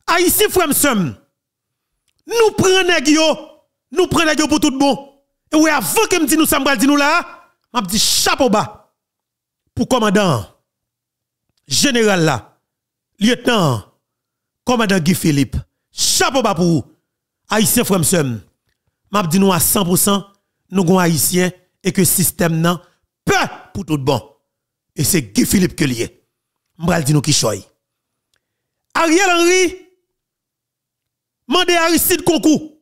Haïtien frère somme. Nous prenons nèg pour tout bon. Et oui, avant que me dit nous ça me dit nous là, m'a dit chapeau bas pour commandant général là, lieutenant commandant Guy Philippe. Chapeau bas pour vous. Haïtien frère somme. M'a dit nous à 100% nous gon haïtien et que système nan peu pour tout bon. Et c'est Guy Philippe que lié. M'bral dit nous qui choy. Ariel Henry mande Aristide Concours.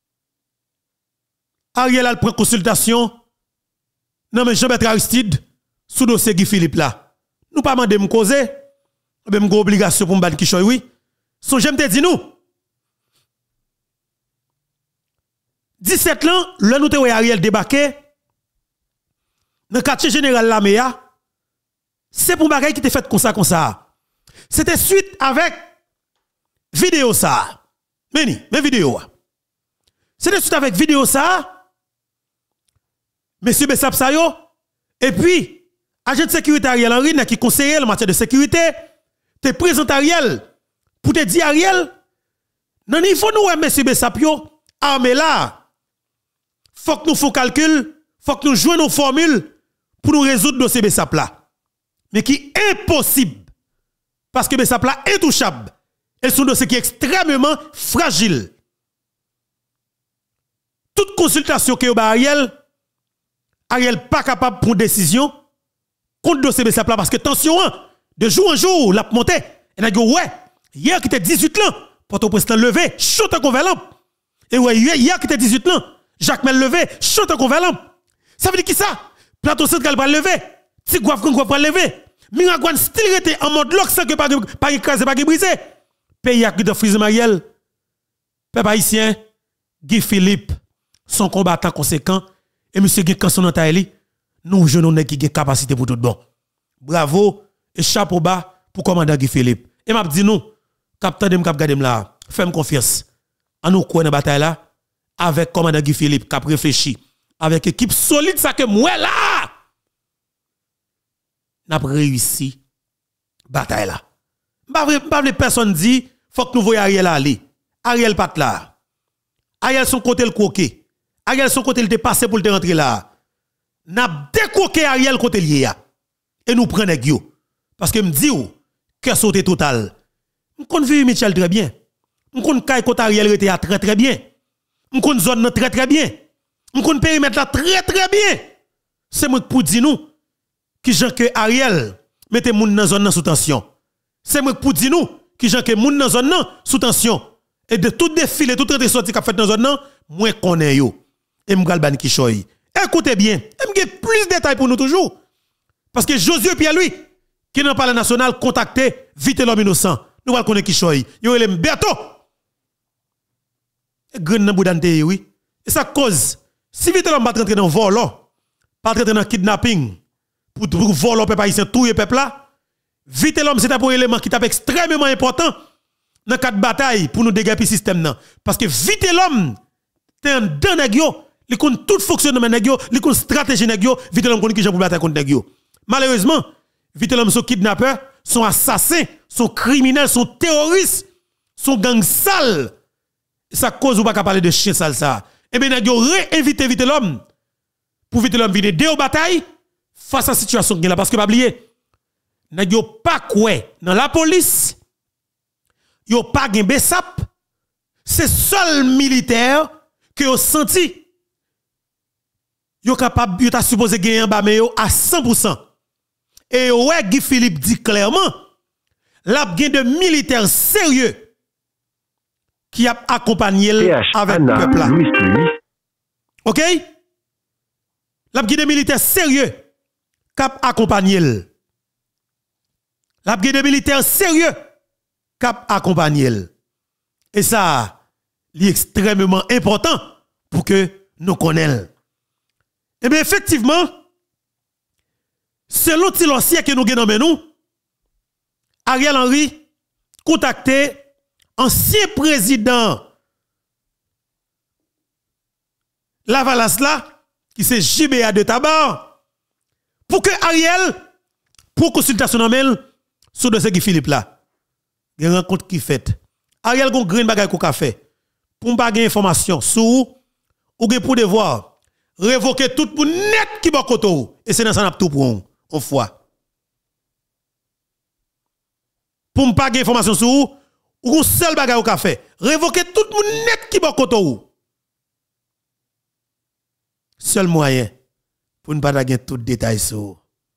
Ariel a pris consultation. Non mais Jean-Bertrand Aristide sous dossier Guy Philippe là. Nous pas mandé me causer. Ben m'go obligation pour m'battre qui choy oui. Son j'aime te dit nous. 17 ans, le nous te Ariel débarqué dans le quartier général Lamea. C'est pour bagay qui te fait comme ça. C'était suite avec vidéo ça. Mais vidéo. C'était suite avec vidéo ça. Monsieur Bessap Sayo. Et puis, agent de sécurité Ariel Henry, qui conseiller en matière de sécurité, te présente Ariel pour te dire Ariel, non, il faut nous, monsieur Bessap yo, armé là. Faut que nous fassions calcul, faut que nous jouions nos formules pour nous résoudre le dossier Bessap là. Mais qui est impossible. Parce que Bessap là est intouchable. Et c'est un dossier qui est extrêmement fragile. Toute consultation que Ariel pas capable de prendre décision contre le dossier Bessap là parce que tension de jour en jour la monté. Et n'a dit ouais, hier qui était 18 ans, Port-au-Prince levé, chaud en convalampe. Et ouais, hier qui était 18 ans, Jacques Mel levé, chaud en convalampe. Ça veut dire qui ça? Plateau central va lever. Si Guaf va lever, Miragouane style était en mode lock sans que pas écrasé, pas brisé. Pays à de frise Mariel. Peuple haïtien, Guy Philippe, son combattant conséquent, et monsieur Guy Kanson dans Taïli, nous jeunes qui ont capacité pour tout bon. Bravo et chapeau bas pour commandant Guy Philippe. Et m'a dit nous, capitaine de gardé là, fais-moi confiance. En nous quoi dans bataille là, avec commandant Guy Philippe, qui a réfléchi, avec équipe solide, ça que moi là. N'a réussi bataille là. Pas les personnes dit faut que nous voyons Ariel aller. Ariel pas là. Ariel son côté le coquet. Ariel son côté le dépassé pour le rentrer là. N'a décoqué Ariel côté lié et nous prenons yo parce que me dit que sauté total. On connaît vu Michel très bien. On connaît kay côté Ariel était très bien. On connaît zone très bien. On connaît périmètre là très bien. C'est moi pour dire nous qui gens que Ariel mettez moun dans zone sous tension. C'est moi pour dire nous qui gens que moun dans zone sous tension et de tout défilé tout rentrée sorti qu'a fait dans zone moi connais yo et m'gal ban ki choy. Écoutez bien, et plus de détails pour nous toujours parce que Josué Pierre lui qui dans parlement national contacté vite l'homme innocent. Nous va connaître qui choy. Yo ele Mberto. Gren nan boudante oui. Et ça cause si vite l'homme va rentrer dans vol, pas rentrer dans kidnapping pour voler peuple haïtien tout le peuple là. Vite l'homme c'est un élément qui est extrêmement important dans cadre bataille pour nous dégager le système nan parce que vite l'homme t'es un dans nèg yo, il connaît tout fonctionnement nèg yo, il connaît stratégie nèg yo, vite l'homme connaît qui pour bataille contre nèg yo. Malheureusement, vite l'homme sont kidnappeurs, sont assassins, sont criminels, sont terroristes, sont gang sale. Ça cause ou pas parler de chien sale ça. Et bien nèg yo réinviter vite l'homme pour vite l'homme venir de bataille face à la situation là parce que pas oublier nèg yo pas quoi dans la police yo pas gen Bessap c'est seul militaire que yo senti yo capable yo ta supposé gagner en bas mais yo à 100%. Et ouais Guy Philippe dit clairement l'a gen de militaires sérieux qui a accompagné avec le peuple là. OK? L'a gen de militaires sérieux qui a accompagné. L'a gen de militaires sérieux qui a accompagné. Et ça est extrêmement important pour que nous connaissions. Et bien effectivement, selon l'autre que nous avons nous, Ariel Henry contacté ancien président Lavalas là, qui c'est JBA de Tabar, pour que Ariel, pour consultation sur le dossier Guy Philippe là, il y a une rencontre qui fait Ariel gon grain bagay ko ka fait. Pour pas gagner information sur ou gen pour devoir révoquer tout pour net qui ba koto et c'est dans ça n'a tout pour on fois. Pour pas gagner information sur ou gon seul bagay ou ka fait, révoquer tout pour net qui ba koto. Seul moyen pour ne pas gagner tout détail sur.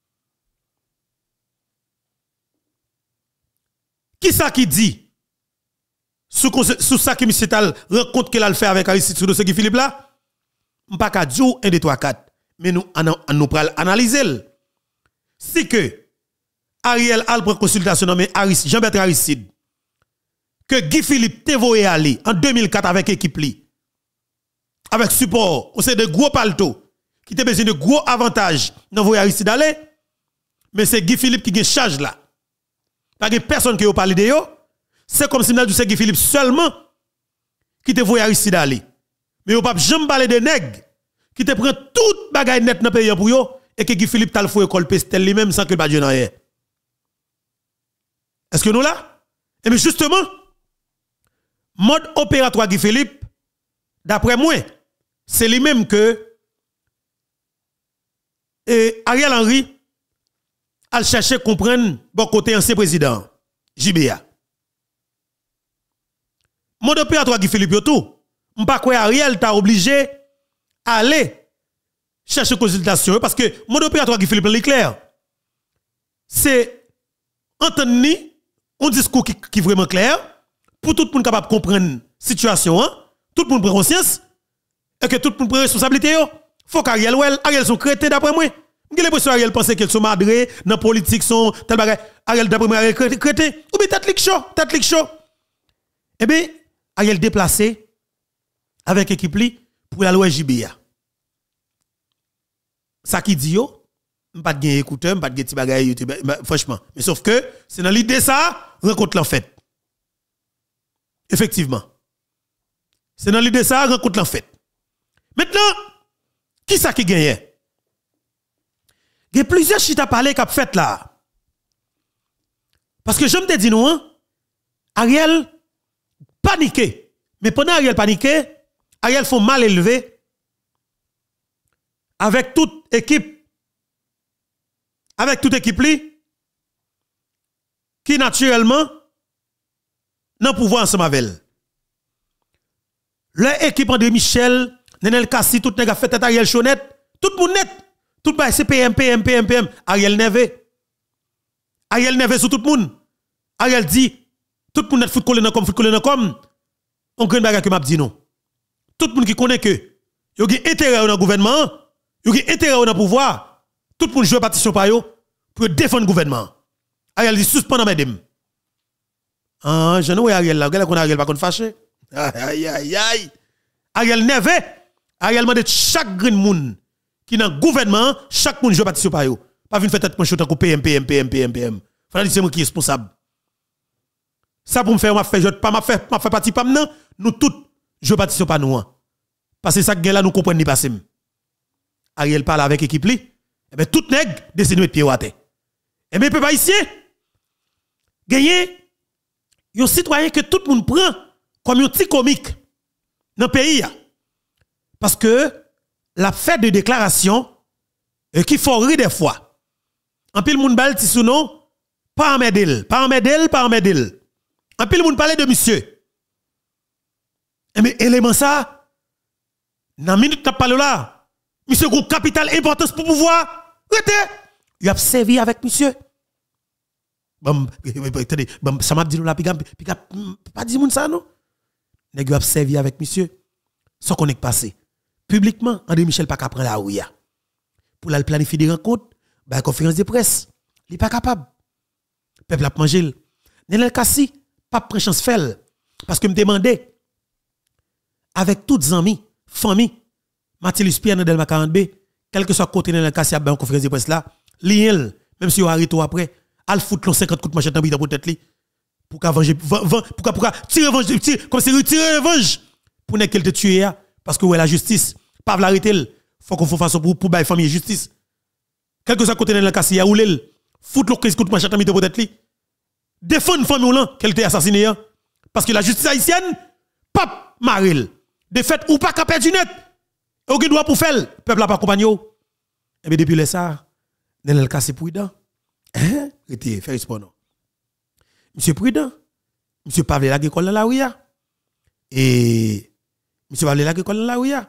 Qui ça qui dit sous ça qui monsieur tal rencontre qu'elle a fait avec Aristide sur dossier Philippe là m'pas ka dire 1 2 3 4 mais nous pral analyser si que Ariel a pris consultation nommé Jean-Bertrand Aristide que Guy Philippe te voyé aller en 2004 avec équipe li avec support on c'est de gros palto qui te besoin de gros avantages dans voyé Aristide aller mais c'est Guy Philippe qui gagne charge là. Pas de personne qui a parlé de yo. C'est comme si nous avons Guy Philippe seulement qui te voyait Aristide aller. Mais vous pas jamais parler de nèg qui te prend toute bagaille net dans le pays pour yo et que Guy Philippe t'a le fouet école pestel lui-même sans que pas de rien. Est-ce que nous là? Et bien justement, mode opératoire Guy Philippe, d'après moi, c'est lui-même que Ariel Henry a cherché à comprendre bon côté ancien président JBA. Mon opératoire Guy Philippe tout, m'pas quoi Ariel t'a obligé à aller chercher consultation parce que mon opératoire Guy Philippe est clair. C'est entendre un discours qui est vraiment clair pour tout le monde capable de comprendre la situation, hein? Tout le monde prend conscience et que tout le monde prend responsabilité. Faut qu'Ariel Ariel sont crétés d'après moi. J'ai l'impression Ariel pense qu'elle sont madré dans politique son tel bagay Ariel d'après moi Ariel crété ou bien tête chaud. Eh bien Ariel déplacé avec équipe li pour la loi JBA. Ça qui dit yo, pas de écouteur, pas de petit bagay YouTube franchement. Mais sauf que c'est dans l'idée ça rencontre l'en fait. Effectivement. C'est dans l'idée ça rencontre l'en fait. Maintenant, qui ça qui gagne? Il y a plusieurs chita parlé qu'a fait là. Parce que je me dis non, hein, Ariel paniqué. Mais pendant Ariel paniqué, Ariel faut mal élevé avec toute équipe li, qui naturellement n'a pouvoir ensemble avec elle. L'équipe André Michel, Nenel Kassi, tout nèg a fait tête Ariel Chonette, tout le monde net. Tout le c'est PM. Ariel Neve. Ariel Neve sur tout le monde. Ariel dit, tout le monde net foot collé dans comme. On gagne bagarre que m'a dit non. Tout le monde qui connaît que, y a intérêt dans le gouvernement, y a intérêt dans le pouvoir, tout le monde joue partition par yo pour défendre le gouvernement. Ariel dit, suspendre madame. Ah, je ne sais pas Ariel là, regarde qu'on Ariel pas qu'on fâché. Aïe. Ariel Neve, Ariel m'a dit chaque green moun qui dans le gouvernement, chaque monde joue partition par yo. Pas venir faire tête penchée tant que PM. Faut dire c'est moi qui est responsable. Ça pour me faire m'a fait partie pas maintenant, nous tous jouer partition par nous. Parce que ça que là nous comprenons ni passer. Ariel parle avec équipe li, et ben tout nèg décide de mettre pied à terre. Et ben peuple haïtien gagner un citoyen que tout le monde prend comme un petit comique dans le pays. Parce que la fête de déclaration qui faut rire des fois. En pile moun bal ti sou non, pas en medel. En pile moun parle de monsieur. Mais élément ça, dans minute n'a parlé là, monsieur gros capital importance pour pouvoir. Il a servi avec monsieur. Ça m'a dit nous là, pas dit moun ça non. Nèg a servi avec monsieur. Sans qu'on ait passé. Publiquement, André Michel pas capable la ouya. Pour la planifier des rencontres, bah conférence de presse, il pas capable. Peuple a mangé. Nenel Kassi pas prendre chance faire parce que me demandait avec toutes amis, famille, Mathilus Pierre dans Delma 40B, quel que soit côté Nenel Kassi a ben conférence de presse là, liel, même si on arrête après, al fout l'on 50 coups de machette dans bidon pour tête li pour qu'a venger pour tirer revanche comme c'est retirer revanche pour ne qu'elle te tuer parce que ouais la justice pas l'arrêter faut qu'on fasse façon pour bailler famille justice quel que soit côté dans la casse ya oulel fout le coup de machette dans bidon pour tête li défendre famille là qu'elle t'ait assassiné Parce que la justice haïtienne, pas maril. De fait, ou pas qu'à perdre net. Et ou qui doit pour faire, le peuple n'a pas accompagné. Et bien depuis ça, Nenel casse prudent. Hein? Rete, fait respect non. Monsieur prudent. Monsieur Pavle la l'école dans la ouya. Et monsieur Pavle la l'école dans la ouya.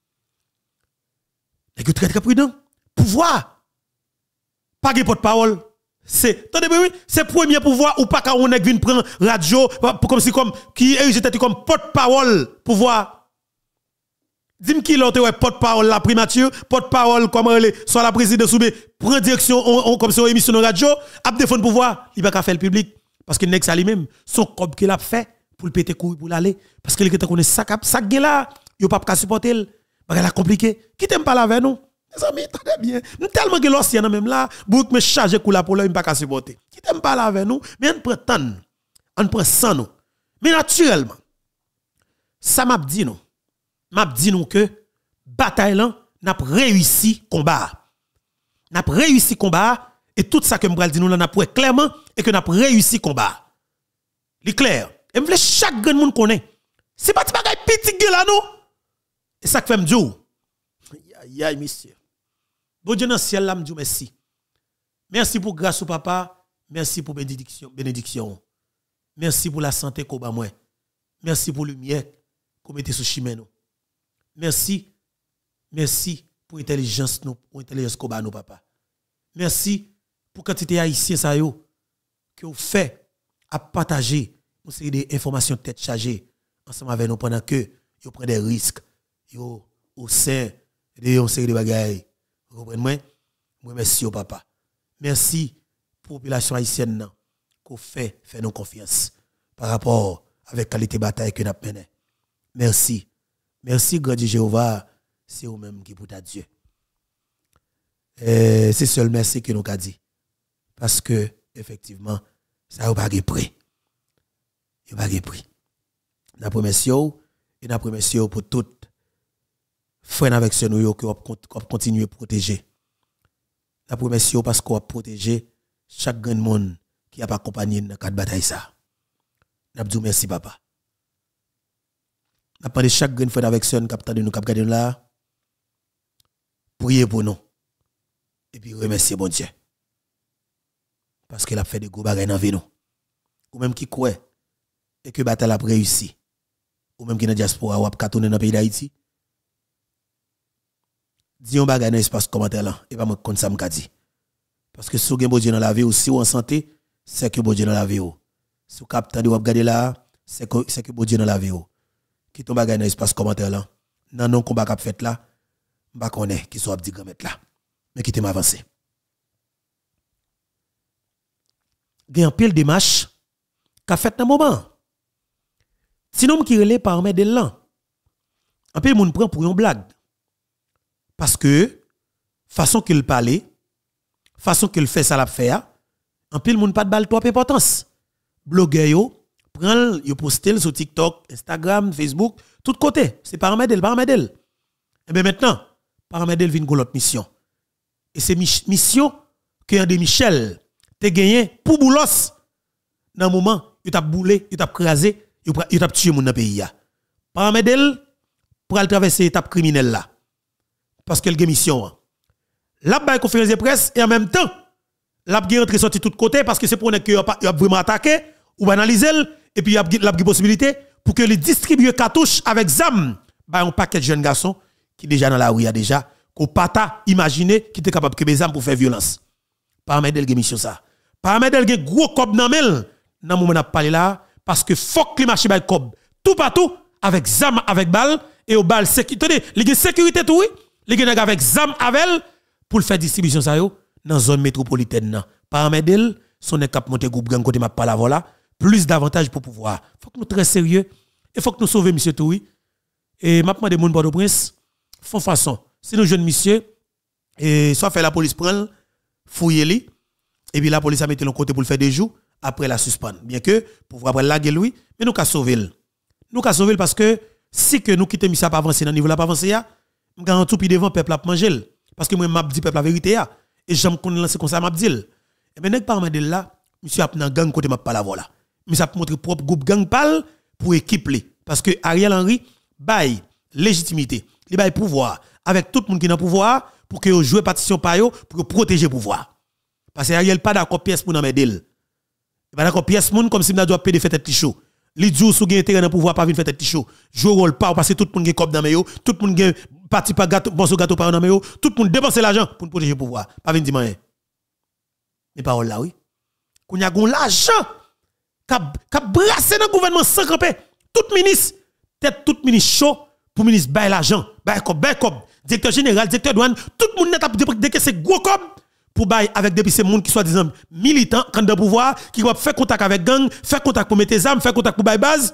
Et que très très prudent. Pouvoir. Pas de porte-parole. C'est premier pouvoir ou pas quand on est venu prendre radio comme si comme qui est comme porte-parole pouvoir. Dis-moi qui l'autre porte-parole la primature, porte-parole comme soit la présidente soube prend direction comme sur émission de radio, a défendre pouvoir, il va pas faire le public parce que nex ali même son cob qu'il a fait pour le péter couille pour l'aller parce que il connaît ça là, il pas ka supporter, bagay la compliqué. Qui t'aime pas avec nous? Mes amis, très bien. Nous tellement que l'ancien même là, bouk me charger coula pour là, il pas ka supporter. Qui t'aime pas avec nous? Mais on prend tant, on prend sans nous. Mais naturellement, ça m'a dit nous. M'a dit nous que bataille là n'a réussi combat. N'a réussi combat et tout ça que m'bral dit nous là n'a pour clairement et que n'a réussi combat. Li clair. Et m'vle chaque grand monde connaît. C'est pas bagay petit gueule là nous. Et ça que fait m'dou. Aïe monsieur. Bon Dieu dans ciel là m'dou merci. Merci pour grâce au papa, merci pour bénédiction. Merci pour la santé qu'on ba moi. Merci pour lumière qu'on mette sous chemin nous. Merci. Merci pour l'intelligence nous, pour l'intelligence qu'on ba nous papa. Merci pour quantité haïtien ça yo que vous fait à partager une série d'informations tête chargée ensemble avec nous pendant que vous prenez des risques yo au sein de une série de bagailles. Vous comprenez moi merci au papa. Merci population haïtienne nan qu'on fait nous confiance par rapport avec qualité bataille que nous avons menée. Merci. Merci, grand Dieu Jéhovah, c'est vous-même qui pour ta Dieu. C'est seul merci que nous avons dit. Parce que, effectivement, ça n'a pas de prix. Il n'y a pas de prix. Nous avons promis et nous avons promis pour tout frère avec ce nous que nous continuer à protéger. Nous avons promis parce qu'on va protéger chaque grand monde qui a accompagné dans cette bataille. Nous avons dit merci, papa. N'a pas de chaque grain frère avec son capitaine de nous cap garder là. Priez pour nous. Et puis remercier bon Dieu. Parce qu'il a fait des gros bagages dans vie nous. Ou même qui croit et que bataille a réussi. Ou même qui dans diaspora ou a tourner dans le pays d'Haïti. Dis un bagage dans l'espace commentaire là et pas moi comme ça me dit. Parce que si vous avez bon Dieu dans la vie ou si vous en santé, c'est que bon Dieu dans la vie ou. Si vous capitaine de vous regarder là, c'est que bon Dieu dans la vie ou. Qui tombe dans l'espace commentaire là. Nan non combat qu'a fait là, m'pa connaît qui soit dit grand mettre là. Mais qui t'aime avancer. Gen un pile démarche qu'a fait dans moment. Sinon qui relè par Medel là. Un pile moun prend pour une blague. Parce que façon qu'il parle, façon qu'il fait ça l'a faire, un pile moun pas de balle trop importance. Blogueur yo prend yo poster sur TikTok, Instagram, Facebook, tout côté, c'est Paramedel. Et bien maintenant, Paramedel vient go l'autre mission. Et c'est mission que André Michel te gagné pour boulos dans moment, il t'a boulé, il t'a crasé, il t'a tué moun dans pays ya. Paramedel pour aller traverser étape criminelle là. Parce qu'elle a une mission. Là ba conférence de presse et en même temps, là gen rentré sorti tout côté parce que c'est pour que il a vraiment attaqué ou analyser et puis il y a la possibilité pour que les distribuer cartouches avec ZAM, bah un paquet de jeunes garçons qui déjà dans la rue déjà qu'on pas imaginer qui était capable de ZAM pour faire violence. Paramedel gen mission ça. Paramedel gen gros cob nan mel nan moment n'a parler là parce que faut que les marché bay cob tout partout avec ZAM avec balle et au balle sécurité, les gen sécurité tout oui, les gen avec ZAM avec pour faire distribution ça yo dans zone métropolitaine nan. Paramedel son cap monter groupe gang côté m'a parler voilà. Plus d'avantages pour pouvoir. Faut que nous très sérieux et faut que nous sauver monsieur Toui. Et m'a demandé moun Port-au-Prince font façon. Si nous jeunes monsieur et soit fait la police prendre fouiller li et puis la police a mis le côté pour le faire des jours après la suspendre. Bien que pour pouvoir après laguer lui, mais nous ca sauver. Nous ca sauver parce que si que nous quitter monsieur pas avancer dans niveau là pas avancer ya, m'gan tout pi devant peuple a manger parce que moi m'a dit peuple la vérité ya et j'aime qu'on lance comme ça m'a dit. Et ben nèg pas Medel là, monsieur a nan gang côté m'a pas la voilà. mais ça montre propre groupe gang pal pour équiper. Parce que Ariel Henry bail légitimité, il bail pouvoir avec tout le monde qui est dans le pouvoir pour que vous jouez partition par eux pour protéger le pouvoir. Parce que Ariel pas d'accord pièce pour nous aider. Pas d'accord pièce moun comme si nous doit payer faire tête chaud. Li djou sou gen terrain dans pouvoir pas venir faire tête chaud. Jouer rôle pas parce que tout le monde gen cop dans yo, tout le monde gen parti pas gâteau bon gâteau pas dans yo, tout le monde dépenser l'argent pour protéger le pouvoir. Pas venir dire rien. Les paroles là oui. Qu'on y a gon l'argent qu'a brassé dans le gouvernement sans camper. Tout ministre tête tout ministre chaud pour ministre bail l'argent, bail cop, directeur général, directeur douane, tout le monde net dès que c'est gros cop pour bail avec depuis ces monde qui soit disant militants quand de pouvoir qui va faire contact avec gang, faire contact pour mettre des armes, faire contact pour bail base.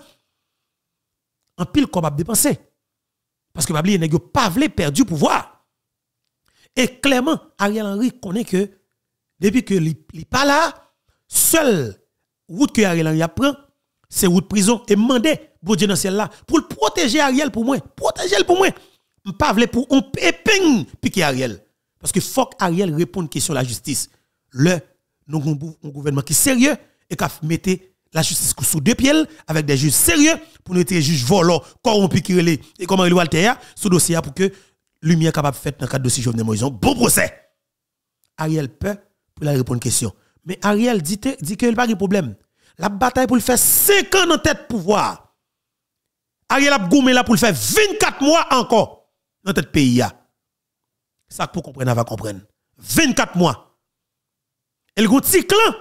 En pile qu'on va dépenser. Parce que babli nèg yo pas vle perdu pouvoir. Et clairement Ariel Henry connaît que depuis que li pas là, seule route que Ariel Henry prend, c'est route prison et mandé bon Dieu dans ciel là pour le protéger Ariel pour moi, protéger pour moi. Pas vle pour on éping piquer Ariel. Parce que faut qu'Ariel réponde à question de la justice. Nous avons un gouvernement qui est sérieux et qui mette la justice sous deux pieds avec des juges sérieux pour nous être des juges volants, corrompus qui relèvent et comment il Walter sous dossier pour que lumière capable faire dans le cadre de dossier Jovenel Moïse. Bon procès. Ariel peut pour la répondre à question. Mais Ariel dit qu'il n'y a pas de problème. La bataille pour le faire 5 ans dans tête pouvoir. Ariel a goumé là pour le faire 24 mois encore dans tête pays. Ça pour comprendre, va comprendre. 24 mois. Et le petit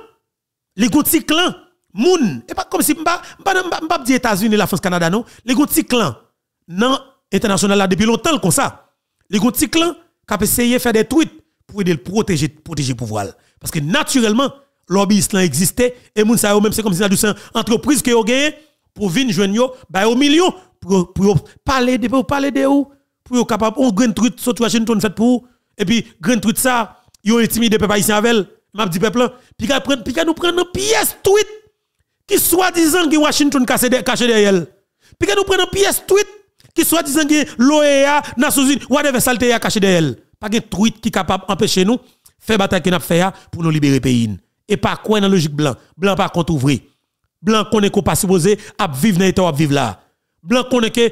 clan, moun, et pas comme si m'pa dit États-Unis, la France, Canada non, les petit clan non international là depuis longtemps comme ça. Les petit clan qui essayé de faire des tweets pour aider le protéger le pouvoir parce que naturellement lobbyiste là existait et moun ça même c'est comme si c'est une entreprise qui a gagné pour venir joindre yo ba au million pour parler de où pour capable on grand truc sur Washington fait pour et puis grand truc ça yo intimidé peuple haïtien avec m'a dit peuple puis nous prendre une pièce tweet qui soi-disant que Washington caché derrière puis nous prendre une pièce tweet qui soi-disant que l'OEA Nations Unies whatever saleté a caché derrière pas de tweet qui capable empêcher nous faire bataille que n'a fait pour nous libérer pays et pas quoi dans logique blanc pas contre ouvrir blanc connaît qu'on pas supposé à vivre dans état à vivre là blanc connaît que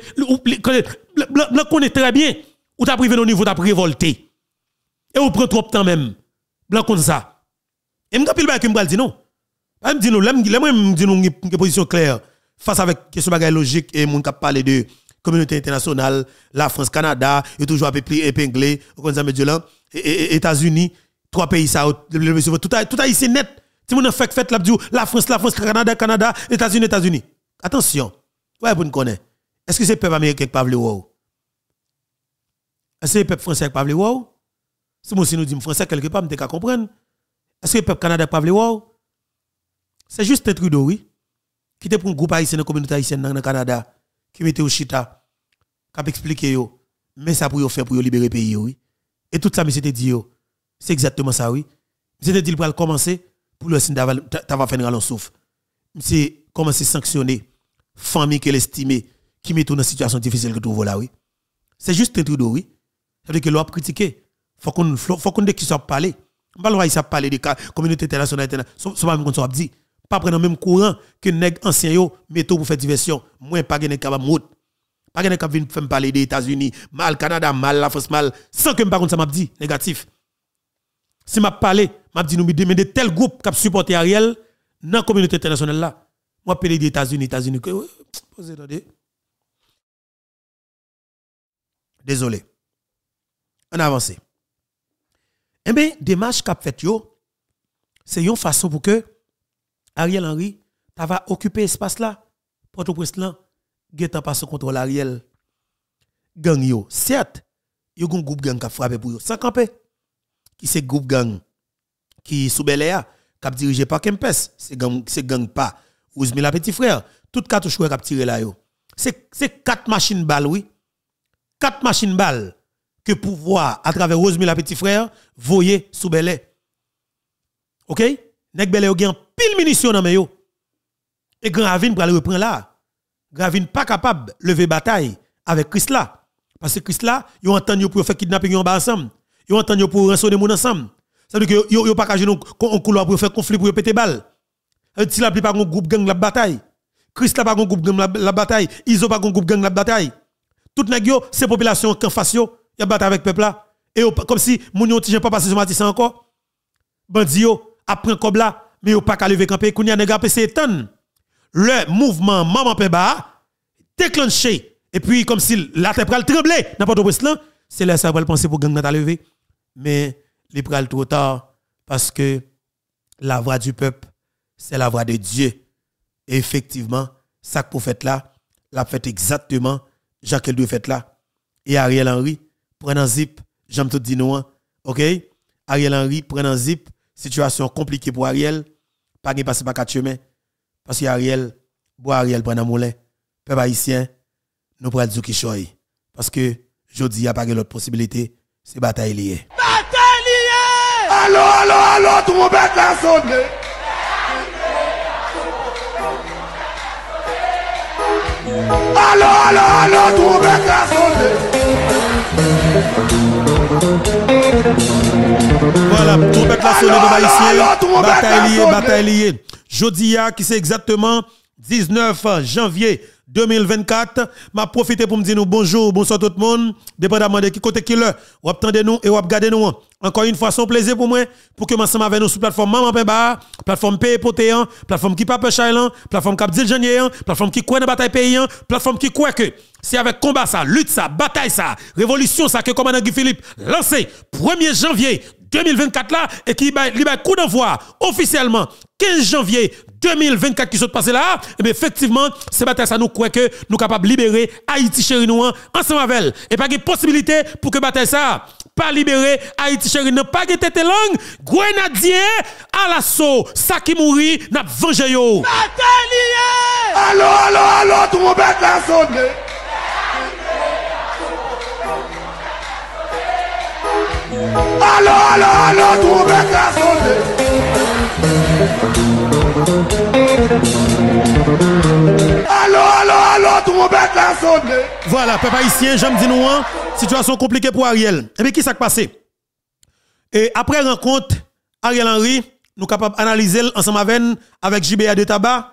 blanc connaît très bien ou t'as privé au niveau t'as révolté et ou prend trop de temps même blanc comme ça et m'gapil ba que m'bral dit non pas me dit non l'aime me dit non une position claire face avec question bagay logique et moun k'ap parler de communauté internationale la France Canada et toujours épinglé comme ça me dit là États-Unis 3 pays ça tout haïtien net si moun fait la France Canada États-Unis attention ouais pour nous connaître est-ce que c'est peuple américain qui pas vle wow est-ce que c'est peuple français qui pas vle wow si moi si nous dit français quelque part m'te ka comprendre est-ce que le peuple Canada pas vle wow c'est juste un Trudeau oui qui était pour un groupe haïtien dans communauté haïtienne dans le Canada qui mettait au chita qui a expliqué yo mais ça pour yo faire pour yo libérer pays oui et tout ça mais c'était dit yo c'est exactement ça oui c'était dit pour commencer pour le signe d'avoir fait un rallon souffle c'est commencer sanctionner famille qu'elle estimée qui met dans une situation difficile que trouve là oui c'est juste un Trudeau oui ça veut dire que l'on a critiqué faut qu'on dès qu'il soit parler on va ça parler de communauté internationale so pas même qu'on soit dit pas prendre même courant que nèg ancien yo métaux pour faire diversion moins pas gagner capable route pas gagner capable faire parler des États-Unis mal Canada mal la France mal sans que me par contre ça m'a dit négatif si m'a parlé m'a dit nous de tel groupe qui supporter Ariel dans la communauté internationale là moi parler des États-Unis posez attendez désolé on avance eh bien démarche qu'a fait yo c'est une façon pour que Ariel Henry va occuper espace là Port-au-Prince là geta pas sous contrôle Ariel gang yo certes yo gon groupe gang qui a frappé pour yo sans camper qui c'est groupe gang qui sous Beléa qui a dirigé par Kempes c'est gang pas Ousmila petit frère tout cartouche qui a tiré là yo c'est 4 machines balles oui 4 machines balles que pouvoir à travers Ousmila petit frère voyer sous Belé OK nèg Belé yo gen pile munitions dans yo et Gravine pour aller reprendre là Gravine pas capable lever bataille avec Chris là parce que Chris là yo entendu pour faire kidnapping en bas ensemble yo entendu pour rançonner moun ensemble ça veut dire que yo pas ka jouer un couloir pour faire conflit pour péter balle Si la pas un groupe gang la bataille. Christ la pas un groupe gang la bataille. Iso pas un groupe gang la bataille. Tout nèg yo, c'est population qui en face yo, y a bataille avec peuple là. Et comme si moun yo ti pas passé sur Matisse encore. Bandi yo apprend comme là, mais yo pas qu'à lever camper, kounya nèg a PC tan. Le mouvement Maman Peba déclenché et puis comme si la terre pral trembler n'importe où là, c'est là ça va penser pour gang n'a lever. Mais les pral trop tard parce que la voix du peuple c'est la voix de Dieu. Et effectivement, ça que prophète là, l'a fait exactement Jacques Eldou fait là. Et Ariel Henry prend un zip, j'aime tout dire nous, OK? Ariel Henry prend un zip, situation compliquée pour Ariel, pas de passer par quatre chemins parce que Ariel prend un moulin. Peuple haïtien, nous prenons du Kishoy parce que jodi y a pas l'autre possibilité, c'est bataille liée. Bataille liée! Allô, tout le monde a sonné. Allô, tout le monde a sonné. Voilà, tout le monde a sonné, bataille liée. Jodi a qui c'est exactement 19 janvier 2024, m'a profité pour me dire nous bonjour, bonsoir tout le monde, dépendamment de qui côté qui le, ou attendez nous et ou regardez nous. Encore une fois, son plaisir pour moi, pour que m'ensemble avec nous sur plateforme Maman Peba, plateforme P Potéan, plateforme qui Pape Chailan, plateforme Cap Diljanien, plateforme qui croit dans bataille paysan, plateforme qui croit que c'est avec combat ça, lutte ça, bataille ça, révolution ça que commandant Guy Philippe lancé 1er janvier 2024 là et qui va coup d'envoi officiellement 15 janvier 2024 qui sont passés là, et bien effectivement, c'est bataille ça nous croit que nous capables de libérer Haïti chéri nous ensemble avec elle. Et pas de possibilité pour que bataille ça pas libérer Haïti chéri nous pas de tête langue, grenadier à l'assaut, ça qui mourit n'a vengé yo. Bataille liée! Allô, tout le monde a sonné. Allô, tout le monde a sonné. Allô, tout le monde a sonné. Voilà, peuple haïtien, j'aime dire nous, situation compliquée pour Ariel. Et bien, qui s'est passé? Et après rencontre, Ariel Henry, nous capables d'analyser ensemble avec JBA de Tabac.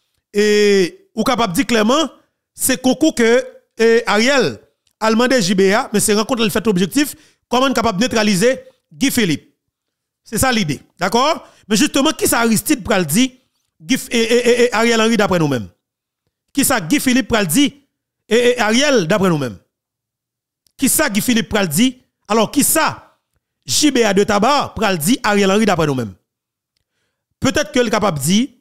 Et nous capables de dire clairement, c'est concours que Ariel a demandé JBA, mais c'est rencontre le fait objectif, comment on est capable de neutraliser Guy Philippe. C'est ça l'idée. D'accord? Mais justement, qui ça Aristide pral dit Ariel Henry d'après nous-mêmes? Qui ça Guy Philippe pral dit Ariel d'après nous-mêmes? Qui ça Guy Philippe pral dit? Alors, qui ça JBA de Tabac pral dit Ariel Henry d'après nous-mêmes? Peut-être que le capable dit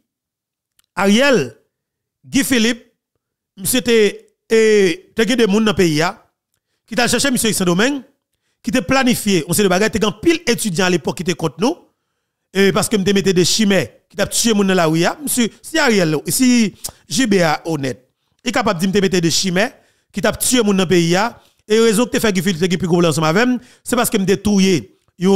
Ariel, Guy Philippe, monsieur te des moun dans le pays, qui t'a cherché monsieur Saint-Domingue, qui t'a planifié, on sait le bagage, t'es un pile étudiant à l'époque qui était contre nous, parce que me mettais des chimères, qui t'a tué moun dans la rue, monsieur, si Ariel, si JBA honnête, il est capable de me mettre des chimères, qui t'a tué moun dans le pays, et raison que t'es fait Guy Philippe, t'es plus gros ensemble avec, c'est parce que me détruisé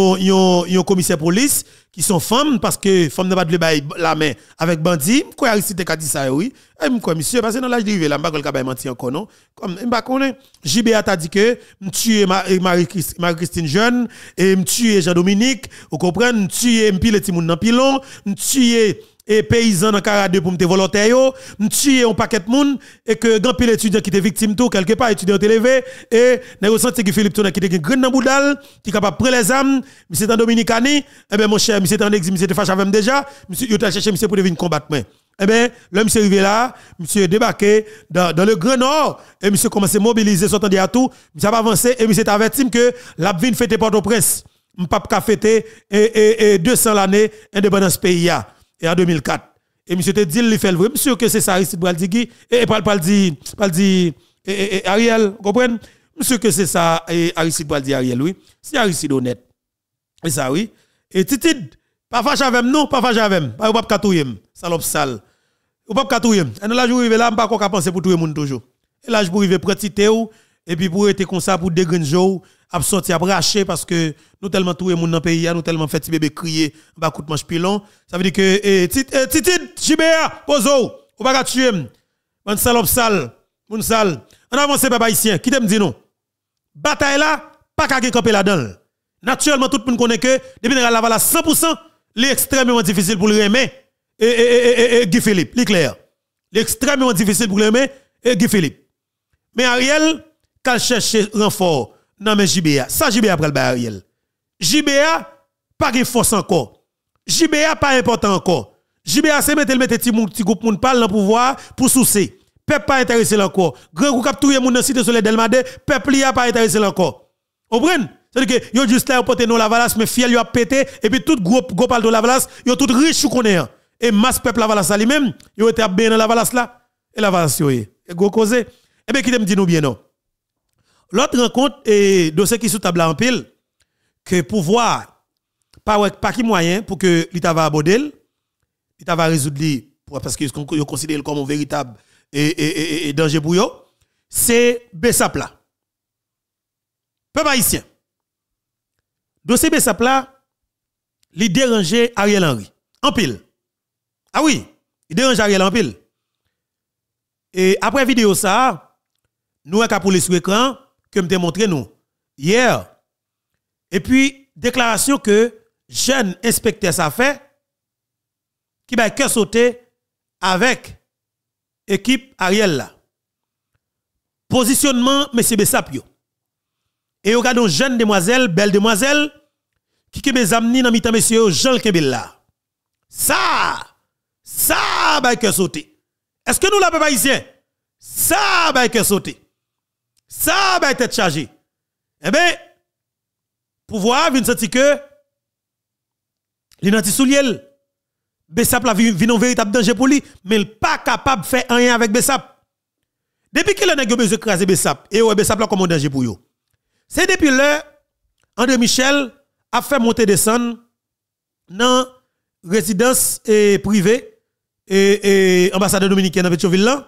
yon commissaire police qui sont femmes parce que femme n'a pas de la main avec bandit quoi Aristide a dit ça oui et quoi monsieur parce que dans l'âge de là m'pa ka menti encore non comme m'pa connait JBA t'a dit que m'tuer Marie-Christine jeune et m'tuer Jean-Dominique vous comprenez m'tuer m'pile ti moun nan pilon m'tuer et paysan dans Caradeux pour me volontaire yo m'tuer un paquet de monde et que grand pile étudiant qui était victime tout quelque part étudiant élevé et n'a ressenti que Philippe Tourné qui était grand dans boudal qui capable prendre les armes monsieur en Dominicani eh ben mon cher monsieur en exil monsieur te fâche avec déjà monsieur yo t'a cherché monsieur pour venir combattre moi eh ben l'homme s'est arrivé là monsieur débarqué dans le Grand Nord et monsieur commencé à mobiliser sortant à tout monsieur a avancé et monsieur t'a averti que la vinn fêter Port-au-Prince m'pa ka fêter et 200 l'année indépendance pays et en 2004 et monsieur te dit il fait le vrai monsieur que c'est ça Aristide pral dit et pral dit Ariel comprenez monsieur que c'est ça et Aristide pral dit Ariel oui si Aristide honnête et ça oui et Titid pas fâche avec non pas fâche avec pas pas katouyer salope sale ou pas katouyer et là je arrive là pas qu'on penser pour tout le monde toujours et là je pour arriver prendre tité ou et puis pour être comme ça pour dégrinjo à sortir à racher parce que nous tellement tout le monde dans le pays nous tellement fait petit bébé crier bas coup de manche pilon ça veut dire que Titid JBA pozo ou pas tuer mon salope sale mon sale on avance papa haïtien qui t'aime dit non bataille là pas qu'à camper là-dedans naturellement tout le monde connaît que depuis la 100% c'est extrêmement difficile pour le remettre Guy Philippe, clair. L'extrêmement difficile pour l'aimer Guy Philippe. Mais Ariel, quand cherche renfort dans mes JBA, ça JBA après le Ariel. JBA, pas de force encore. JBA, pas important encore. JBA, c'est mettre petit groupe moun parle dans pouvoir pour soucier. Peuple pas intéressé encore. Grand groupe capturer moun dans cité sur les Delmade, peuple y a pas intéressé encore. Vous comprenez? C'est-à-dire que yo juste là porter non la valasse mais fiel yo a pété et puis tout groupe go parle de la valasse, yo tout riche ou connaît. Et masse peuple la valasse lui-même, yo était bien dans la valasse là et la valasse yo et go causer. Et bien qui te me dit nous bien non. L'autre rencontre et dossier qui sous table en pile que pouvoir pas qui moyen pour que l'état va aborder, l'état va résoudre parce que yo considère comme un véritable et danger pour yo, c'est Bessap là. Peuple haïtien. Dossier Bessap là, il dérangeait Ariel Henry. En pile. Ah oui, il dérange Ariel en pile. Et après vidéo ça, nous avons pour sur l'écran que me montré nous hier. Et puis déclaration que jeune inspecteur ça fait qui va cœur sauter avec équipe Ariel là. Positionnement monsieur Bessap yo. Et regardez une jeune demoiselle, belle demoiselle qui kebe zamni dans mitan monsieur Jean Kebel là. Ça va cœur sauter. Est-ce que nous la peuple haïtien? Ça va cœur sauter. Ça va être chargé. Eh bien, pouvoir vient sentir que l'inanti souliel Bessap la vient un véritable danger pour lui, mais il pas capable de faire rien avec Bessap. Depuis qu'il a besoin de craser Bessap, et Bessap là comme un danger pour lui. C'est depuis là, André Michel a fait monter descendre dans résidence privée et ambassadeur dominicain dans Pétionville là.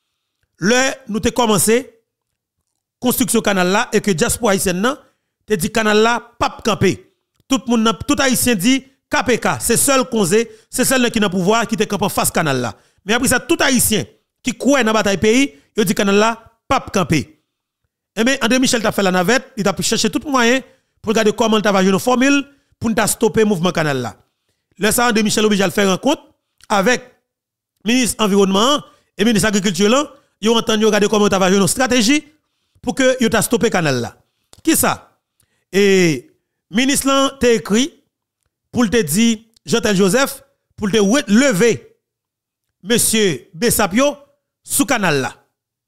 Là, nous avons commencé construction canal là et que diaspora haïtienne nan te dit canal là pas camper. Tout haïtien dit KPK, c'est seul Konzé, c'est seul qui n'a pouvoir qui te camper face canal là. Mais après ça tout haïtien qui croit dans bataille pays, il dit canal là pas camper. Eh bien, André Michel t'a fait la navette, il t'a cherché tout moyen pour regarder comment il va jouer une formule pour stopper le mouvement canal là. Là, ça, André Michel obligé à faire rencontre avec le ministre environnement et le ministre agriculture là. Ils ont entendu regarder comment il va jouer une stratégie pour que il t'a stoppé canal là. Qui ça? Et le ministre là t'a écrit pour te dire Jean-Tel Joseph pour te lever monsieur Bessapio sous canal là.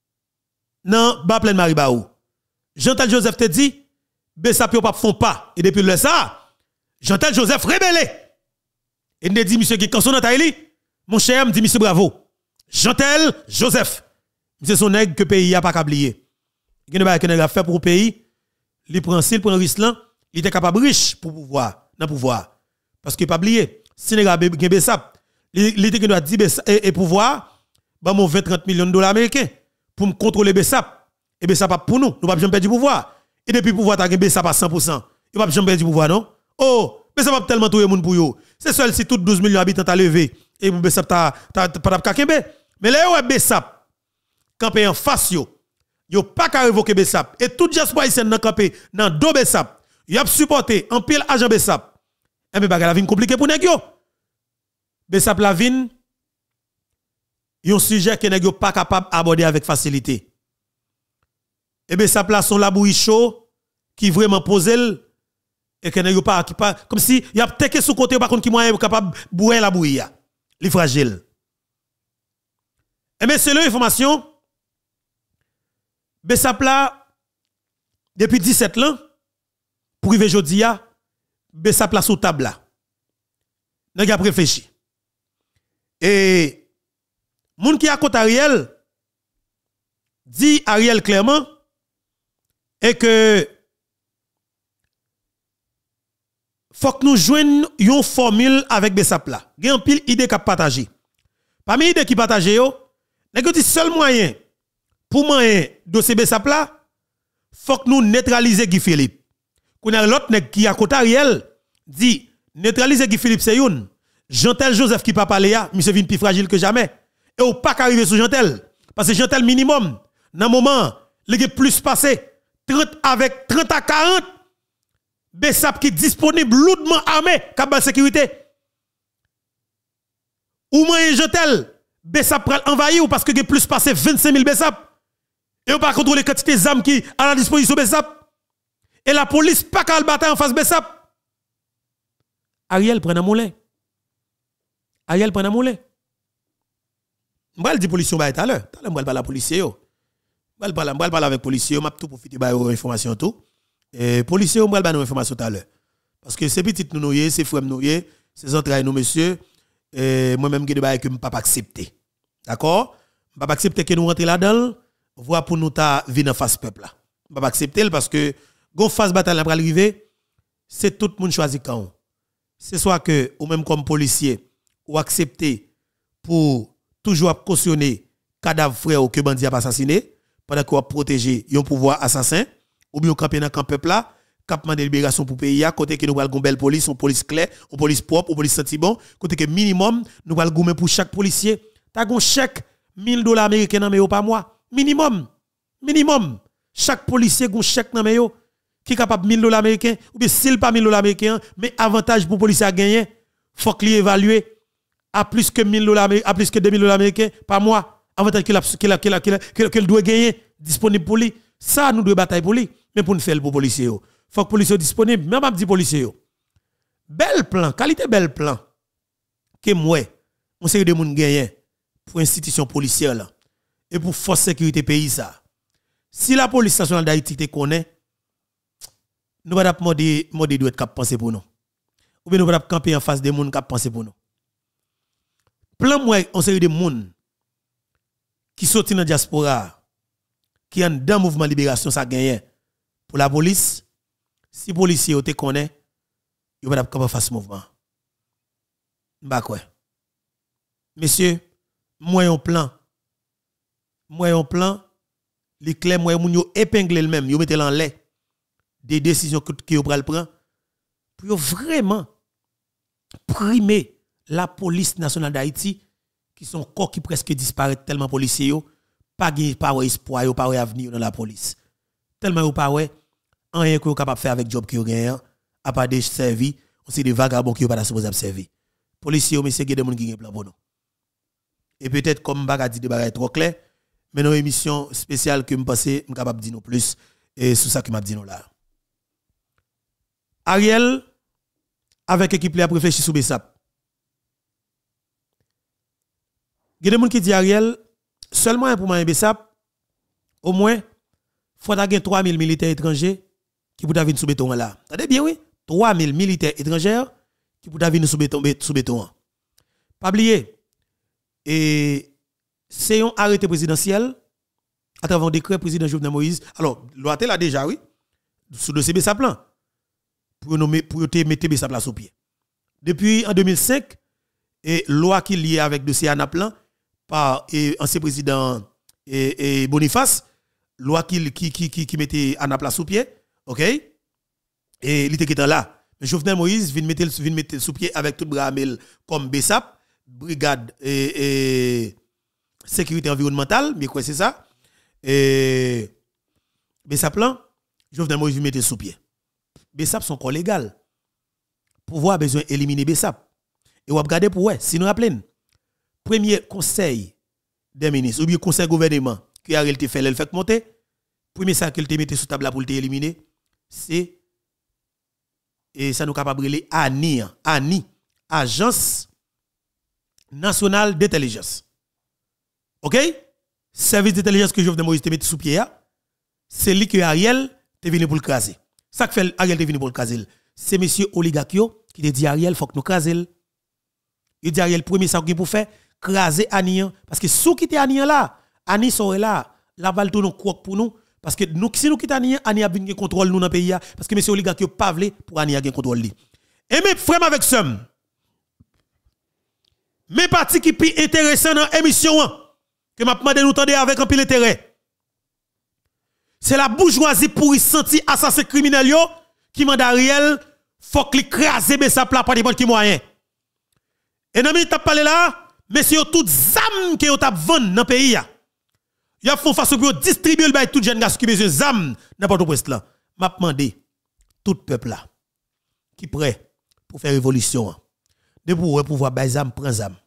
Non, bas plein Maribaou. Jean-Tel Joseph te dit, Bessapio pas font pas. Et depuis le ça, Jean-Tel Joseph rebelle. Et il dit, monsieur qui quand son taille, mon cher, me dit, monsieur bravo. Jean-Tel Joseph. C'est son nègre que le pays a pas oublié. Il n'y a pas de fait pour le pays. Il prend risque là, il était capable riche pour pouvoir, dans pouvoir. Parce qu'il n'a pas oublié. Si il a Bessap, il était doit dire et pouvoir, bah mon 20-30 millions de dollars américains pour me contrôler Bessap. Et Bessap pas pour nous, nous pas jamais perdre du pouvoir. Et depuis le pouvoir, tu as Bessap à 100%. Il pas jamais perdre du pouvoir, non? Oh, Bessap pas tellement tout le monde pour yo. C'est seul si tout 12 millions d'habitants t'a levé. Et Bessap pas kakembe. Mais là, Bessap, campé en face yo pas qu'à révoquer Bessap. Et tout diaspora haïtienne nan campé dans dos Bessap. Yo a supporté en pile agent Bessap. Et mais bagay la vin compliqué pour nèg yo. Bessap la vin un sujet que nèg yo pas capable aborder avec facilité. Et Bessap la son labouille chaud qui vraiment pose et que nèg yo pas comme si y a teke sous côté par contre qui moyen capable boire la bouille ya. Li fragile. Et mais c'est l'information Bessap la depuis 17 ans pour arriver jodi ya Bessap la sous table là. Nèg a réfléchi. Et moun qui a côté Ariel dit Ariel clairement et que faut que nous joignons une formule avec Bessap là. Il y a un pile idée qui partager. Parmi idée qui partage yo, nèg dit seul moyen pour moyen dossier Bessap là, faut que nous neutraliser Guy Philippe. Qu'on a l'autre nèg qui a côté Ariel dit neutraliser Guy Philippe c'est une Jean-Tel Joseph qui pas parler ya, monsieur vin plus fragile que jamais. Et ou pas arriver sur Jean-Tel parce que Jean-Tel minimum dans moment il plus passé 30 avec 30 à 40 Bessap qui disponible lourdement armé cap sécurité. ou moyen Jotel, Bessap pral envahi ou parce que y plus passé 25 000 Bessap. Et on pas contrôler quantité d'armes qui à la disposition Bessap. Et la police pas qu'à le bataille en face Bessap. Ariel prend un moulin. Ariel prend un moulin. M'bral di policier ba tout à l'heure. Tout à l'heure m'bral parler la policier yo. M'bral parler avec policier, m'a tout profiter ba information tout. Et policier m'bral ba nous information tout à l'heure. Parce que c'est petit nous noyer, c'est frère noyer, c'est entrailles nous monsieur. Et moi-même qui débat que m'pas pas accepter. D'accord? M'pas pas accepter que nous rentre là-dedans, voir pour nous ta venir en face peuple là. M'pas pas accepter parce que gon face bataille là pour arriver, c'est tout le monde choisi quand. C'est soit que ou même comme policier ou accepter pour toujours cautionner cadavre frère ou que bandit a assassiné pendant qu'on protéger un pouvoir assassin ou bien camper dans camp peuple là cap de libération pour pays à côté que nous allons belle police, une police claire, une police propre, une police senti bon, côté que minimum nous allons gommer pour chaque policier. T'as un chèque $1000 américains dans mes par mois. Minimum. Chaque policier a un chèque dans mes qui est capable $1000 américains ou bien s'il pas $1000 américains, mais avantage pour policier à gagner, faut qu'il évalue à plus que $1000 à plus que $2000 américains par mois. Avantage qu'il doit gagner disponible pour lui. Ça nous doit bataille pour lui, mais pour nous faire pour policier faut que policier disponible, même dit policier. Bel plan, qualité bel plan. Que moi, on série de moun gagnant pour institution policière là et pour force sécurité pays ça. Si la police nationale d'Haïti te connaît, nous va pas demander doit cap penser pour nous. Ou bien nous va pas camper en face des moun cap penser pour nous. Plan moi, on série de moun qui sorti dans diaspora qui en dans mouvement libération ça gagne pour la police. Si policier te connaît, il va pas faire ce mouvement. Bah quoi? Monsieur, moi un plan, les clés moi moun yo épingler le même, yo mette en lait des décisions que yo pral prend pour vraiment primer la police nationale d'Haïti qui sont corps qui presque disparaît tellement policiers yo pas gain pas espoir yo pas avenir dans la police. Tellement yo pas rien que vous capable de faire avec job qui vous gagne à part des servis aussi des vagabonds qui vous pas supposé servir policiers monsieur qui des monde qui gagne plan pour nous et peut-être comme baga dit de baga trop clair mais nos émission spéciale que me passer me capable dire nous plus et sur ça que m'a dit nous là Ariel avec équipe là réfléchir sur Bessap il y a des monde qui dit Ariel seulement pour moi Bessap au moins faut avoir 3000 militaires étrangers qui pour venir sous béton là. T'as bien oui, 3000 militaires étrangers qui pour venir sous béton. Pas oublier et c'est un arrêté présidentiel à travers un décret président Jovenel Moïse. Alors, loi là déjà oui, sous dossier Bessap plan pour te mettre Bessap là sous pied. Depuis en 2005 et loi qui liée avec dossier Anaplan par ancien président et Boniface, loi qui mettait Anaplan sous pied. OK? Et il était là. Mais Jovenel Moïse vient mettre sous pied avec tout bramel comme Bessap, brigade et sécurité environnementale, mais quoi c'est ça? Et Bessap là, Jovenel Moïse vient mettre sous pied. Bessap son corps légal. Pouvoir besoin éliminer Bessap. Et on va regarder pour ouais, si nous rappelons, premier conseil des ministres ou bien conseil gouvernement qui a été fait, le fait monter, premier ça qu'il te mette sous table pour te éliminer, c'est et ça nous capable de ANI, Agence nationale d'intelligence. OK? Service d'intelligence que Jovenel Moïse te mette sous pied, c'est lui que Ariel te venu pour le craser. Ça que fait Ariel te venu pour le craser. C'est monsieur Oligakio qui te dit Ariel faut que nous craser. Il dit Ariel premier ça pour faire craser Ani parce que sous qui te Ani là, Ani sont là, la balle tourne croque pour nous. Parce que nous, si nous quittons Ani a bien contrôle nous dans le pays. Parce que M. Oligarque n'a pas voulu pour Ani a bien contrôle. Et mes frères avec somme. Mes parties qui sont intéressants dans l'émission, que m'a demandé nous tendre avec un pile intérêt. C'est la bourgeoisie pour y sentir assassin criminel qui m'a Ariel, faut qu'il crase Bessap là par des qui moyen. Et dans le t'a parlé là, messieurs, toutes âmes qui ont vendu dans le pays. Il y a fait façon pour distribuer le bail tout jeune gars qui besoin zam n'importe où là. M'a demandé tout peuple là qui prêt pour faire révolution. De pour pouvoir bail zam prend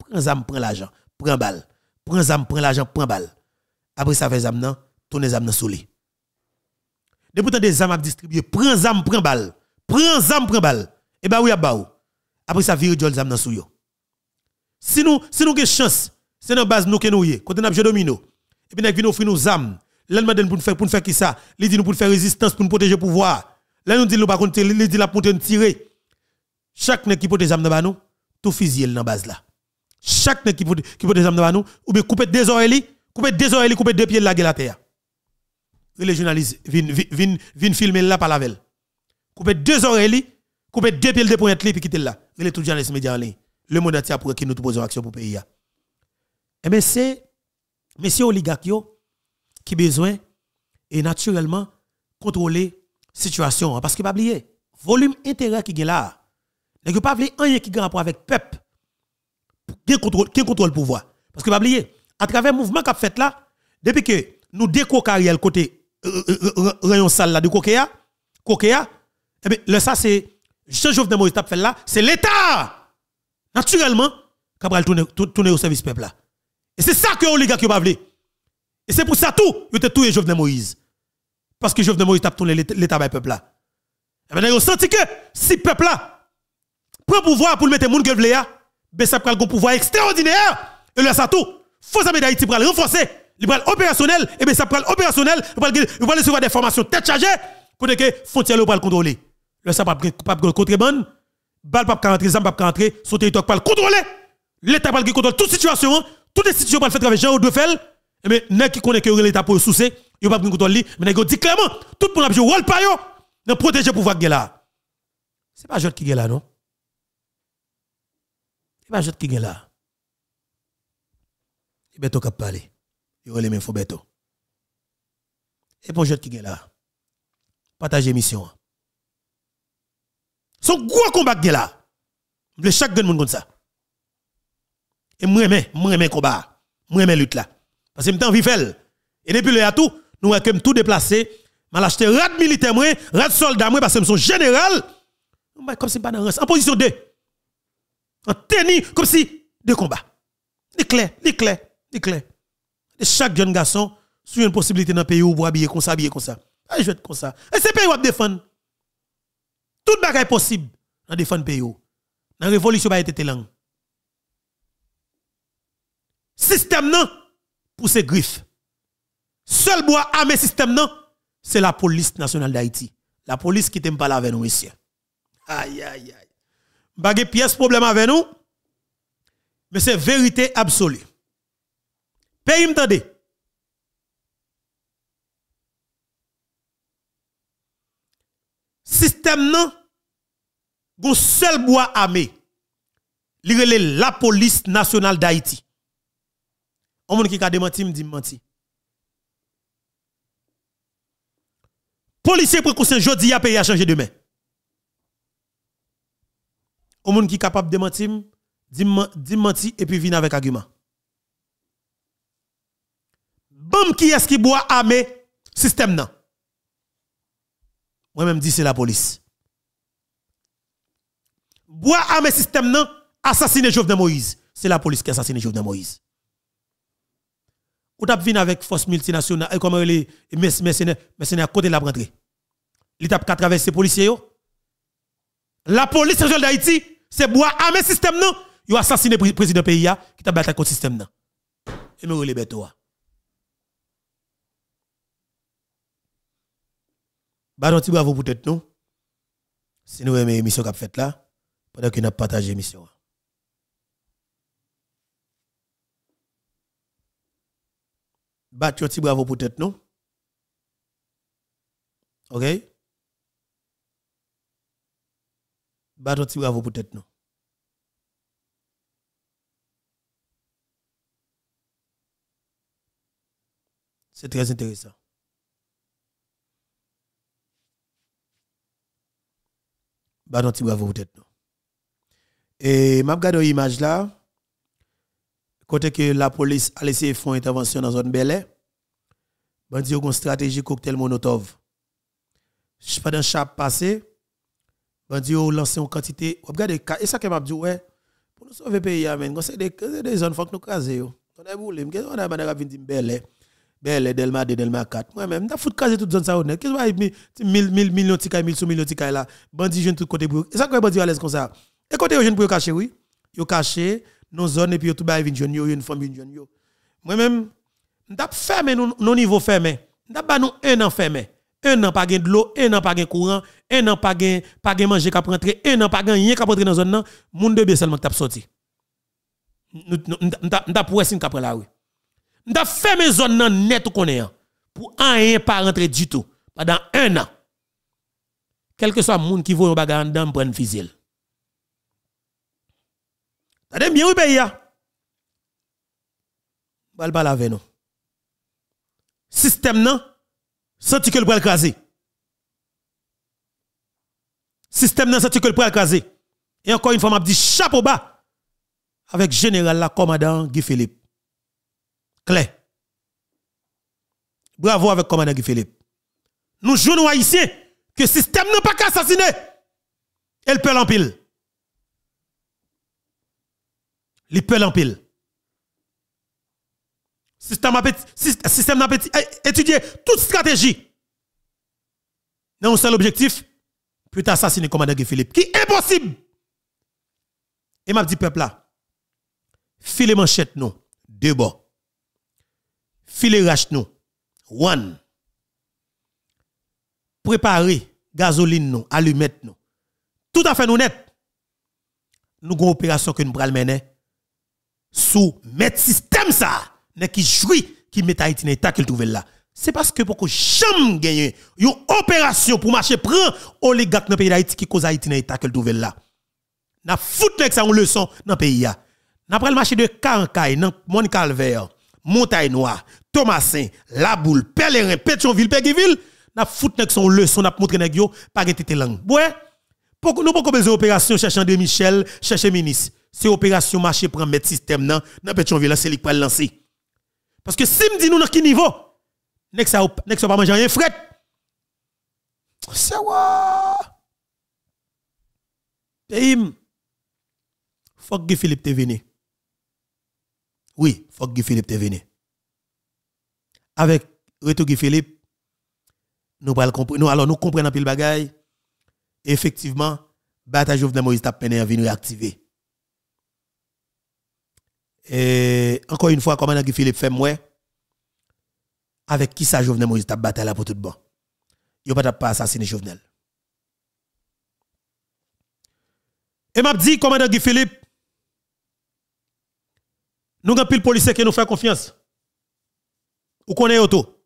prends zam, prends l'argent, prends balle. Prends zam, prends l'argent, prends balle. Après ça fait zam nan, tourne zam nan sous lui. Depuis tant des zam à distribuer, prends zam, prends balle. Prends zam, prends balle. Et bah oui à baou. Après ça vire jol zam nan sou yo. Si nous avons chance, c'est dans base nous que nous y, quand on a joué domino. Et puis nous vient offrir nous zam. Là nous demande pour faire qui ça? Il dit nous pour faire résistance pour nous protéger le pouvoir. Là nous dit nous pas contre, il dit la pour tirer. Chaque nèg qui porte des armes dans nous, tout fusil dans base là. Chaque nèg qui porte des armes dans nous, ou bien couper des oreilles, couper deux pieds de la terre. Les journalistes viennent filmer là par la velle. Couper deux oreilles, couper deux pieds de pointe puis quitter là. Les tout journalistes médias en ligne. Le monde entier pour qui nous posons action pour pays. Eh bien c'est messieurs oligarques qui besoin et naturellement contrôler situation parce que pas oublier volume intérêt qui est là. Ne pas oublier rien qui a rapport avec peuple. Qui contrôle le pouvoir. Parce que pas oublier à travers le mouvement qu'a fait là depuis que nous décoquariel côté rayon salle là de Kokea, eh bien le ça c'est Jean-Jovenel Moïse t'a fait là, c'est l'État. Naturellement, Cabral tourner au service peuple là. Et c'est ça que oligarque pas voulu. Et c'est pour ça tout, il était tout Jovenel Moïse. Parce que Jovenel Moïse t'a tourné l'État par peuple là. Et maintenant, il a senti que si peuple là prend pouvoir pour le mettre moun que vle ya, ben ça prend un pouvoir extraordinaire. Et là ça tout, force armée d'Haïti pour le renforcer, il prend opérationnel et ben ça prend opérationnel, il va recevoir des formations tête chargée pour que frontière pour le contrôler. Là ça pas contrebande, balle pas rentrer, zam pas rentrer, son territoire pas le contrôler. L'État pas le contrôle toute situation, toute institution pas le faire travailler Jean Odefel. Mais nèg qui connaît que l'État pour soucier, il pas contrôle li, mais nèg dit clairement, tout le monde a joué rôle pa yo dans protéger pouvoir qui là. C'est pas Jot qui est là non. C'est pas Jot qui est là. Et Beto qui parler. Il relève info Beto. Et pour Jot qui est là. Partager mission. Son gros combat qui est là. Le chaque monde comme ça. Et moi aimer combat. Moi aimer lutte là. Parce que m'tan vivel. Et depuis le tout, nous avons tout déplacé. Mal acheté rat militaire moi, rat soldat moi parce que son général comme si pas dans en position 2. En tenue comme si de combat. Clair. Et chaque jeune garçon sur une possibilité dans pays où pour habiller comme ça. Je vais être comme ça. Et c'est pays où défendre. Tout bagage possible dans défendre pays où. Dans révolution pas été langue. Système non pour ses griffes. Seul bois armé système non, c'est la police nationale d'Haïti. La police qui t'aime pas là avec nous ici. Aïe. Bagay pièce problème avec nous. Mais c'est vérité absolue. Pays m'tendez. Système non, gon seul bois armé. Li rele la police nationale d'Haïti. On moun qui ka démenti me dit menti. Policier précaution jodi a pays a changer demain. On moun qui capable de mentir dit menti et puis vient avec argument. Bam qui est-ce qui boit armé système nan? Moi même dit c'est la police. Bois armé système nan assassiner Jovenel Moïse, c'est la police qui assassine Jovenel Moïse. Ou t'a vinn avec force multinationale et comment les mercenaires côté de la rentrée. L'état qu'a traverser policiers yo. La police nationale d'Haïti, c'est bois armé système non, yo assassiné président pays qui t'a battu contre système non. Et me relé beto. Badon ti bravo pour tête nous. Si nous aimons émission qu'a fait là pendant que nous partagé émission. Battu ti bravo pour tête nous. OK? Battu ti bravo pour tête nous. C'est très intéressant. Battu ti bravo pour tête nous. Et m'a regardé l'image là. Côté que la police a laissé faire une intervention dans zone Bel-Air, bandi a une stratégie cocktail Molotov. Pendant chaque passé, bandi a lancé une quantité. Regardez, et ça que m'a dit ouais, Pour nous sauver le pays, amen. C'est des zones, faut que nous craser. On a boulé, on a madame qui dit Belle, Delma 2, Delma 4. Moi-même, on a foutu craser toute zone ça honnête. Qu'est-ce que 1000 millions de tickets, 1000 sous millions de tickets là. Bandit jeune tout côté pour. Et ça quoi bandit à l'aise comme ça. Et côté jeune pour cacher oui. Yo caché nos zones et puis tout ba vinn jeune yo une femme jeune yo. Moi-même, on a fermé nos niveaux fermés. On a ba nous 1 an fermé. 1 an pas gain de l'eau, 1 an pas gain courant, 1 an pas gain manger qu'à rentrer, 1 an pas gain rien qu'à rentrer dans zone nan, monde de seulement t'a sorti. N'ta pour essayer qu'après la rue. N'ta fermé zone nan net connaît pour rien pas rentrer du tout pendant 1 an. Quel que soit monde qui voit un bagarre en dedans prendre fusil. T'as bien oui pays ya. Bal pas laver non. Système nan senti que le bras écrasé. Système nan senti que le bras écrasé. Et encore une fois m'a dit chapeau bas avec général la commandant Guy Philippe. Clair. Bravo avec commandant Guy Philippe. Nous jouons haïtiens que système n'a pas qu'à assassiner. Elle peut en pile. Il peut en pile. Système n'a pas étudié toute stratégie. Dans un seul objectif, peut assassiner le commandant Guy Philippe. Qui est impossible. Et m'a dit peuple là, filet manchette nous, 2 bords. Filet rache nous, 1. Préparer gasoline nous, allumette nous. Tout à fait nous net. Nous avons une opération que nous prenons mener sous mettre système ça. Qui jouit, qui met Haïti dans l'état qu'il trouve là. C'est parce que pour que jamais gagner une opération pour marcher prend oligarque dans le pays d'Haïti qui cause Haïti dans l'état qu'il trouve là. N'a foutu ça une leçon dans le pays là. N'a pris le marché de Kankay, dans Mon Calvaire, Montagne Noire, Thomasin, La Boule, Pèlerin, Pétionville, Péguiville, n'a foutu ça une leçon n'a montré nèg yo pas gete langue. Ouais. Pour nous pas besoin opération chercher André Michel, chercher ministre. C'est opération marché prend mettre système dans Pétionville c'est lui qui va lancer. Parce que si me dit nous dans quel niveau, nek ça pas manger rien fret. C'est wa. Pays faut que Guy Philippe te venu. Oui, faut que Guy Philippe te venu. Avec retour Guy Philippe, nous comprenons pile bagaille. Effectivement, bataille Jovenel Moïse t'a peine à venir réactiver. Et encore une fois, commandant Guy Philippe fait moi avec qui ça Jovenel Moïse t'a bataille là pour tout bon. Il pas pas assassiner Jovenel. Et m'a dit commandant Guy Philippe nous avons pile policier qui nous fait confiance. Ou connaît auto.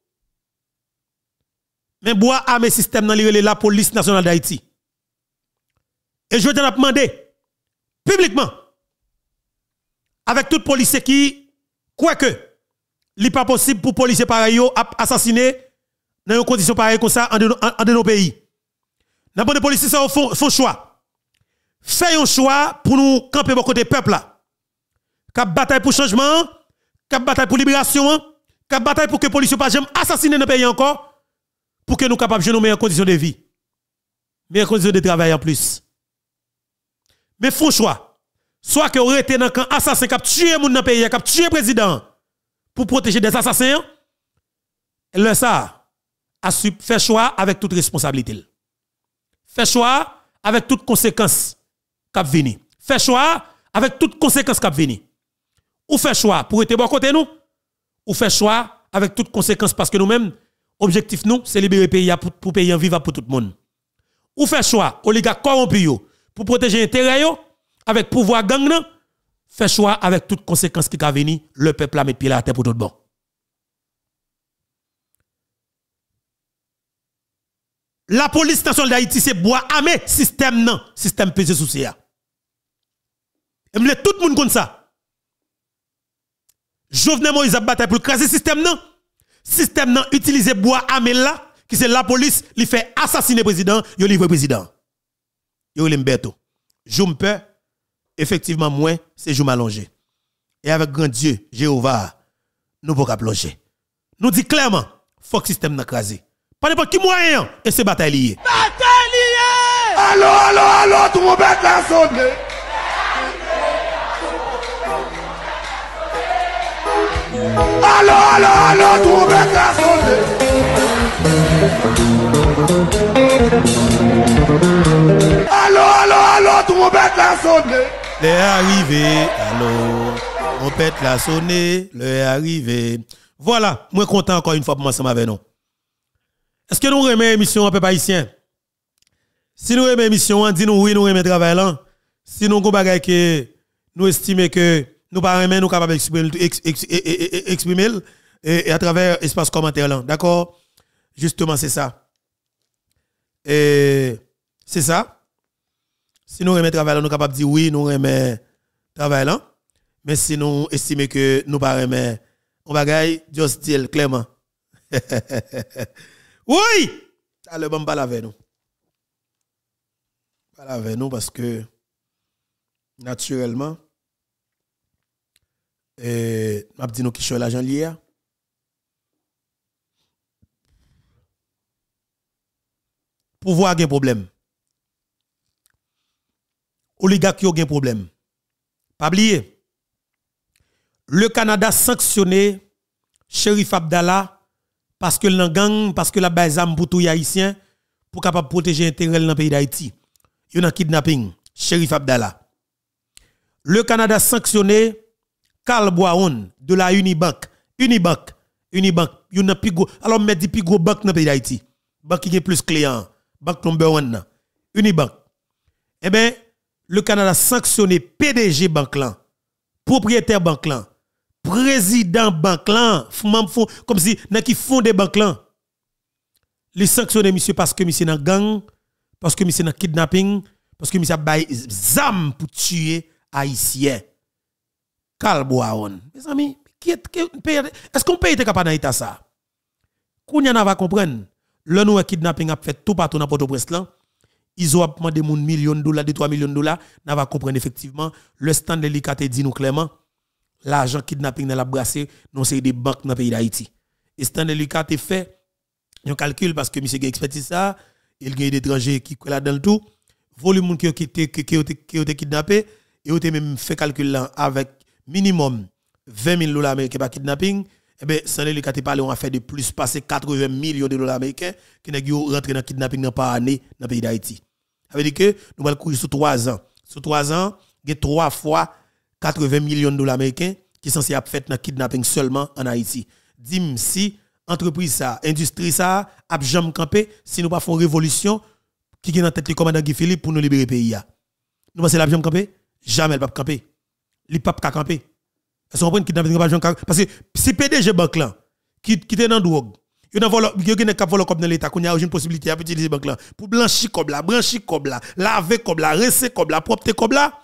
Mais bois armé système dans la police nationale d'Haïti. Et je t'ai demandé publiquement avec tout policier qui quoi que n'est pas possible pour policier pareil assassiner dans une condition pareille comme ça en de nos pays. N'importe les policiers font choix. Fait un choix pour nous camper au côté peuple là. Cap bataille pour changement, cap bataille pour libération, cap bataille pour que les policiers pas jamais assassiner dans le pays encore pour que nous capables de nous meilleures conditions de vie. Meilleures conditions de travail en plus. Mais font choix. Soit que vous êtes dans un camp assassin qui a tué moun dans le pays, qui a tué le président pour protéger des assassins, le ça a su faire choix avec toute responsabilité. Fait choix avec toutes conséquences qui viennent. Fait choix avec toutes conséquences qui viennent. Ou fait choix pour être bon côté nous, ou fait choix avec toutes conséquences parce que nous-mêmes, objectif nous, c'est libérer le pays pour payer en vivant pour tout le monde. Ou fait choix, oligarques corrompus pour protéger l'intérêt avec pouvoir gang, fait choix avec toutes conséquences qui viennent venir, le peuple a mis pied à la terre pour tout bon. La police nationale d'Haïti, c'est bois armé, système non, système pesé sous ça. Et me tout le monde comme ça. Jovenel Moïse a bataille pour craser système non. Système non utiliser bois armé là, qui c'est la police, il fait assassiner le président, il livre le président. Il l'embeto. Je me peux, effectivement, moi, c'est je m'allonge. Et avec grand Dieu, Jéhovah, nous ne pouvons pas plonger. Nous dit clairement, faut que le système n'a crasé. Pas n'importe qui moyen, et c'est bataille liée. Bataille liée! Allô, tout le monde est là, sonné. Allô, trompette la sonné. Allô, trompette la sonné. L'heure arrivé, allô, trompette la sonné, l'heure arrivé. Voilà, moi content encore une fois pour moi ensemble avec nous. Est-ce que nous remettons émission en peuple haïtien? Si nous remettons émission, dis-nous oui, nous remettons travail là. Si nous avons des que nous estimons que nous pas remettons, nous capables d'exprimer et à travers espace commentaire là. D'accord? Justement, c'est ça. Et c'est ça. Si nous remettons travail là, nous capables de dire oui, nous remettons travail là. Mais si nous estimons que nous pas remettons, on bagaille, just dire clairement. Oui! Ça le bon parle avec nous. Parle avec nous parce que naturellement, m'a dit nous qui sont l'argent lié. Pouvoir a un problème. Oligarque a un problème. Pas oublier. Le Canada sanctionné Shérif Abdallah parce que le gang, parce que la base arme pour tout haïtien pour capable protéger l'intérêt dans le pays d'Haïti. Il y a un kidnapping, Shérif Abdallah. Le Canada sanctionné Karl Boaon de la Unibank. Unibank, il y a un plus gros, alors met dit plus gros banque dans le pays d'Haïti. Banque qui a plus clients, banque number 1. Unibank. Eh bien, le Canada sanctionné PDG banque là, propriétaire banque là, président banque là, comme si n'a qui font des banques là. Les sanctionner monsieur parce que monsieur dans gang, parce que monsieur dans kidnapping, parce que monsieur a bail zam pour tuer haïtien. Kalboaon. Mes amis, est-ce qu'on paye capable dans état ça? Kounya n'a va comprendre. Le nou kidnapping a fait tout partout dans Port-au-Prince là. Ils ont demandé des millions de dollars, 3 millions de dollars, n'a va comprendre effectivement le stand délicat dit nous clairement. L'argent kidnapping dans la brassé, non c'est des banques dans le pays d'Haïti. Et stand délicat est fait un calcul parce que monsieur a expertise ça, il y a des étrangers qui là dans le tout, volume qui ont été kidnappé et ont même fait calcul là avec minimum 20 000 dollars américains par kidnapping. Eh bien, sans les cas parlé, on a fait de plus passer 80 millions de dollars américains qui n'ont rentré dans le kidnapping par année dans le pays d'Haïti. Ça veut dire que nous allons courir sur 3 ans. Sur 3 ans, il y a 3 fois 80 millions de dollars américains qui sont censés être faits dans le kidnapping seulement en Haïti. Dis-moi si entreprise ça, industrie ça, a jamais campé, si nous pas font révolution, qui est dans tête le commandant Guy Philippe pour nous libérer le pays. Nous pensons la jamais campé? Jamais elle pas camper. Il pas camper. Est-ce qu'on prend kidnapping parce que si PDG banque là qui était dans drogue, il y a un cap vol comme dans l'état qu'on a une possibilité à utiliser banque là pour blanchir comme là, branchir comme là, laver comme là, rincer comme là, propter comme là.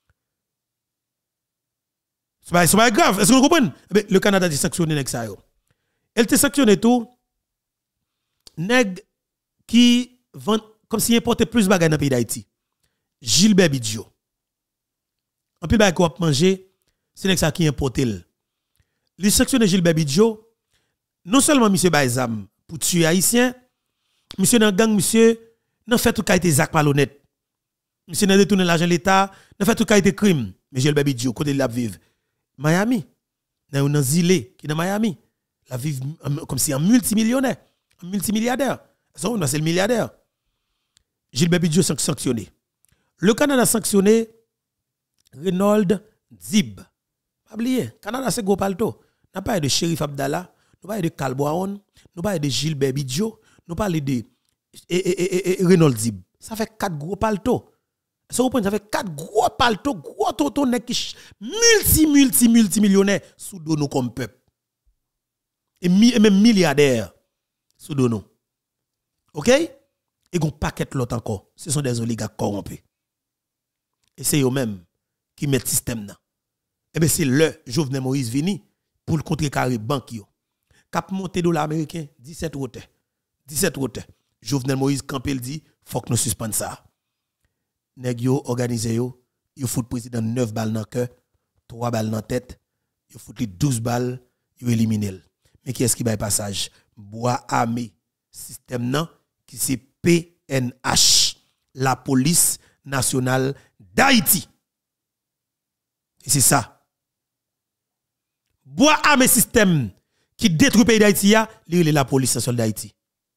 C'est pas grave. Est-ce que vous comprenez? Le Canada a sanctionné nèg ça yo. Elle te sanctionné tout nèg qui vend comme s'il importait plus bagages dans le pays d'Haïti. Gilbert Bidjo. En plus, qu'on a mangé, c'est ça qui importe. Les sections de Gilbert Bidjo, non seulement monsieur Baïzam pour tuer haïtien, monsieur dans gang, monsieur n'a fait tout cas été Zach malhonnête. Monsieur n'a détourné l'argent de l'État, n'a fait tout cas été crime. Mais Gilbert Bidjo, côté de la vive. Miami, dans un zilé qui est dans Miami, la vive comme si un multimillionnaire, un multimilliardaire. C'est le milliardaire. Gilbert Bidjo sanctionné. Le Canada a sanctionné Reynold Zib. Pas oublier, Canada c'est gros palto. N'a pas de Shérif Abdallah, nous pas de Kalboaon, nous pas de Gilbert Bidjo, nous pas de Reynold Zib. Ça fait 4 gros palto. Ça fait 4 gros palto, gros toto nek qui multimillionnaire sous nous comme peuple. Et même milliardaires sous nous. OK? Et gon paquet l'autre encore. Ce sont des oligarques corrompus. Et c'est eux-mêmes qui mettent le système là. Et bien c'est le Jovenel Moïse vini pour le contrecarrer banque yo. Cap monté dollar américain 17 route. 17 route. Jovenel Moïse campé le dit faut que nous suspendre ça. Nèg yo organisé yo, fout président 9 balles dans cœur, 3 balles dans tête, yo fout 12 balles, yo éliminer. Mais qui est-ce qui bail passage? Bois armé système nan qui c'est PNH, la police nationale d'Haïti. Et c'est ça. bois armé système qui détruit le pays d'Haïti, il est la police nationale d'Haïti.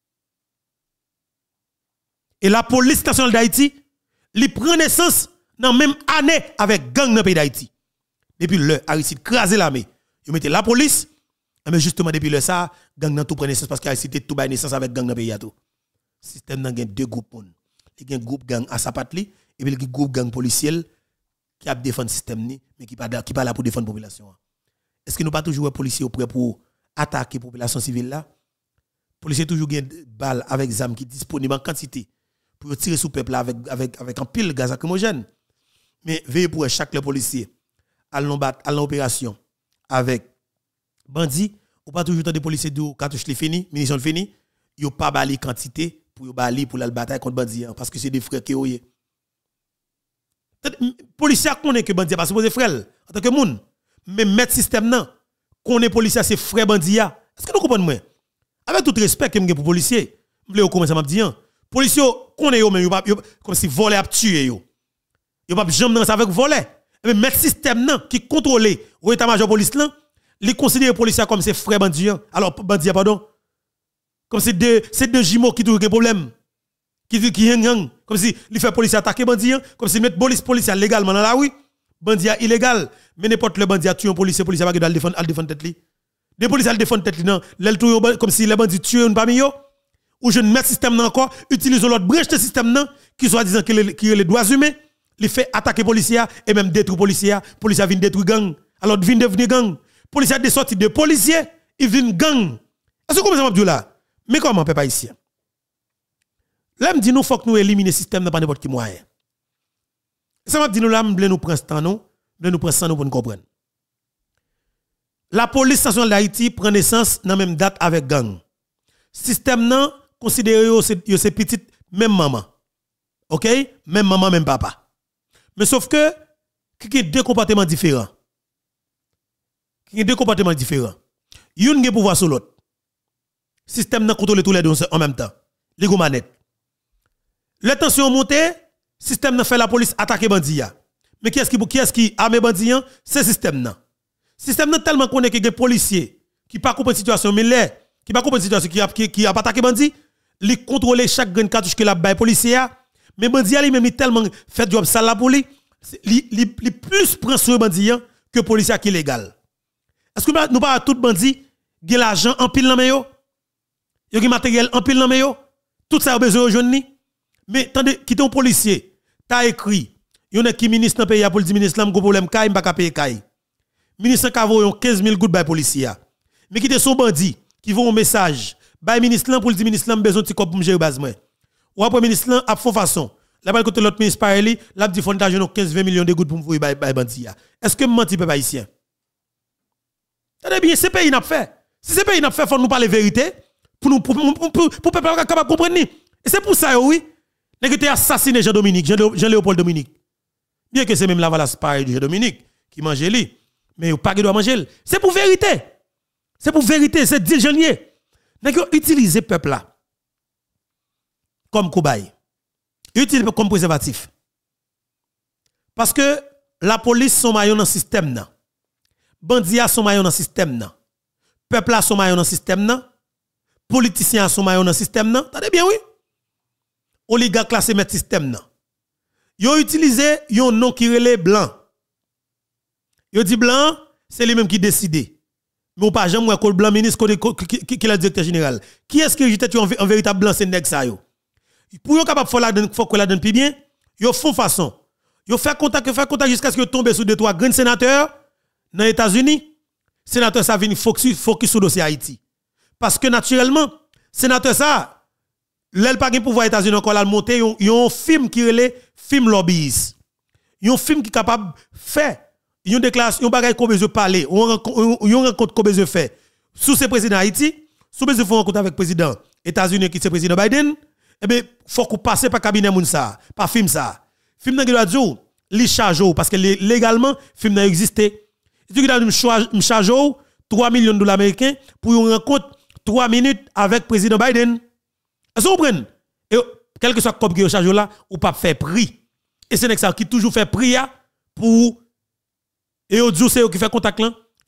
Et la police nationale d'Haïti, il prend naissance dans la même année avec gang dans le pays d'Haïti. Depuis le Aristide crasé l'armée, il mettait la police, mais justement depuis le ça, gang dans tout prend naissance parce qu'Aristide tout bail naissance avec gang dans le pays. Le système dans deux groupes. Il y a un groupe gang à Sapatli et puis il y a un groupe gang policier qui a défendu le système, mais qui n'est pas là pour défendre la population. Est-ce que nous pas toujours les policiers prêts pour attaquer la population civile là? Les policiers toujours des balles avec des armes qui sont disponibles en quantité pour tirer sur le peuple avec un pile de gaz lacrymogène. Mais veillez pour chaque policier à l'opération avec bandits, ou pas toujours des policiers de cartouche les fini, munitions fini, ils n'ont pas bali quantité pour bali pour la bataille contre bandits parce que c'est des frères qui ont eu. Policier connaît que bandits pas supposé frère en tant que monde, mais mettre système nan connaît policier c'est frère bandits. Est-ce que nous comprenons moi? Avec tout respect que j'ai pour policier, je voulais commencer à me dire, policier connaît yo même comme si voler a tuer yo. Yo pas jamais dans ça avec voler. Mais mettre système nan qui contrôle ou état-major police là, li considérer policier comme ses frères bandits. Alors bandits pardon. Comme c'est deux jumeaux qui ont des problèmes. Qui yang comme si il fait policier attaquer bandit, comme si mettre police policier légalement dans la rue, bandit illégal, mais n'importe le bandit a tué un policier pas doit défendre tête li. Des policiers défendre tête li non, comme si les bandits tuent un parmi eux. Ou je ne mets système nan encore, utilise l'autre brèche de système nan qui soit disant que les droits humains, il fait attaquer policiers et même détruire policiers vient détruire gang. Alors vient devenir gang. Policiers des sorties de policiers, ils viennent gang. Est-ce que comment ça m'a là? Mais comment peuple haïtien? Là me dit nous faut que nous éliminer le système dans pas n'importe qui moyen. Ça m'a dit nous là nous prendre ce temps nous prendre ça pour nous comprendre. La police nationale d'Haïti prend naissance dans même date avec gang. Système nan considéré c'est petite même maman. OK? Même maman même papa. Mais sauf que qui a deux comportements différents. Yon gen pouvoir sur l'autre. Système nan contrôle tous les deux en même temps. Les go manette. Les tensions montées, système nan fait la police attaquer bandit. Mais qui est-ce qui arme bandit? C'est système nan. Système nan tellement connaît que des policiers qui pas comprendre situation mais qui pas comprendre situation qui a attaqué bandit, li contrôler chaque grain cartouche que la bail policier. Mais bandit lui même tellement fait job sale pour lui, li plus prend sur bandit que policier qui légal. Est-ce que nous pas tout bandit gen l'argent en pile dans main yo? Yo gen matériel en pile dans main yo? Tout ça a besoin aujourd'hui. Mais tandis qui ton policier, t'a écrit, yon est qui ministre dans pays pour dire ministre l'am go problème kay m'pa ka payer kay. Ministre ka voyon 15 000 gouttes bay policier. Mais qui te son bandit qui vont un message, bay ministre pour dire ministre l'am besoin de cop pour gérer base moi. Ou après ministre l'am a fond façon. La balle côté l'autre ministre parler, l'a dit fond d'argent 15-20 millions de gouttes pour vous bay bandit. Est-ce que menti peuple haïtien? Tenez bien, ce pays n'a fait. Si ce pays n'a fait, faut nous parler vérité pour peuple capable comprendre. Et c'est pour ça oui, nèg te assassiné Jean-Dominique, Jean-Léopold Dominique. Bien que c'est même la valasse pareil de Jean-Dominique qui mange lui, mais pas qui doit manger. C'est pour vérité. C'est pour vérité, c'est diligenier. Nèg utiliser peuple là comme cobaye. Utiliser comme préservatif. Parce que la police son maillon dans système nan. Bandia son maillon dans système nan. Peuple là son maillon dans système nan. Politiciens son maillon dans système nan. Tendez bien oui. Oligarque classé met système nan. Yo utilisé yon nom qui relè blanc. Yo dit blanc, c'est lui même qui décide. Mais ou pas jamais moi col blanc ministre qui est le directeur général. Qui est-ce que j'étais en véritable blanc c'est nèg ça yo. Pour yo capable faut que la donne plus bien, yo font façon. Yo fait contact jusqu'à ce que tombe sur deux trois grands sénateurs dans les États-Unis. Sénateur ça vient focus sur dossier Haïti. Parce que naturellement, sénateur ça l'el pas gen pouvoir États-Unis encore là monter yon film qui relè film lobbyiste. Yon film qui capable faire yon déclaration yon bagay qu'on besoin parler, yon rencontre qu'on besoin faire. Sous ce président Haïti, sous besoin faire rencontre avec président États-Unis qui c'est président Biden, eh ben faut qu'on passe par cabinet moun ça, pas film ça. Film nan doit dire li charge parce que légalement film n'a existé. Tu doit me charge 3 millions de dollars américains pour une rencontre 3 minutes avec président Biden. Est-ce que vous comprenez? Et quel que soit le qui charge là, ou pas faire prix. Et c'est ça qui toujours fait prix pour et au dit c'est qui fait contact là,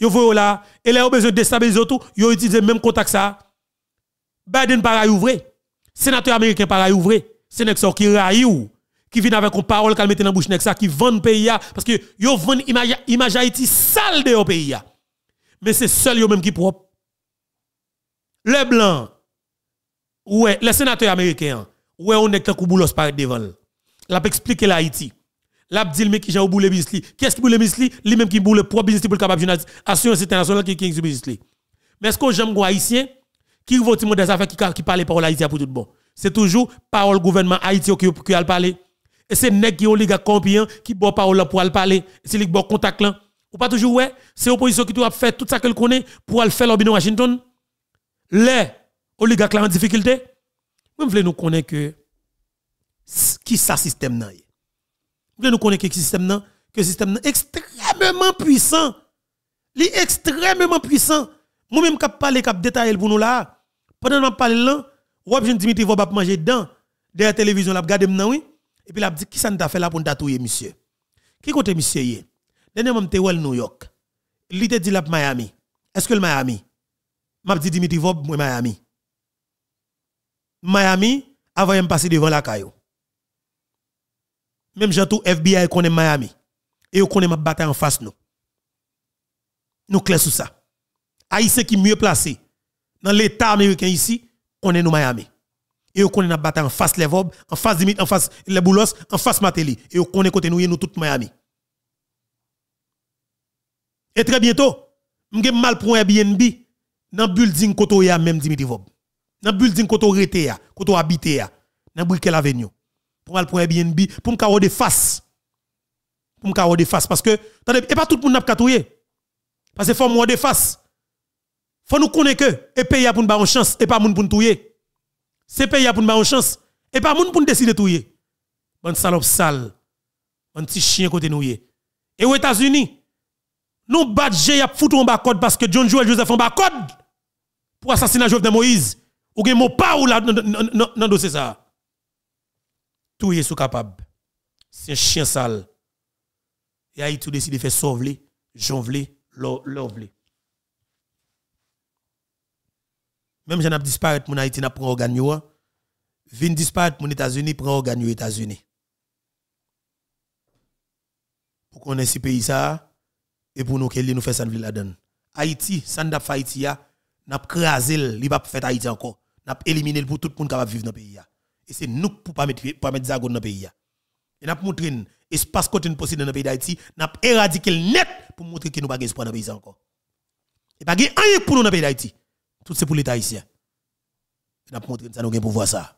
Yo voyez là, et là, yo besoin de déstabiliser tout, yo utilise même contact ça. Biden pareil ouvre. Sénateur américain pareil ouvre. C'est nèg qui raillou, qui vient avec une parole qu'elle mette dans bouche nèg ça qui vend pays parce que yo vend image Haïti sale de au pays. Mais c'est seul yo même qui propre. Le blanc, ouais, les sénateurs américains, ouais, on est que boulos par devant. L'a expliqué l'Haïti. L'a dit mais qui j'ai boule business li. Qu'est-ce qui boule business li? Lui même qui boule propre business pour capable journaliste assurance internationale qui business li. Mais est-ce que j'aime haïtien qui vote des affaires qui parle parole haïtien pour tout bon. C'est toujours parole gouvernement haïtien qui a parler. Et c'est nèg qui oligarque corrompu qui boit parole pour parler, c'est li bon contact là. Ou pas toujours ouais, c'est opposition qui doit faire tout ça qu'elle connaît pour aller faire lobby dans Washington. Les oligarques là en difficulté. Nous voulons nous connaître que qui ça système nan. Nous voulons nous connaître que système nan, extrêmement puissant. Li extrêmement puissant. Moi même cap parler cap détailler pour nous là. Pendant que je parle là, ou bien Dimitri va manger dedans derrière la télévision la regarder maintenant oui et puis la dit qui ça t'a fait là pour tatouyer monsieur. Qui côté monsieur yé? Dernièrement m'te wel New York. Il te dit là Miami. Est-ce que le Miami? M'a dit Dimitri Vob moi Miami. Miami avant de passer devant la caillou. Même j'entends FBI connaît Miami et on connaît ma bataille en face nous. Nous clair sur ça. Haïtien qui mieux placé dans l'état américain ici, on est nous Miami. Et on connaît la bataille en face les Vob, en face Dimitri, en face les Boulos, en face Mateli et on connaît côté nous tout Miami. Et très bientôt, m'gè mal pour Airbnb dans building koto ya même Dimitri Vob. Dans building koto rete ya, koto habite ya, dans Brickell Avenue. Pour mal pour Airbnb, pour m'ka de face. Pour m'ka de face parce que attendez, et pas tout le monde n'a pas touyer. Parce que faut moi de face. Faut nous connaître que et pays pour nous ba une chance et pas moun pour nous touyer. C'est pays pour nous ba une chance et pas moun pour nous décider touyer. Bon salope sale. Un petit chien côté nous yé. Et aux États-Unis, nous badge y a foutu en bas code parce que John Joel Joseph en bas code pour assassiner Jovenel Moïse. Ou gen mot pas ou là dans dossier ça. Tout est sous capable. C'est un chien sale. Et Haïti tout décide de faire sauver, jonvler, l'ovler. Même j'en ai disparaître mon Haïti n'a prend organe yo. Vin disparaître mon États-Unis prend organe yo États-Unis. Pour qu'on ait ce pays ça et pour nous qu'elle nous fait ça la donne. Haïti, ça n'a pas Haïti a, n'a crasé, il va faire Haïti encore. N'a éliminé pour tout le monde capable vivre dans le pays. Et c'est nous pour pas mettre zagon dans le pays. Et n'a montré un espace côté possible dans le pays d'Haïti, n'a éradiqué le net pour montrer que nous pas espoir dans le pays encore. Et pas rien pour nous dans le pays d'Haïti. Tout c'est pour l'État haïtien. N'a montré ça nous gain pouvoir ça.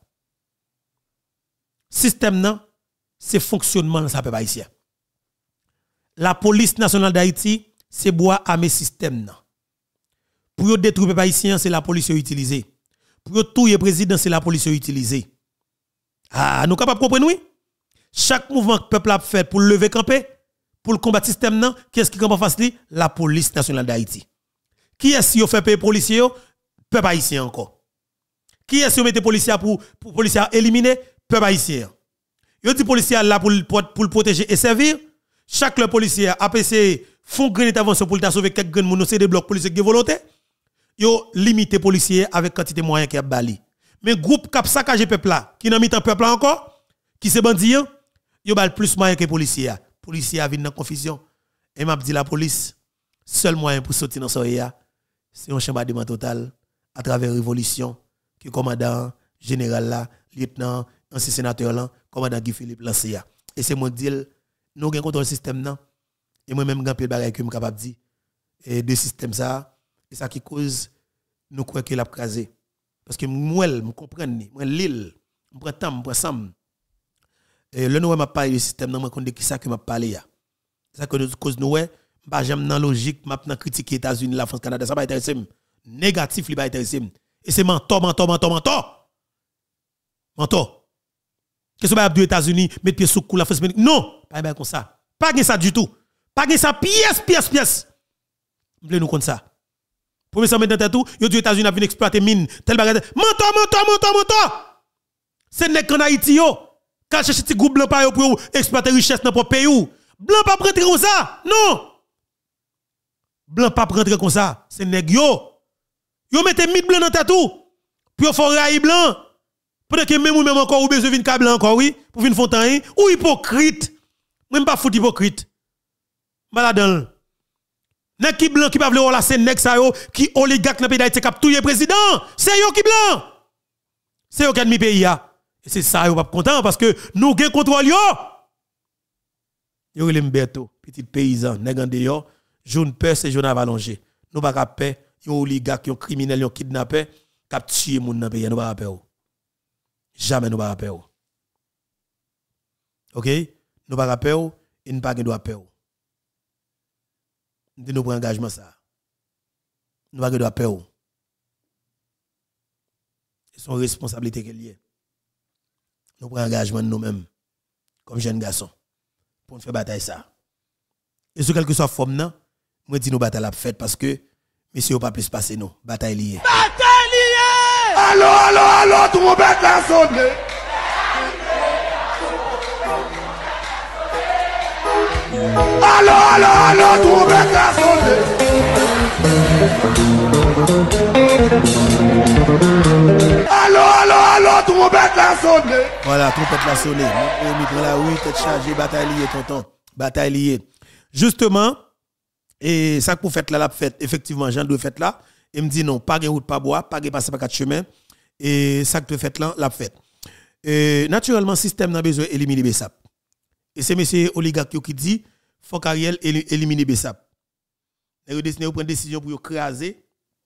Système nan, c'est fonctionnement ça peuple haïtien. La police nationale d'Haïti, c'est bois armé système nan. Pour détruire peuple haïtien, c'est la police utilisée. Pour tout le président, c'est la police utilisée. Ah, nous capables de comprendre, oui? Chaque mouvement que le peuple a fait pour lever camper, pour le combattre système, non, qui est-ce qui campe en face? La police nationale d'Haïti. Qui est-ce qui fait payer policiers? Peuple haïtien encore. Qui est-ce qui met policiers pour policiers éliminer? Peuple haïtien. Yo dit policiers là pour le protéger et servir. Chaque le policier a essayé font grande intervention pour sauver quelques grands moun, c'est des blocs policiers qui volonté. Yo limité policiers avec quantité de moyens qui a bali. Mais groupe cap saccage peuple là, qui n'a mis en peuple là encore, qui se bandit, yo bal plus moyen que policiers. Policiers a vinn dans confusion. Et m'a dit la police, seul moyen pour sortir dans soya, c'est un chambardement total à travers révolution que commandant général là, lieutenant, ancien sénateur là, commandant Guy Philippe lancé. Et c'est moi dire nous gain contrôle système nan et moi même grand pile bagay que me capable dire et de système ça et ça qui cause nous croire que l'a crasé parce que moi me comprendre moi l'île me prend temps me prend sam et le nous m'a parlé du système nan moi connais qui ça que m'a parlé ya ça que cause nous pas jamais dans logique m'a nan critiquer États-Unis la France Canada ça pas intéressé négatif li pas intéressé et c'est mentor qu'est-ce que les États-Unis mettre pied sous cou la France non pas comme ça pas gain ça du tout pas gain ça pièce m'vle nous comme ça premier ça mettre dans tout yo les États-Unis a vinn exploiter mine tel bagage mentor c'est nek en Haïti yo quand cherche petit groupe blanc pa yo pour exploiter richesse dans propre pays ou blanc pas prendre comme ça non blanc pas rentrer comme ça, c'est nèg yo. Yo mettez mythe blanc dans tête tout. Puis yo font raï blanc. Pendant que même ou même encore ou besoin vinn ka blanc encore oui, pour vinn fontaine ou hypocrite. Même pas fout hypocrite. Maladan. Nèg qui blanc qui pas vle la c'est nèg ça yo qui oligarque dans pays d'Haïti k'ap touyer président. C'est yo qui blanc. C'est yo qui ennemi pays a. Et c'est ça yo pas content parce que nous gen contrôle yo. Yo relem Berto, petit paysan, nèg en dehors, jaune peur c'est jaune avalongé. Nous pas ka paix, yon oligarque, yon criminel, yon kidnappé, k'ap tuer moun dans pays, nous pas paix. Jamais nous pas paix. OK? Nous pas paix et nous pas droit paix. Nous prenons engagement ça. Nous pas droit paix. C'est son responsabilité qu'elle y est. Nous prenons engagement nous-mêmes comme jeunes garçons pour nous faire bataille ça. Et sur quelque soit forme non, moi dis nous bataille la fête parce que monsieur pas plus passer nous, bataille liée. Bataille liée! Allô, tout le monde la sonne. Allô, tout le monde la sonne. Allô, tout le monde la sonne. Voilà, tout peut la sonner. Nous prend la rue, tête chargée, bataille liée, tonton. Bataille liée. Justement, et ça pour fête là, la fête, effectivement, Jean doit fête là. Et me dit non, pas de route, pas bois, pas de passer par 4 chemins. Et ça que fête là, la fête. Naturellement, le système n'a besoin d'éliminer Bessap. Et c'est monsieur oligarque qui dit, faut qu'Ariel élimine Bessap. Et vous prendre décision pour écraser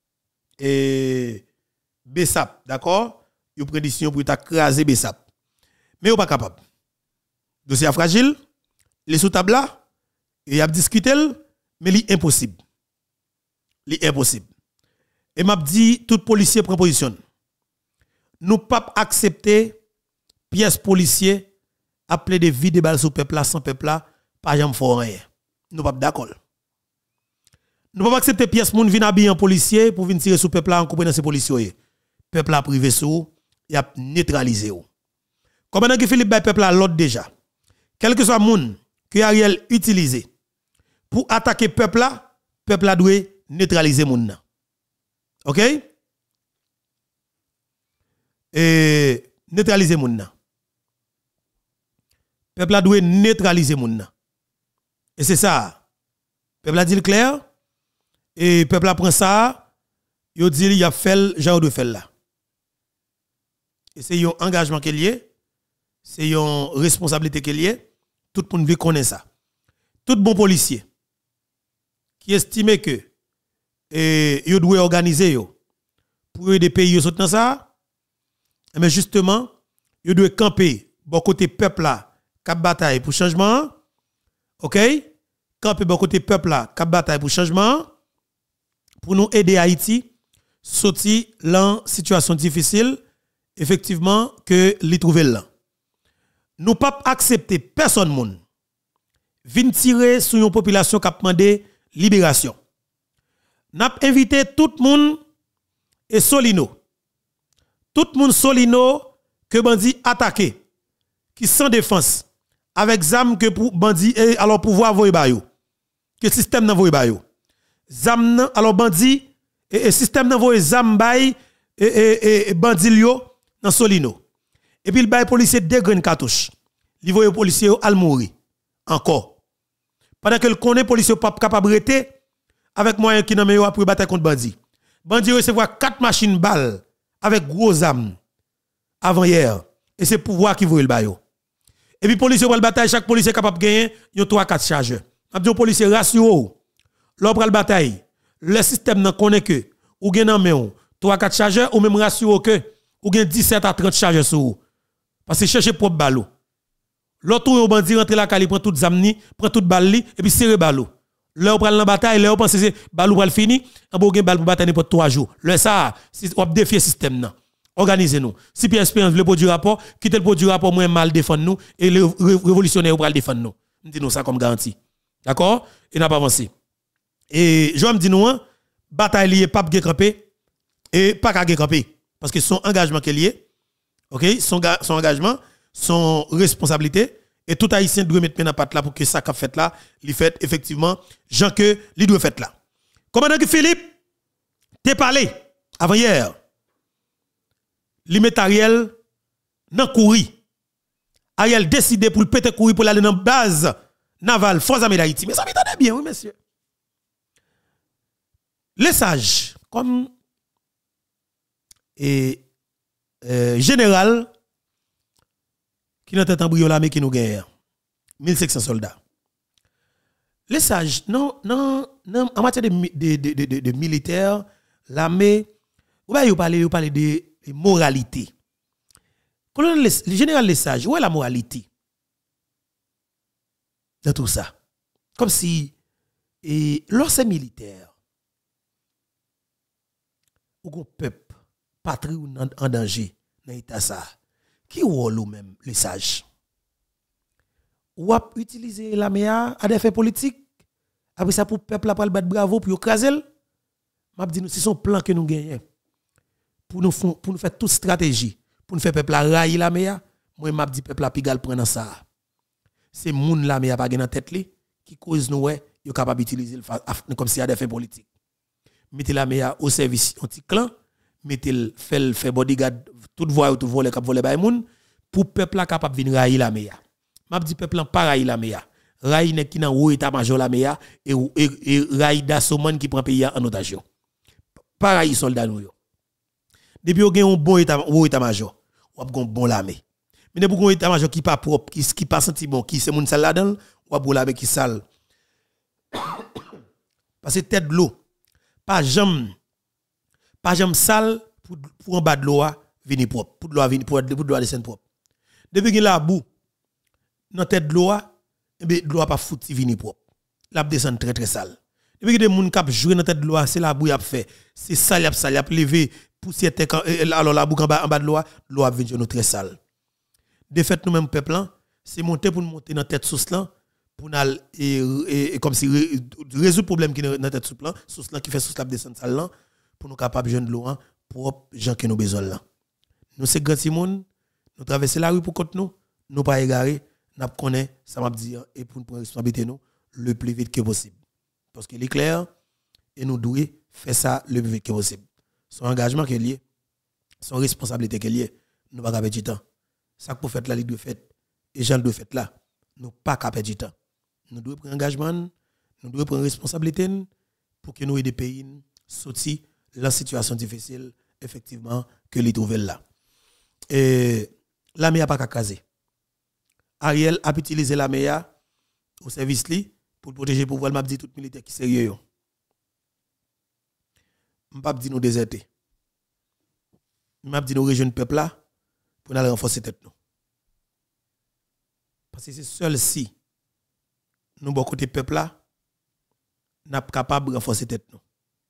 Bessap, d'accord? Vous prenez décision pour écraser Bessap. Mais vous pas capable. Dossier fragile, les sous table là, et a discuté, mais c'est impossible. C'est impossible. Et m'a dit tout policier prend position. Nous pas accepter pièce policier appeler des vides de balles sur peuple là sans peuple là pas jamais fort rien. Nous pas d'accord. Nous pas accepter pièce moun vinn habiller en policier pour venir tirer sur peuple là en couper dans ces policiers. Peuple là privé sous y a neutralisé ou. Comme maintenant que Philippe bay peuple là l'autre déjà. Quel que soit moun que Ariel utilisé pour attaquer peuple là doit neutraliser moun nan. OK? Et neutraliser moun nan. Peuple là doit neutraliser moun nan. Et c'est ça. Peuple là dit le clair et peuple là prend ça, yo dit il a fait genre de faire là. Et c'est un engagement qu'il y est, c'est une responsabilité qu'il y est, tout le monde veut connaître ça. Tout bon policier qui estime que yo doit organiser yo pour aider pays yo dans ça, mais justement, yo doit camper bon côté peuple là, cap bataille pour changement. OK? Camper bon côté peuple là, cap bataille pour changement pour nous aider Haïti sortir dans situation difficile effectivement que li trouver là. Nous pas accepter personne moun vinn tirer sur une population qui a demandé libération. N'a invité tout le monde et solino. Tout le monde solino que bandi attaqué qui sans défense avec zam que pour bandi alors pouvoir voyer ba yo. Que système nan voyer ba yo. Zam nan alors bandi et système nan voyer zam bay et bandi yo dans solino. Et puis le bay policier deux graines cartouches. Li voyer policier al mourir encore. Pendant que le connaît policier pas capable arrêter avec moyen qui nan meilleur après bataille contre bandi. Bandi recevoir 4 machines balles avec gros armes avant hier et c'est pouvoir qui voyer le bayo. Et puis policier pour le bataille chaque policier capable gagner yon 3-4 chargeurs. A dit policier rassure l'on pral bataille le système nan connaît que ou gen nan men 3-4 chargeurs ou même rassure que ou gen 17 à 30 chargeurs sur ou. Parce que chercher propre ballot. L'autre ou bandi rentre la cali prend toute zamni, prend toute balle li et puis serre ballot. Là on pral la bataille, là on pense c'est ballot pral fini, on bo gen balle pour bataille pour 3 jours. Là ça si on défier système nan. Organisez-nous. Si Pierre Espérance veut produire rapport, quittez le produit rapport moins mal défendre nous et les révolutionnaires pral défendre nous. Nous disons ça comme garantie. D'accord? Et n'a pas avancé. Et je me dis nous bataille lié pas gen camper et pas ka gen camper parce que son engagement qui est lié. OK? Son engagement, son responsabilité et tout haïtien doit mettre dans patte là pour que ça qu'a fait là, il fait effectivement gens que li doit fait là. Commandant Philippe, t'es parlé avant hier. Li met Ariel nan kouri. Ariel décidé pour le péter courir pour aller dans base navale Forces Armées d'Haïti. Mais ça m'étonne bien, oui, monsieur. Les sages, comme général qui n'a tête en brio l'armée qui nous gagne 1500 soldats. Les sages, non, en matière de militaire, l'armée, vous parlez de moralité. Le général Les Sages, où est la moralité dans tout ça? Comme si, lorsque militaire, ou un peuple, patrie ou en danger, dans l'état ça, qui rôle ou même Les Sages? Ou a utiliser l'armée à des fins politiques, après ça pour le peuple, pour le battre bravo, pour écraser? M'a dit nous, c'est son plan que nous gagnons. Pour nous faire toute stratégie. Pour nous faire peuple la railler la meya, moi m'a dit peuple la pigal prendre ça. C'est moun la meya pas dans tête li qui cause nous ouais, yo capable utiliser comme si y a des fins politiques. Mettez la meya au service anti clan, mettez fait bodyguard toute voie tout voler cap voler bay moun pour peuple la capable venir railler la meya. M'a dit peuple pas railler la meya. Railler nek qui dans haut état major la meya et railler d'assoman qui prend pays en otage. Pas railler soldat nous yo. Depuis vous avez un bon état-major, vous avez un bon l'armée. Mais depuis vous avez un état-major qui n'est pas propre, qui pas senti bon, qui c'est mon sale là-dedans, vous avez l'armée qui sale. Parce que tête de l'eau, pas jamais sale pour en bas de l'eau venir propre, pour de l'eau venir pour de l'eau descendre propre. Depuis que la boue dans tête de l'eau, de l'eau pas foutu venir propre. La descend très très sale. Depuis que des gens qui jouent dans tête de l'eau, c'est la boue a fait, c'est sale a levé. Poussière alors la boucle en bas de l'eau a venu très sale. De fait nous même peuple c'est monter pour monter dans tête sous là pour comme si résoudre problème qui dans tête sous là qui fait sous la descendre sale là pour nous capable jeune de l'eau propre gens qui nous besoin là. Nous c'est grand monde, nous traverser la rue pour côté nous pas égarer, n'a connaît ça m'a dit et pour prendre responsabilité nous le plus vite que possible. Parce qu'il est clair et nous devons faire ça le plus vite que possible. Son engagement qu'il y a, son responsabilité qu'il y a, nous pas perdre du temps. Ça pour faire la ligue de fête et gens de fête là, nous pas perdre du temps. Nous devons prendre engagement, nous devons prendre responsabilité pour que nous aider des pays sortir la situation difficile effectivement que les trouver là. Et l'armée a pas caser. Ariel a utilisé l'armée au service li pour protéger pour pouvoir m'a dit tout militaire qui sérieux. M'pa dit nous déserter. M'a dit nous rejoindre peuple là pour aller renforcer tête nous. Parce que c'est seul si nous bon côté peuple là n'a pas capable de renforcer tête nous.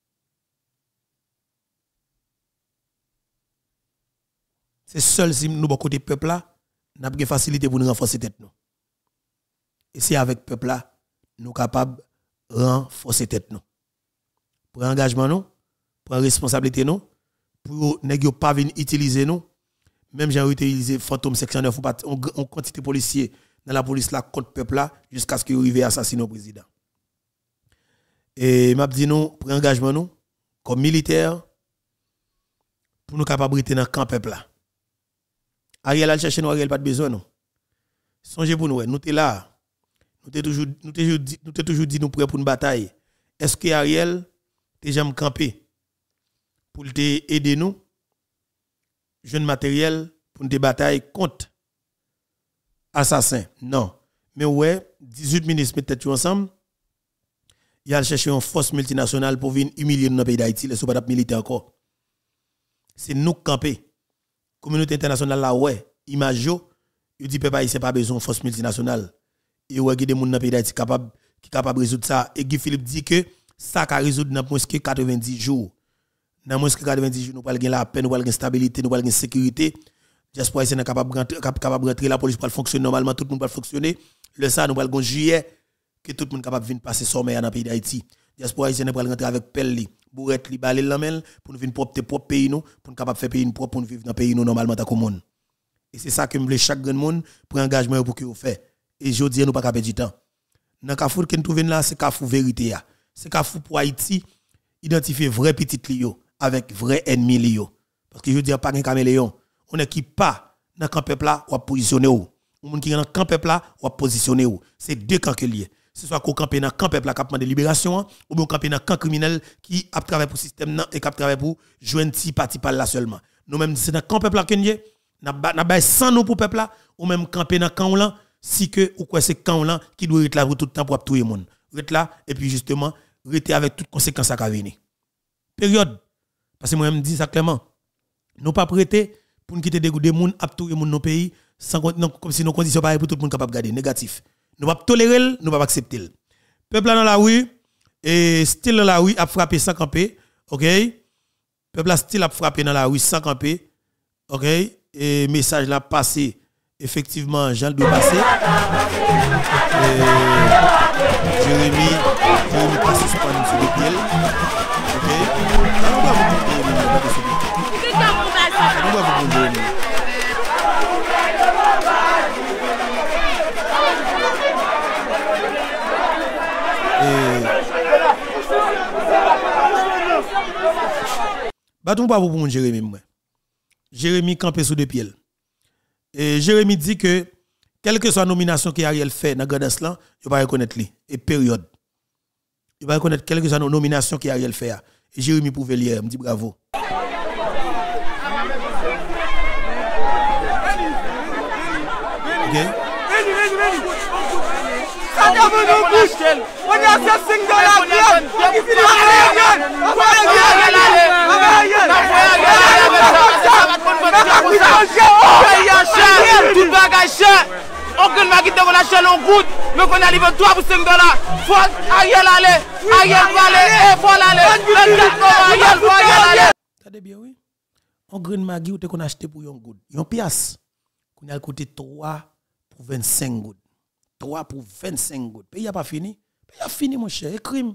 C'est seul si nous bon côté peuple là n'a pas facilité pour nous renforcer tête nous. Et c'est avec peuple là nous capable renforcer tête nous. Pour engagement nous pour responsabilité nous pour ne pas venir utiliser nous même j'ai utilisé fantôme section 9 on quantité policier dans la police là contre peuple là jusqu'à ce qu'il arrive assassiner le président et m'a dit nous pour engagement nous comme militaire pour nous capable dans camp peuple là Ariel a cherché nous Ariel pas de besoin non songez pour nous t'es là nous t'es toujours dit nous prêt pour une bataille est-ce que Ariel t'es jamais campé pour aider nous, jeune matériel pour une bataille contre assassin. Non. Mais ouais, 18 ministres mettent ensemble. Il a cherché une force multinationale pour venir humilier notre pays d'Haïti, les soldats militaires encore. C'est nous camper. Communauté internationale là, ouais, image yo, il dit peuple haïtien pas besoin de force multinationale. Et ouais, il y a des gens dans le pays d'Haïti qui capable de résoudre ça. Et Guy Philippe dit que ça va résoudre dans moins que 90 jours. Dans moins que 90 jours, nous allons gagner la paix, nous allons gagner la stabilité, nous allons gagner la sécurité. Diaspora haïtienne est capable de rentrer, la police va fonctionner normalement, tout le monde va fonctionner. Le ça, nous allons gagner juillet, que tout le monde est capable de venir passer sommet dans le pays d'Haïti. Diaspora haïtienne va rentrer avec pelle, bourrette, balé, lamel, pour nous venir propre pays, nous, pour nous capable de faire pays propre, pour nous vivre dans le pays nous normalement dans le monde. Et c'est ça que me voulait chaque grand monde pour engagement pour que vous fait. Et je dis, nous pas perdre du temps. Dans le Carrefour que nous trouvons là, c'est Carrefour vérité. C'est Carrefour pour Haïti identifier vrai petit lio avec vrai ennemi lio. Parce que je dis pas un caméléon, on est qui pas dans camp peuple là ou positionner ou. Moun qui dans camp peuple là ou positionner ou. C'est deux camps que lié. Ce soit qu'on campe dans camp peuple là qui demande libération ou bien camper dans camp criminel qui a travaillé pour système nan et qui a travaillé pour joindre petit parti par là seulement. Nous même c'est dans camp peuple là que nous n'a ba sans nous pour peuple là ou même camper dans camp là si que ou quoi c'est camp là qui doit être là pour tout le temps pour tout le monde. Rete là et puis justement rester avec toutes conséquences à venir. Période parce que moi me dis ça clairement. Nous pas prêter pour nous quitter des gens à tout le monde dans pays sans comme si nos conditions pareilles pour tout le monde capable garder négatif. Nous pas tolérer, nous pas accepter. Peuple là dans la rue et style dans la rue a frappé sans camper, OK? Peuple là style a frappé dans la rue sans camper. OK? Et message là passé effectivement Jean doit passer. Jérémy pas suspendre sur le pied. OK? Baton pas pour Jérémy moi. Jérémy campé sous deux pieds. Et Jérémy dit que quelle que soit la nomination qu'Ariel fait dans Grandes là, il va reconnaître lui et période. Il va reconnaître quelle que soit la nomination qu'Ariel fait. Et Jérémy pouvait lire, me dit bravo. OK? Tout bagage cher. Aucun magi de la chaîne en goutte. Mais qu'on a livré 3 pour 5 $. Faut Ariel aller. Ariel va aller. Et faut aller. Ariel va aller. Attendez bien, oui. On green magi ou te qu'on acheté pour yon goutte. Yon pièce. Qu'on a coûté 3 pour 25 gouttes. 3 pour 25 gouttes. Pays a pas fini. Pays a fini, mon cher. Et crime.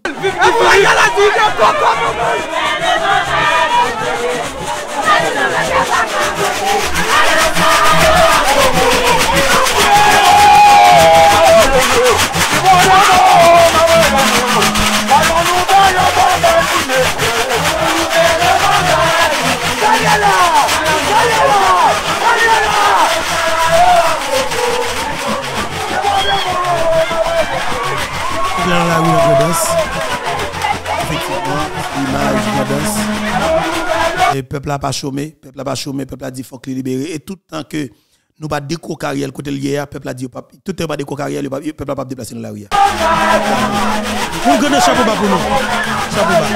Dans la rue de effectivement, l'image de et peuple n'a pas chômé, peuple n'a pas chômé, peuple a dit faut qu'il libérer. Et tout le temps que nous pas déco carrière côté lié, peuple a dit tout le temps pas déco carrière, peuple n'a pas déplacé dans la rue. Nous gagnons chapeau bas pour nous. Chapeau bas.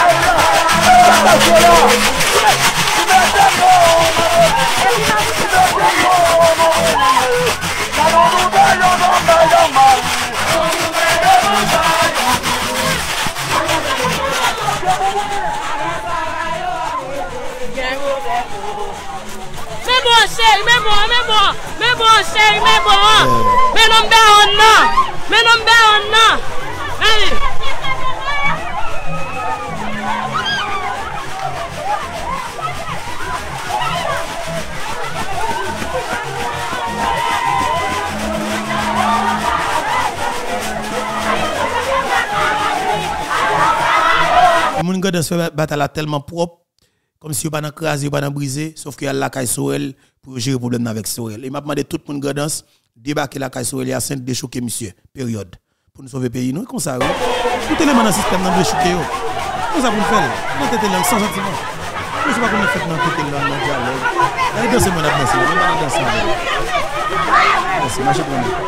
Moun gade se bataille tellement propre comme si on pas crasé ou pas brisé sauf qu'il y a la caille Sorel pour gérer problème avec Sorel. Et m'a demandé tout le monde gadance débarquer la caille Sorel à Sainte déchoquer monsieur période pour nous sauver pays nous comme ça. Tout élément dans le système dans déchoquer yo. Comme ça pour nous faire. Nous tête langue sans sentiment. Nous sais pas comment faire dans tête langue dans dialogue. Allez danser moi danser. On va danser. Merci marche pour nous.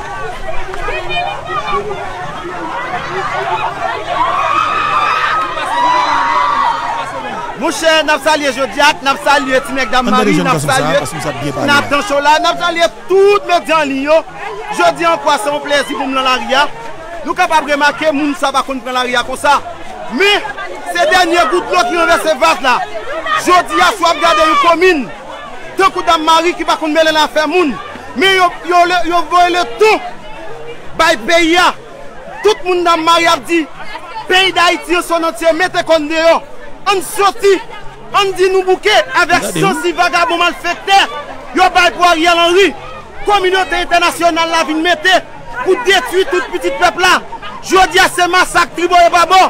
Mon cher, n'a pas salué Jodiac, n'a pas salué Tinek Damari, n'a pas salué Nathan Chola, n'a pas salué toutes mes gens liés. Je dis en quoi c'est un plaisir pour nous dans l'aria. Nous sommes capables de remarquer que nous ne savons pas qu'on prend l'aria comme ça. Mais ces derniers gouttes d'eau qui ont versé vase là, je dis à soit regarder une commune, deux coups d'Amari qui ne va pas mêler l'affaire moun. Mais ils voient le tout. By pays, tout le monde d'Amari a dit, pays d'Haïti son entier, mettez qu'on dehors. On sorti, on dit nous bouquet avec 106 vagabonds malfaiteurs. Yo bay pour Ariel Henry. Communauté internationale la vient mettre pour détruire tout petit peuple là. Je dis à ces massacres tribaux et babos.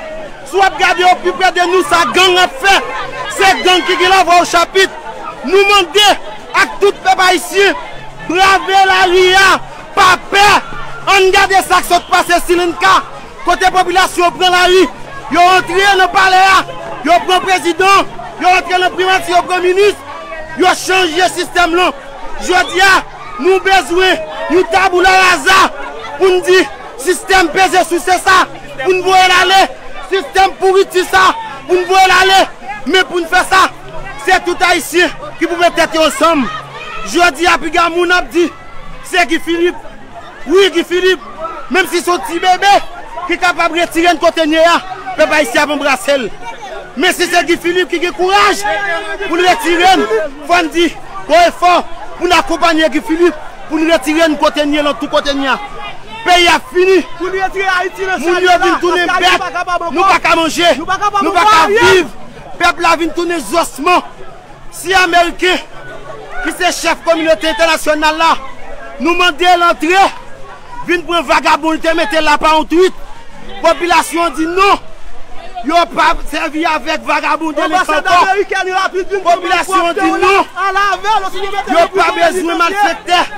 Soit regarder au plus près de nous, ça gang a fait. C'est gang qui est là au chapitre. Nous demandons à tout le peuple haïtien, braver la ria, pas peur. On garde ça qui se passe sur l'Inca. Côté population prend la rue, ils rentrent dans le palais, ils prennent le président, ils rentrent dans le primature, ils prennent le ministre, ils changent le système là. Je dis, nous avons besoin de tabou la rasa pour nous dire, système pesé sous ça, pour nous voir aller, système pourri ça, pour nous voir aller. Mais pour nous faire ça, c'est tout haïtien qui peut être ensemble. Je dis à Pigamoun Abdi, c'est Guy Philippe. Oui, Guy Philippe, même si son petit bébé qui est capable de retirer un côté, il ne peut pas ici à embrasser. Mais si c'est Guy Philippe qui a courage pour le retirer, il faut dire, fort pour nous accompagner Guy Philippe, pour nous retirer un côté, dans tout côté. Le pays a fini. Pour nous retirer Haïti, nous venons tourner bête. Nous ne pouvons pas manger, nous ne pouvons pas vivre. Le peuple a venu tourner ossements. Si les Américains, qui sont chef de la communauté internationale là, nous demandent l'entrée, viennent prendre vagabond, ils mettent là par en tweet. La population dit non. Ils n'ont pas servi avec vagabond. La population dit non. Ils n'ont pas besoin de malfaiteurs.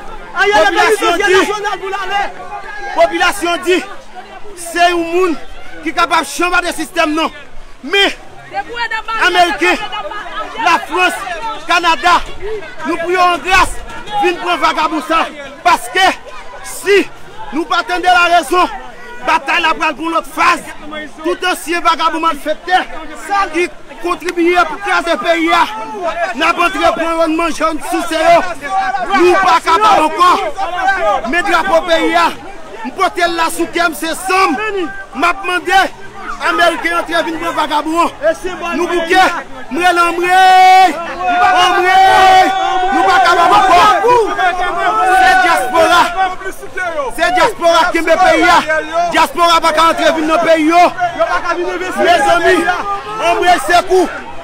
La population dit c'est un monde qui est capable de changer le système. Non. Mais Américains, la France, Canada, nous prions en grâce, viennent prendre vagabond ça. Parce que si nous partons de la raison, bataille la prendre pour l'autre phase, tout ancien vagabond malfaiteur, ça qui contribue pour craser le pays, n'a pas entré pour un manger sous séo, nous pas capables encore, mais drapeau pays, nous portons la sous c'est somme, m'a demandé. Américains entre venir pour vagabond. Nous bouquets, nous pas capables encore. C'est diaspora qui me paye. Diaspora pas qu'à entrer dans nos pays. Mes amis, on c'est coup.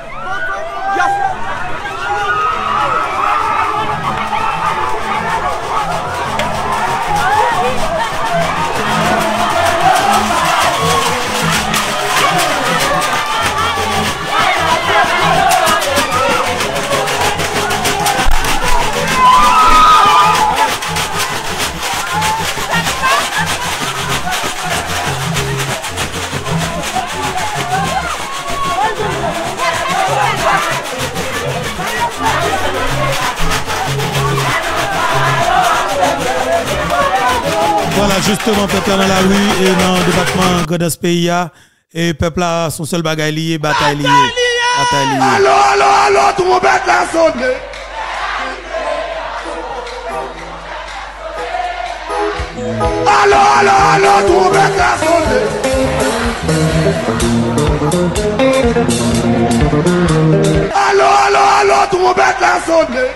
Voilà, justement, peuple dans la rue et dans le département de ce pays, et peuple a son seul bagaille lié, bataille liée. Allô, allô, allô, tout le monde est là, sonné. Allô, allô, allô, tout le monde est là, sonné. Allô, allô, allô, tout le monde est là, sonné.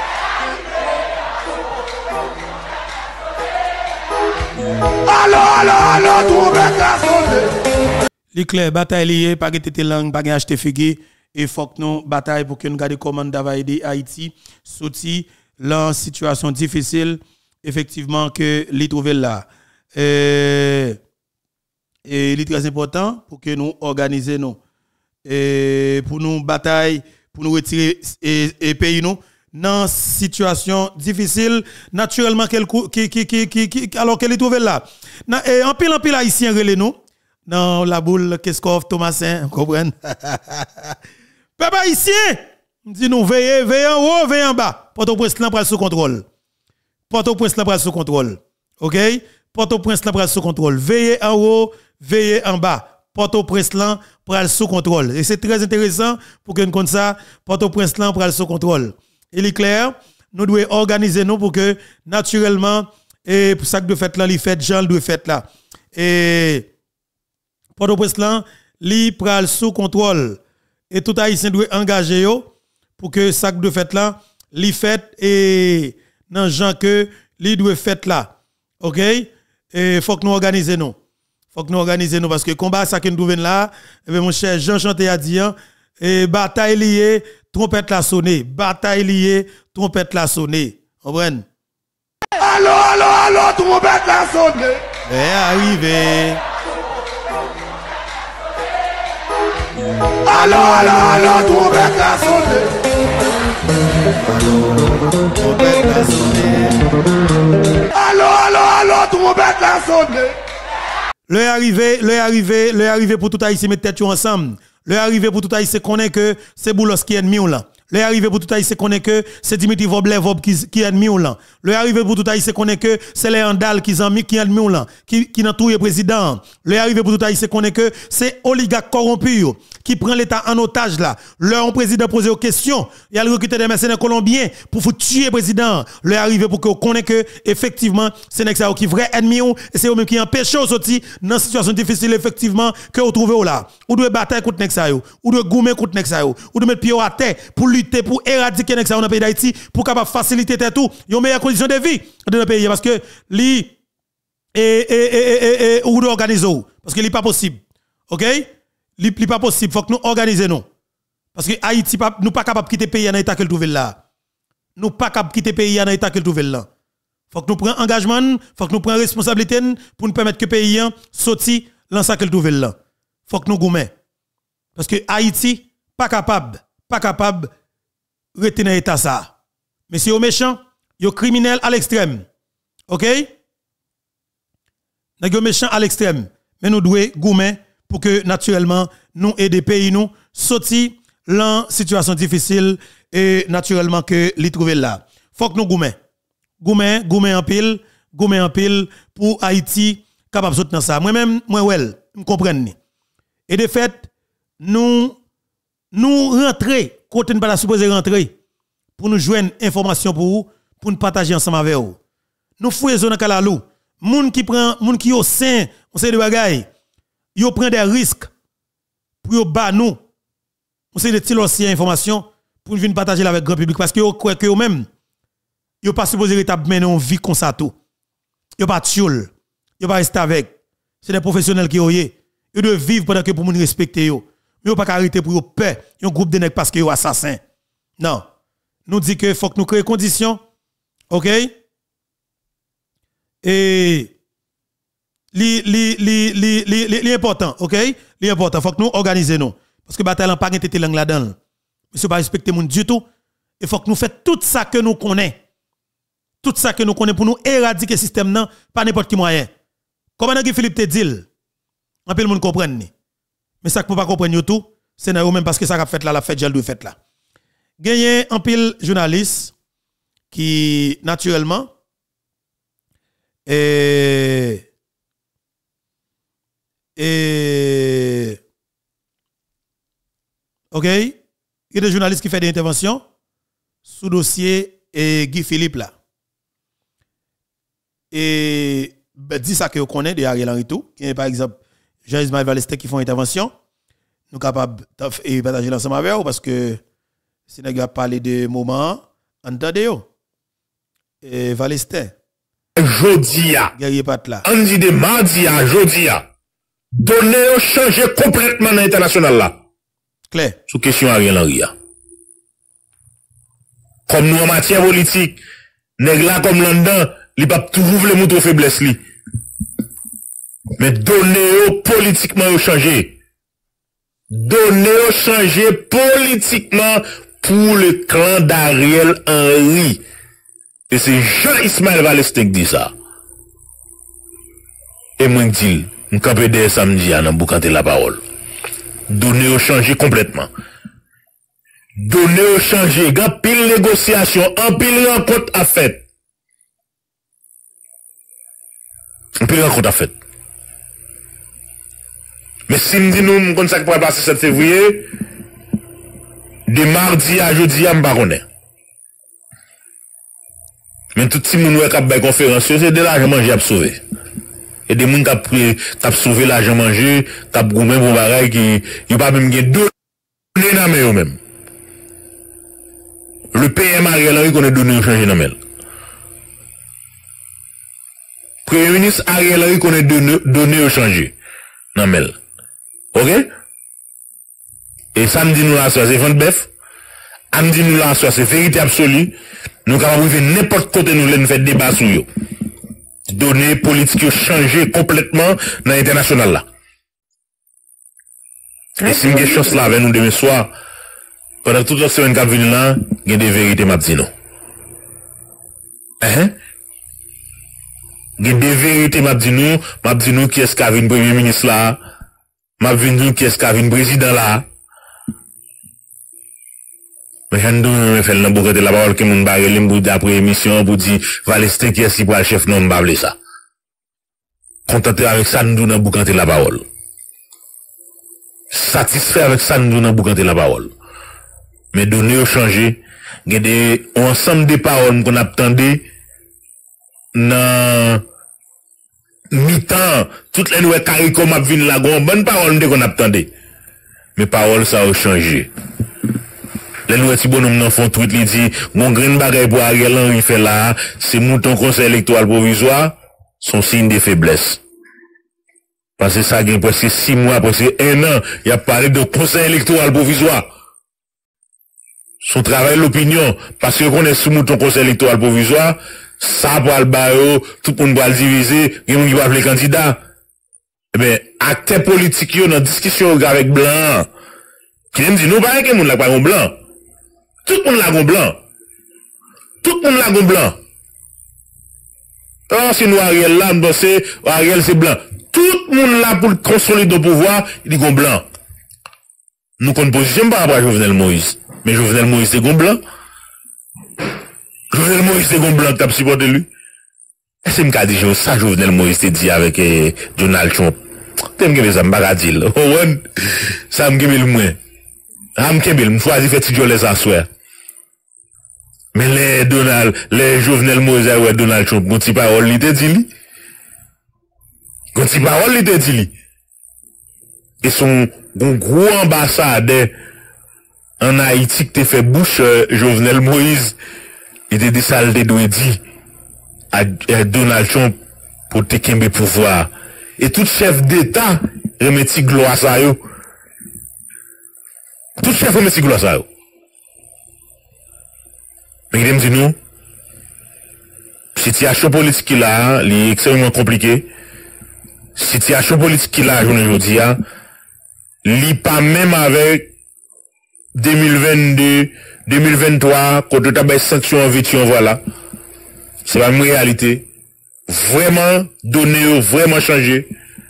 Allô, allô, allô, tout le monde est là, sonné. L'éclair, bataille liée, pas de langue, pas acheter figue, et faut que nous bataille pour que nous gardions comment d'aider Haïti, sorti la situation difficile, effectivement, que l'y trouver là. Et il est très important pour que nous organisions nous. Et pour nous bataille, pour nous retirer et pays nous dans situation difficile, naturellement, alors qu'elle est trouvée là. Et en pile haïtien relé nous. Dans la boule, Keskov, Thomasin, vous comprenez? Peuple haïtien, dit nous veillez en haut, veillez en bas. Port-au-Prince là pral sous contrôle. Port-au-Prince là pral sous contrôle. OK? Port-au-Prince là pral sous contrôle. Veillez en haut, veillez en bas. Port-au-Prince là pral sous contrôle. Et c'est très intéressant pour que nous connaissions ça. Port-au-Prince là pral sous contrôle. Il est clair, nous devons organiser nous pour que naturellement et pour ça que de fait là, les fêtes Jean doit fait là. Et Port-au-Prince là, li pral sous contrôle et tout haïtien doit engager yo pour que ça de fait là, li fait et dans gens que li doit fait là. OK? Et faut que nous organiser nous. Faut que nous organiser nous parce que combat ça que nous trouve là, et mon cher Jean Chanté a dit et bataille liée, trompette la sonner, bataille liée, trompette la sonner. Comprenez? Allô, allô, allô, trompette la sonner. Arrivé. Allô, allô, allô, trompette a sonné. Trompette a sonné. Allô, allô, allô, trompette a sonné. Le arrivé pour tout Haïtien mettre tête ensemble. Le arrivé pour tout Haïtien connaît que c'est Boulos qui est ennemi ou là. Le arrivé pour tout Haïtien connaît que c'est Dimitri Voblev qui est ennemi ou là. Le arrivé pour tout Haïtien connaît que c'est Léandal qui est ennemi ou là, qui n'a tout le président. Le arrivé pour tout Haïtien connaît que c'est oligarque corrompu qui prend l'État en otage là. Le président pose aux questions, il a recruté des mercenaires colombiens pour tuer le président. Le arrivé pour que vous connaissez que effectivement c'est Nexao qui est vrai ennemi ou et c'est eux même qui empêche au sortir dans une situation difficile effectivement que vous trouvez là. Ou doit bataille contre Nexao, ou doit goumer contre Nexao, ou doit mettre pied à terre pour lutter pour éradiquer Nexao dans le pays d'Haïti pour capable faciliter tout, une meilleure condition de vie dans le pays parce que li ou doit organiser parce que li pas possible. OK? Li pas possible, faut que nous organiser nous. Parce que Haïti nous pas capable quitter pays dans état que trouve là. Nous pas capable quitter pays dans état que trouve là. Faut que nous prenions engagement, faut que nous prenions responsabilité pour nous permettre que pays sorti dans ça que trouve là. Faut que nous goumé. Parce que Haïti pas capable rester dans état ça. Mais si yo méchant, yo criminel à l'extrême. OK? Yo méchant à l'extrême. Mais nous devons goumé pour que naturellement nous aider pays nous sortir dans situation difficile et naturellement que li trouver là. Faut que nous goumé en pile pour Haïti capable sortir dans ça. Moi même me comprendre. Et de fait nous rentrer côté nous pas supposé rentrer pour nous joindre information pour nous partager ensemble avec vous. Nous fouillons dans Kalalou. Moun qui au sein on sait de bagaille. Yo prend des risques pour yo ba nous. On sait de tirer information pour venir partager avec le grand public parce que yo croit que yo même yo pas supposé mener une vie comme ça tout. Yo pas tchoul. Yo pas rester avec. C'est des professionnels qui yo doivent vivre pendant que pour moun respecter yo. Mais yo pas arrêter pour yo peur un groupe de nèg parce que yo assassin. Non. Nous dit que faut que nous créer conditions. OK? Et l'important, OK? L'important, faut que nous organiser nous. Parce que bataille n'a pas été langue là-dedans. Monsieur pas respecter moun du tout. Il faut que nous fassions tout ça que nous connaissons. Tout ça que nous connaissons pour nous éradiquer le système non pas n'importe qui moyen. Comment Philippe te dit? Un peu le monde comprenne. Mais ça que peut pas comprendre tout, c'est même parce que ça a fait là la fête gel de fête là. Gagné un pile journaliste qui naturellement OK, il y a des journalistes qui font des interventions sous dossier Guy Philippe là. Et dit ça que vous connaissez de Ariel Henry tout, par exemple Jean-Ismaël Valestin qui font intervention, nous capables de partager l'ensemble avec vous parce que si nous avons parlé de moments, entendez vous. Et Valestin. Jodia. On dit de mardi à Jodia. Donner changer complètement dans l'international là. Claire. Sous question Ariel Henry. Comme nous en matière politique, nèg là comme London, il pas toujours voulu montrer faiblesse li. Mais donner politiquement changer. Donner changer politiquement pour le clan d'Ariel Henry. Et c'est Jean-Ismaël Valestin qui dit ça. Et moi, je dis, je vais camper samedi à Namboukanté la parole. Donner au changer complètement. Donner au changer. Il y a pile négociation, en pile rencontre à fait. En pile rencontre à fait. Mais si nous disons, comme ça qui pourrait passer 7 février, de mardi à jeudi, je ne sais pas. Mais tout le monde qui a fait conférence, c'est de l'argent mangé à sauver. Et des gens qui ont sauvé l'argent mangé, qui ont gommé pour bagaille, qui n'ont pas même donné dans eux même. Le PM Ariel Henry qu'on a donné au changer dans eux. Premier ministre Ariel Henry qu'on a donné au changer dans eux. OK? Et samedi nous la soirée, c'est vente bœuf. Samedi nous la soirée, c'est vérité absolue. Nous avons vu n'importe côté nous faire débat sur eux. Données politiques changer complètement dans l'international là. Et si une chance là avec nous demain soir, pendant toute la semaine qui vient là, il y a des vérités, m'a dit non. Il y a des vérités, m'a dit nous qui est-ce qui a vu le premier ministre là, m'a dit nous qui est-ce qui a vu le président là. Mais j'en ai fait le nom de la parole que mon barré pour dire après émission, pour dire, Valestin qui est-ce qui pour le chef, non, m'bavle ça. Contenté avec ça, nous n'avons pas la parole. Satisfait avec ça, nous n'avons pas la parole. Mais données ont changé. Il y a des ensemble de paroles qu'on attendait dans mi-temps. Toutes les nouvelles CARICOM a vu la bonne parole qu'on attendait. Mais paroles ça a changé. Les nouvelles petits bonhommes n'en font tweet, ils disent, mon grain bagaille pour Ariel Henry fait là, c'est mouton conseil électoral provisoire, son signe de faiblesse. Parce que ça a presque 6 mois, presque 1 an, il a parlé de conseil électoral provisoire. Son travail, l'opinion, parce que qu'on est sous mouton conseil électoral provisoire, ça va le bail, tout le monde va le diviser, il y a les candidats. Eh bien, acteurs politiques, dans discussion avec Blanc, qui me dit, nous, pas que moun la pas blanc. Tout le monde la blanc. Tout le monde la blanc. Oh, si nous Ariel là, nous c'est Ariel c'est blanc. Tout le monde là pour consolider le pouvoir, il dit blanc. Nous connaissons position par rapport à Jovenel Moïse. Mais Jovenel Moïse c'est blanc. Jovenel Moïse c'est blanc qui a supporté lui. Est-ce que je dis ça Jovenel Moïse te dit avec Donald Trump? T'aimes que ça me dit là. Ça me le moins. Je choisis faire petit les assoir. Mais les Jovenel Moïse et Donald Trump, quand tu parles, il te dit. Quand tu parles, il te dit. Et son gros ambassadeur en Haïti qui te fait bouche, Jovenel Moïse, il te dit ça, il te dit à Donald Trump pour te kembe pouvoir. Et tout chef d'État remet gloire à ça. Tout chef remet gloire à ça. Mais il me dit nous, situation politique qui là, est extrêmement compliquée. Situation politique qui là, aujourd'hui, li pas même avec 2022, 2023, quand tu as des sanctions en vision, voilà. C'est pas une réalité. Vraiment, données vraiment changé.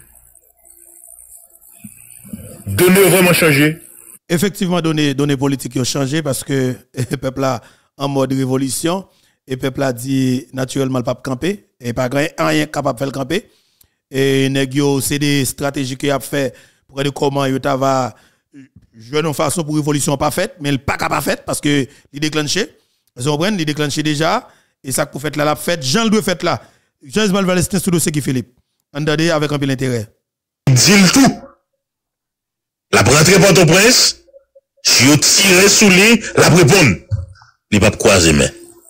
Données vraiment changé. Effectivement, données politiques ont changé parce que le peuple là en mode révolution et le peuple a dit naturellement le pape camper et pas rien capable de faire le camper. Et c'est des stratégies qu'il a fait pour voir comment il va jouer une façon pour révolution pas faite, mais le pas capable fait parce que il déclenché. Vous comprenez, il déclenché déjà et ça pour fait là la fête, Jean le doit fait là. Jean-Ismaël Valestin sous dossier qui Philippe. Andadé avec un peu d'intérêt. Dis le tout. La rentrée Port-au-Prince, si vous tirez sous lui, la répondre. Il va pas croiser main.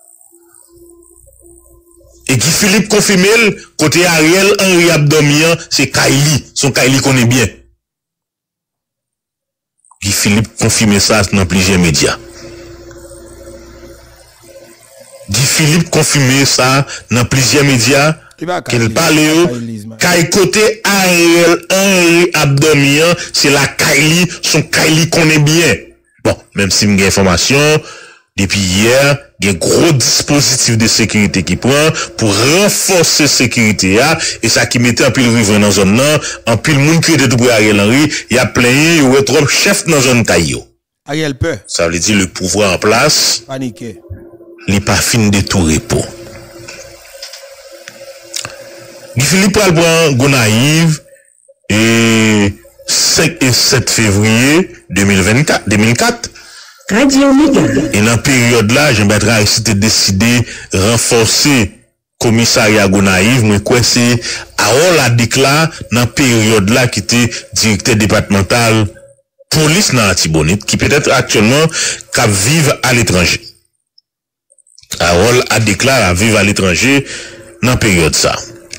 Et qui Philippe confirme, côté Ariel Henry Abdomian, c'est Kaili. Son Kaili connaît bien. Puis Philippe confirme ça dans plusieurs médias. Guy Philippe confirme ça dans plusieurs médias. Qu'il parle Kaili côté Ariel Henry Abdomian, c'est la Kaili, son Kaili connaît bien. Bon, même si j'ai information, depuis hier, il y a un gros dispositif de sécurité qui prend pour renforcer la sécurité, et ça qui mettait un pile rive dans la zone là, un pile monde qui était tout pour Ariel Henry, il y a plein, il y a trop chef dans la zone Caillou. Ariel peur. Ça veut dire le pouvoir en place. Paniqué. Il n'est pas fin de tout repos. Guy Philippe prend Gonaïve et 5 et 7 février 2004. Radio Méga. Et dans la période là, Jean-Bertrand Aristide a décidé de renforcer le commissariat Gonaïve, mais quoi c'est Harold a déclaré dans la période là qui était directeur départemental police dans Antibonite, qui peut-être actuellement qu'à vivre à l'étranger. Harold a déclaré à vivre à l'étranger dans la période ça.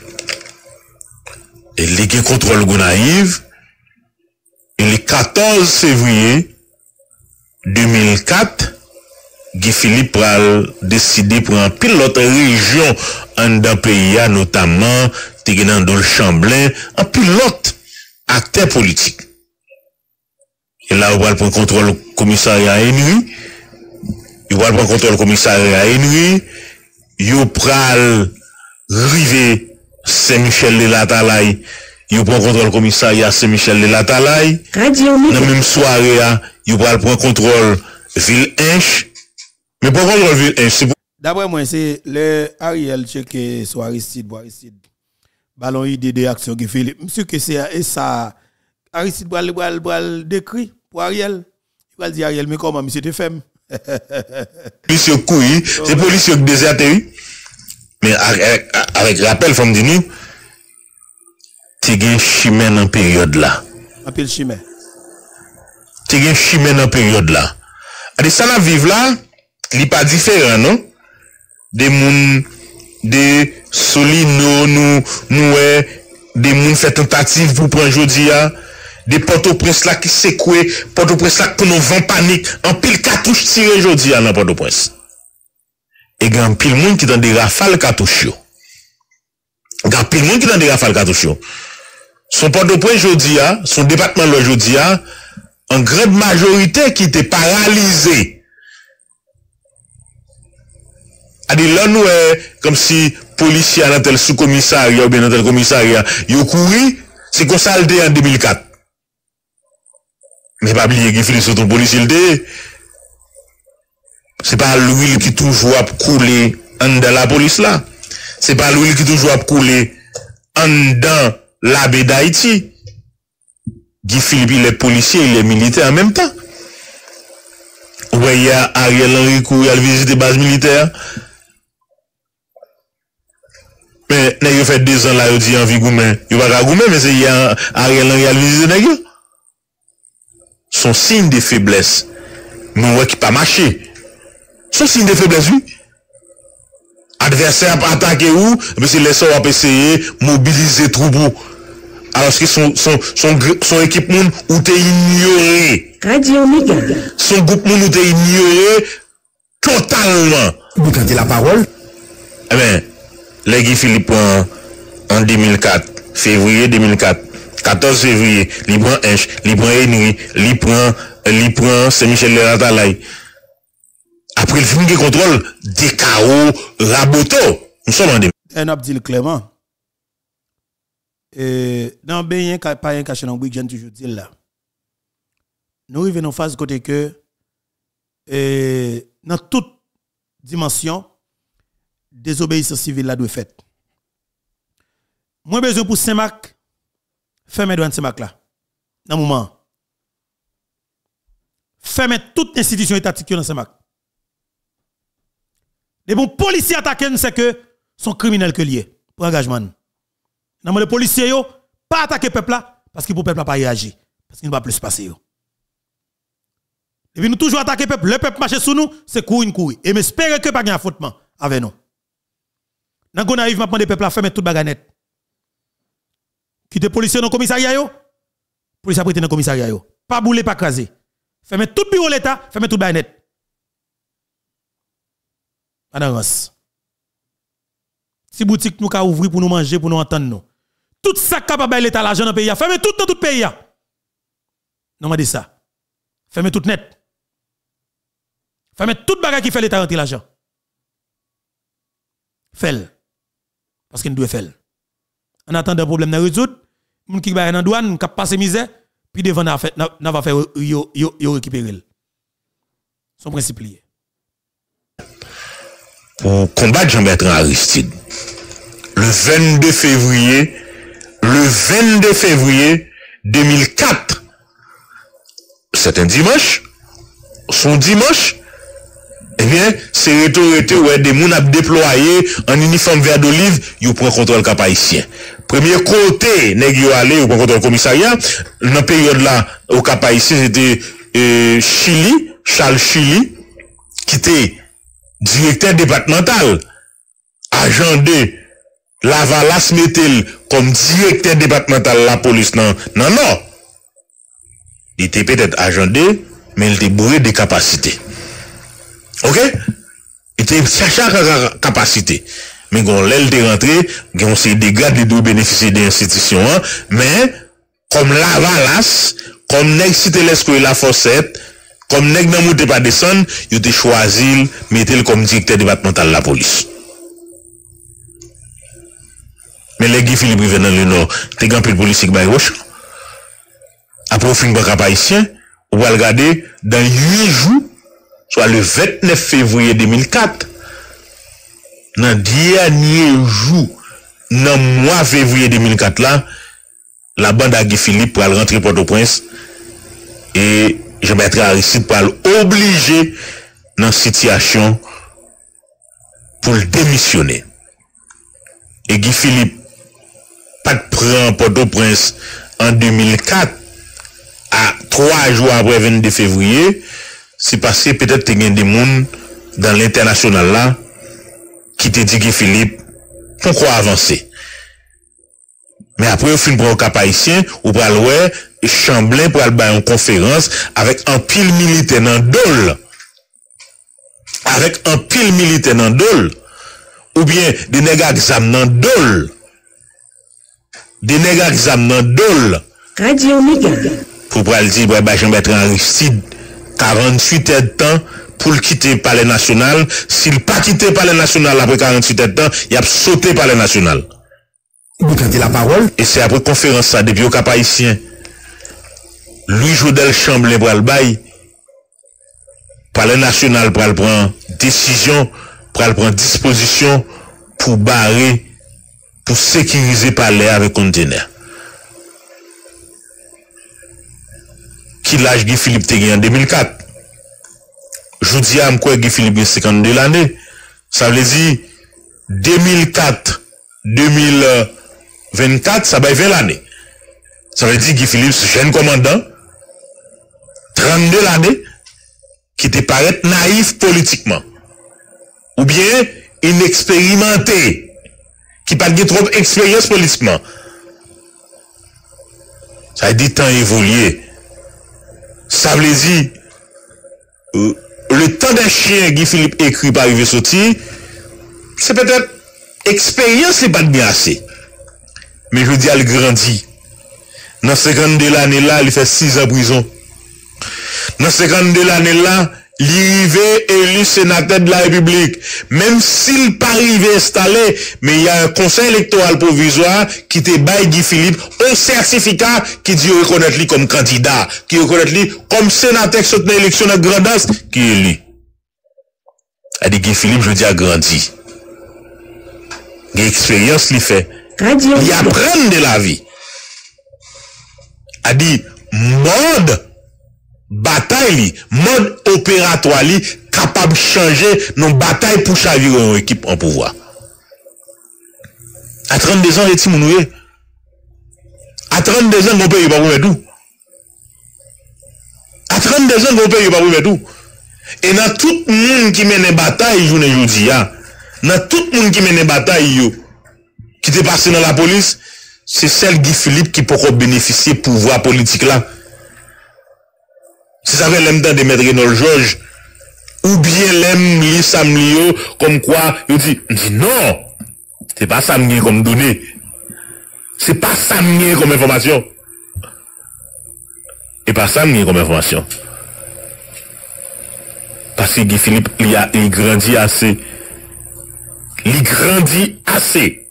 Et les contrôle Gonaïve, et le 14 février 2004, Guy Philippe a décidé pour un pilote région en d'un pays, notamment, dans le Chamblin, un pilote acteur politique. Et là, on va prendre contrôle du commissariat à Henry. Il va prendre contrôle du commissariat à Henry. Il pral river Saint-Michel de la Talaye. Il prend contrôle du commissariat Saint-Michel de la Talaye. Dans la même soirée, il va prendre contrôle ville Inche. Mais pour contrôle ville Inche, c'est pour... D'après moi, c'est le Ariel checké sur Aristide, ballon idée de action qui fait. Monsieur que c'est ça. Aristide bral décrit pour Ariel. Il va dire Ariel, mais comment monsieur te fait? Policier couille, c'est policier qui déserté. Mais avec rappel, faut me dire nous, tu as un chemin dans période là. Un peu le chemin. Tu as un chemin dans période là. Et ça la vive là, il n'est pas différent, non? Des moun, des solino, nous, des moun fait tentative pour prendre jodi a. Des Port-au-Prince là qui secoué, Port-au-Prince là pour nous vent panique, en pile cartouche tiré jodi à dans Port-au-Prince. Et grand pile monde qui dans des rafales cartouche. Grand pile monde qui dans des rafales cartouche. Son Port-au-Prince jodi a, son département là jodi a, en grande majorité qui était paralysé. A dit là nous comme si policiers dans tel sous-commissariat ou bien dans tel commissariat, yo couru, c'est qu'on ça en 2004. Mais pas oublier qu'il fait sur ton policier c'est pas l'huile qui toujours a coulé en dans la police là. C'est pas l'huile qui toujours a coulé en dans la baie d'Haïti. Guy Philippe, il est policier, il est militaire en même temps. Ouais, il y a Ariel Henry qui a visité base militaire. Mais il a fait 2 ans là, il dit en vie gourmet. Il va pas gourmet, mais c'est Ariel Henry a visité nègre. Son signe de faiblesse. Mais on voit qu'il pas marché. Son signe de faiblesse, oui. Adversaire attaqué où, mais c'est les sorts à essayer mobiliser troupeau. Alors que son équipe moun ou t'es ignoré. Radio Méga. Son groupe moun ou t'es ignoré totalement. Vous tentez la parole? Eh bien, les Guy Philippe en 2004, février 2004, 14 février, il prend Inche, il prend Henry, il prend Saint-Michel de la Talaye. Après le film de contrôle, des carreaux, raboto. Nous sommes en 2000. Un Abdil Clément. Dans bien pas un caché dans week-end toujours dit là. Nous arrivons en phase côté que dans toute dimension désobéissance civile là doit fait. Moi besoin pour Saint-Marc fermer douane Saint-Marc là. Dans moment. Fermer toute institution étatique dans Saint-Marc. Les bons policiers attaquent, c'est que sont criminels que liés pour engagement. Non, les policiers yo pas attaquer peuple là parce que pour peuple pas réagir parce qu'il ne va plus passer yo. Et puis nous toujours attaquer peuple, le peuple marche sous nous, c'est courir. Et m'espérer que pas gain affrontement avec nous. Nan qu'on arrive maintenant des peuples à fermer toute bagarre net. Qui te policiers dans commissariat yo, police a prêté dans commissariat yo. Pas bouler, pas craser. Fermer tout bureau l'état, fermer toute bagarre net. Adavance. Si boutique nous ka ouvrir pour nous manger, pour nous entendre nous. Tout ça capable l'état l'argent dans le pays, fermez tout dans tout pays. Non m'a dit ça. Fermez tout net. Fermez toute bagarre qui fait l'état rentrer l'argent. Fais-le. Parce qu'il doit faire. En attendant le problème de résoudre, moun qui va dans douane, qui passe misère, puis devant n'a va faire yo récupérer. Son principe lié. Pour combattre Jean-Bertrand Aristide, le 22 février 2004, c'est un dimanche, son dimanche, eh bien, c'est autorités ouais des moun a déployé en uniforme vert d'olive, ils prennent contrôle cap haïtien. Premier côté, nèg yo allé au contrôle commissariat, dans période là au cap haïtien c'était Charles Chili qui était directeur départemental, agent de Lavalas Metel comme directeur départemental de la police non. Il était peut-être agent de, mais il était bourré de capacités. OK? Il était cherché à capacité. Mais quand l'aile est rentré, on s'est dégagé de bénéficier des institutions, mais comme Lavalas, comme nèg cité l'esco la fossette, comme nèg nan monte pas descendre, yo te choisi mettre comme directeur départemental la police. Mais les Guy Philippe rive dans le nord, te grand pile politique bay roche. Après fin banque haïtien, on va regarder dans 8 jours, soit le 29 février 2004, dans dernier jour, dans mois février 2004 là, la bande à Guy Philippe pour aller rentrer Port-au-Prince et Jean-Bertrand Aristide pour obliger dans situation pour le démissionner. Et Guy Philippe pas de prend Port-au-Prince en 2004 à 3 jours après 22 février, c'est passé peut-être qu'il y a des gens dans l'international là qui te dit Guy Philippe pourquoi avancer. Mais après au fin pour un cap haïtien ou pour aller Chamblin pour aller une conférence avec un pile militaire dans Dole. Avec un pile militaire dans Dole ou bien des nègres exam dans Dole. Des nègres exam dans Dole. Radio Omega. Pour aller dire Jean-Bertrand Aristide 48 heures de temps pour quitter le palais national. S'il pas quitté le palais national après 48 heures de temps, il a sauté le palais national. Vous cantez la parole. Et c'est après conférence ça, depuis au cap haïtien. Louis Jodel Chamblin pour le bail. Palais national pour le prendre décision, pour le prendre disposition pour barrer, pour sécuriser le palais avec conteneur. Qui l'âge Guy Philippe te gagné en 2004? Je dis à quoi Guy Philippe a 52 l'année. Ça veut dire 2004, 2024, ça va 20 l'année. Ça veut dire Guy Philippe, jeune commandant, 32 l'année, qui te paraît naïf politiquement. Ou bien inexpérimenté, qui n'a pas trop d'expérience politiquement. Ça veut dire temps évolué. Ça veut dire le temps d'un chien Guy Philippe écrit par arriver sortir, c'est peut-être expérience c'est pas bien assez. Mais je dis elle grandit. Dans 52 l'année là, il fait 6 ans en prison. Dans 52 l'année là, il est élu sénateur de la République. Même s'il pas arrivé installé, mais il y a un conseil électoral provisoire qui te baille Guy Philippe un certificat qui dit reconnaître lui comme candidat, qui reconnaît lui comme sénateur qui soutient l'élection de grandance, qui est élu. A dit Guy Philippe, je dis a grandi. Il a expérience li fait. Il apprend de la vie. A dit mode bataille, mode opératoire capable de changer nos batailles pour chavirer une équipe en pouvoir. À 32 ans, les petits mounoués. À 32 ans, mon pays pas pour tout. À 32 ans, mon pays pas pour tout. Et dans tout le monde qui mène une bataille, journée aujourd'hui, dans tout le monde qui mène une bataille, qui est passé dans la police, c'est celle Guy Philippe qui peut bénéficier pouvoir politique là. Si ça fait l'aime de mettre Renaud Georges, ou bien l'aime li Samlio, comme quoi, il dit non, c'est pas Samlio comme données. C'est pas Samlio comme information. Et pas Samlio comme information. Parce que Guy Philippe, il grandit assez. Il grandit assez.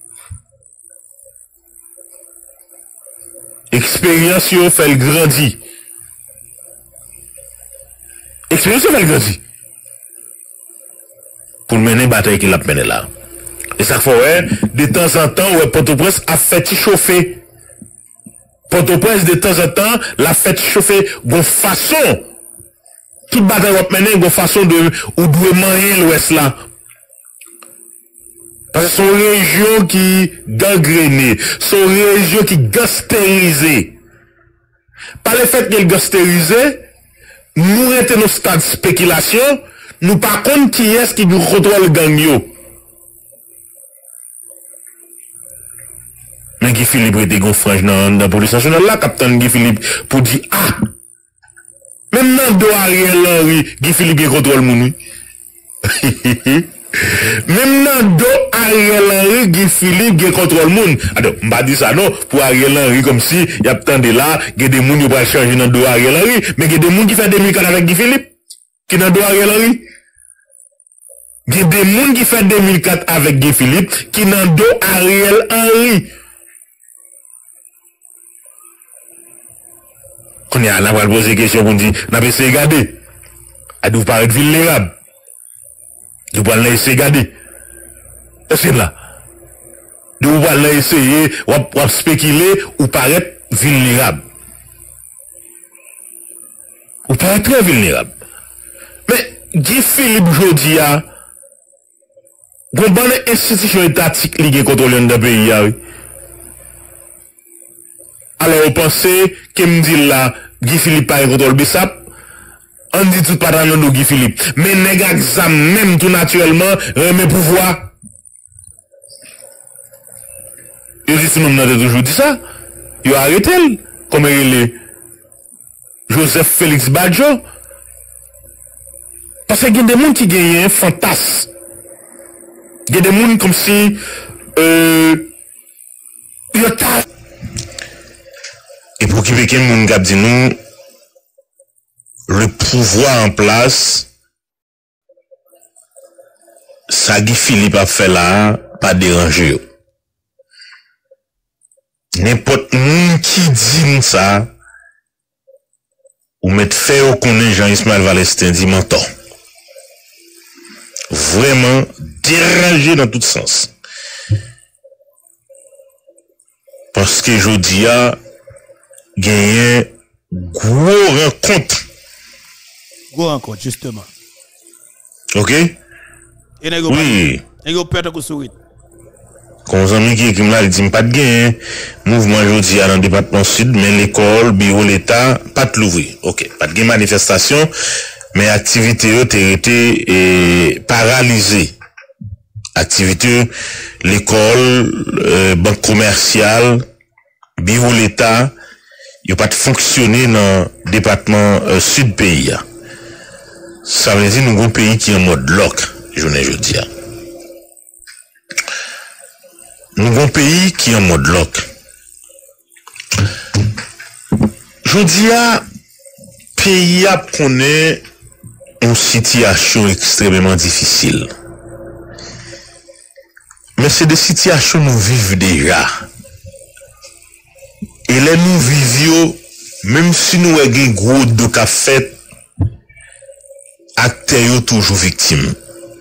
Expérience, il fait le grandit. Expérience, il fait le grandit. Pour mener bataille qu'il a mené là. Et ça fait, de temps en temps, Port-au-Prince a fait chauffer. Port-au-Prince, de temps en temps, l'a fait chauffer de façon. Toute bataille va mener de façon de, ou doit manger l'ouest là. Parce que c'est une région qui gangrénée, c'est une région qui gastérisée. Par le fait qu'elle gastérisée, nous étions dans stade de spéculation, nous par contre qui est-ce qui nous contrôle le gang yo. Mais Guy Philippe était gon frange dans la police nationale là, capitaine Guy Philippe, pour dire, ah, même dans le dos Ariel Henry, Guy Philippe contrôle mon. Même dans do Ariel Henry, Guy Philippe, qui contrôle le monde. Alors, on va dire ça non, pour Ariel Henry, comme si, il y a tant de là, il y a des gens qui vont changer dans do Ariel Henry, mais il y a des gens qui font 2004 avec Guy Philippe, qui dans do Ariel Henry. Il y a des gens qui font 2004 avec Guy Philippe, qui dans do Ariel Henry. On y a là, on va poser des questions, on dit, on va essayer de regarder. Elle doit paraître vulnérable. Vous pouvez essayer de regarder. C'est là. Vous pouvez essayer, ou spéculer, ou paraître vulnérable. Ou paraître très vulnérable. Mais, Guy Philippe Jodia, vous avez une institution étatique qui contrôle le pays. Alors, vous pensez que me dit là, Guy Philippe pas contrôle Bissap? On dit tout pas dans le Guy Philippe. Mais nèg exam même tout naturellement remet pouvoir. Et si nous avons toujours dit ça, il a arrêté comme il est Joseph Félix Badjo. Parce qu'il y a des gens qui gagnent un fantasme. Il y a des gens comme si et pour qu'il y ait quelqu'un qui dit nous le pouvoir en place, ça Guy Philippe a fait là, pas déranger. N'importe qui dit ça, ou mettre fait au connaît Jean-Ismaël Valestin dit menton. Vraiment dérangé dans tout sens. Parce que je dis à gagner gros rencontre. Gros rencontre, justement. Ok? Et oui. Nego pète ko sourit. Comme ça, qui me l'a dit, pas de gain. Mouvement aujourd'hui dans le département sud, mais l'école, bureau, l'État, pas de l'ouvrir. Ok. Pas de gain manifestation, mais activité ont été paralysée. Activité, l'école, banque commerciale, bureau, l'État, il n'y a pas de fonctionner dans le département sud pays. Ça veut dire nous avons un pays qui est en mode lock, je dis. Nous avons un pays qui est en mode lock. Je dis pays a connaît une situation extrêmement difficile. Mais c'est des situations nous vivons déjà. Et là nous vivons, même si nous avons un gros de café, acteurs toujours victimes.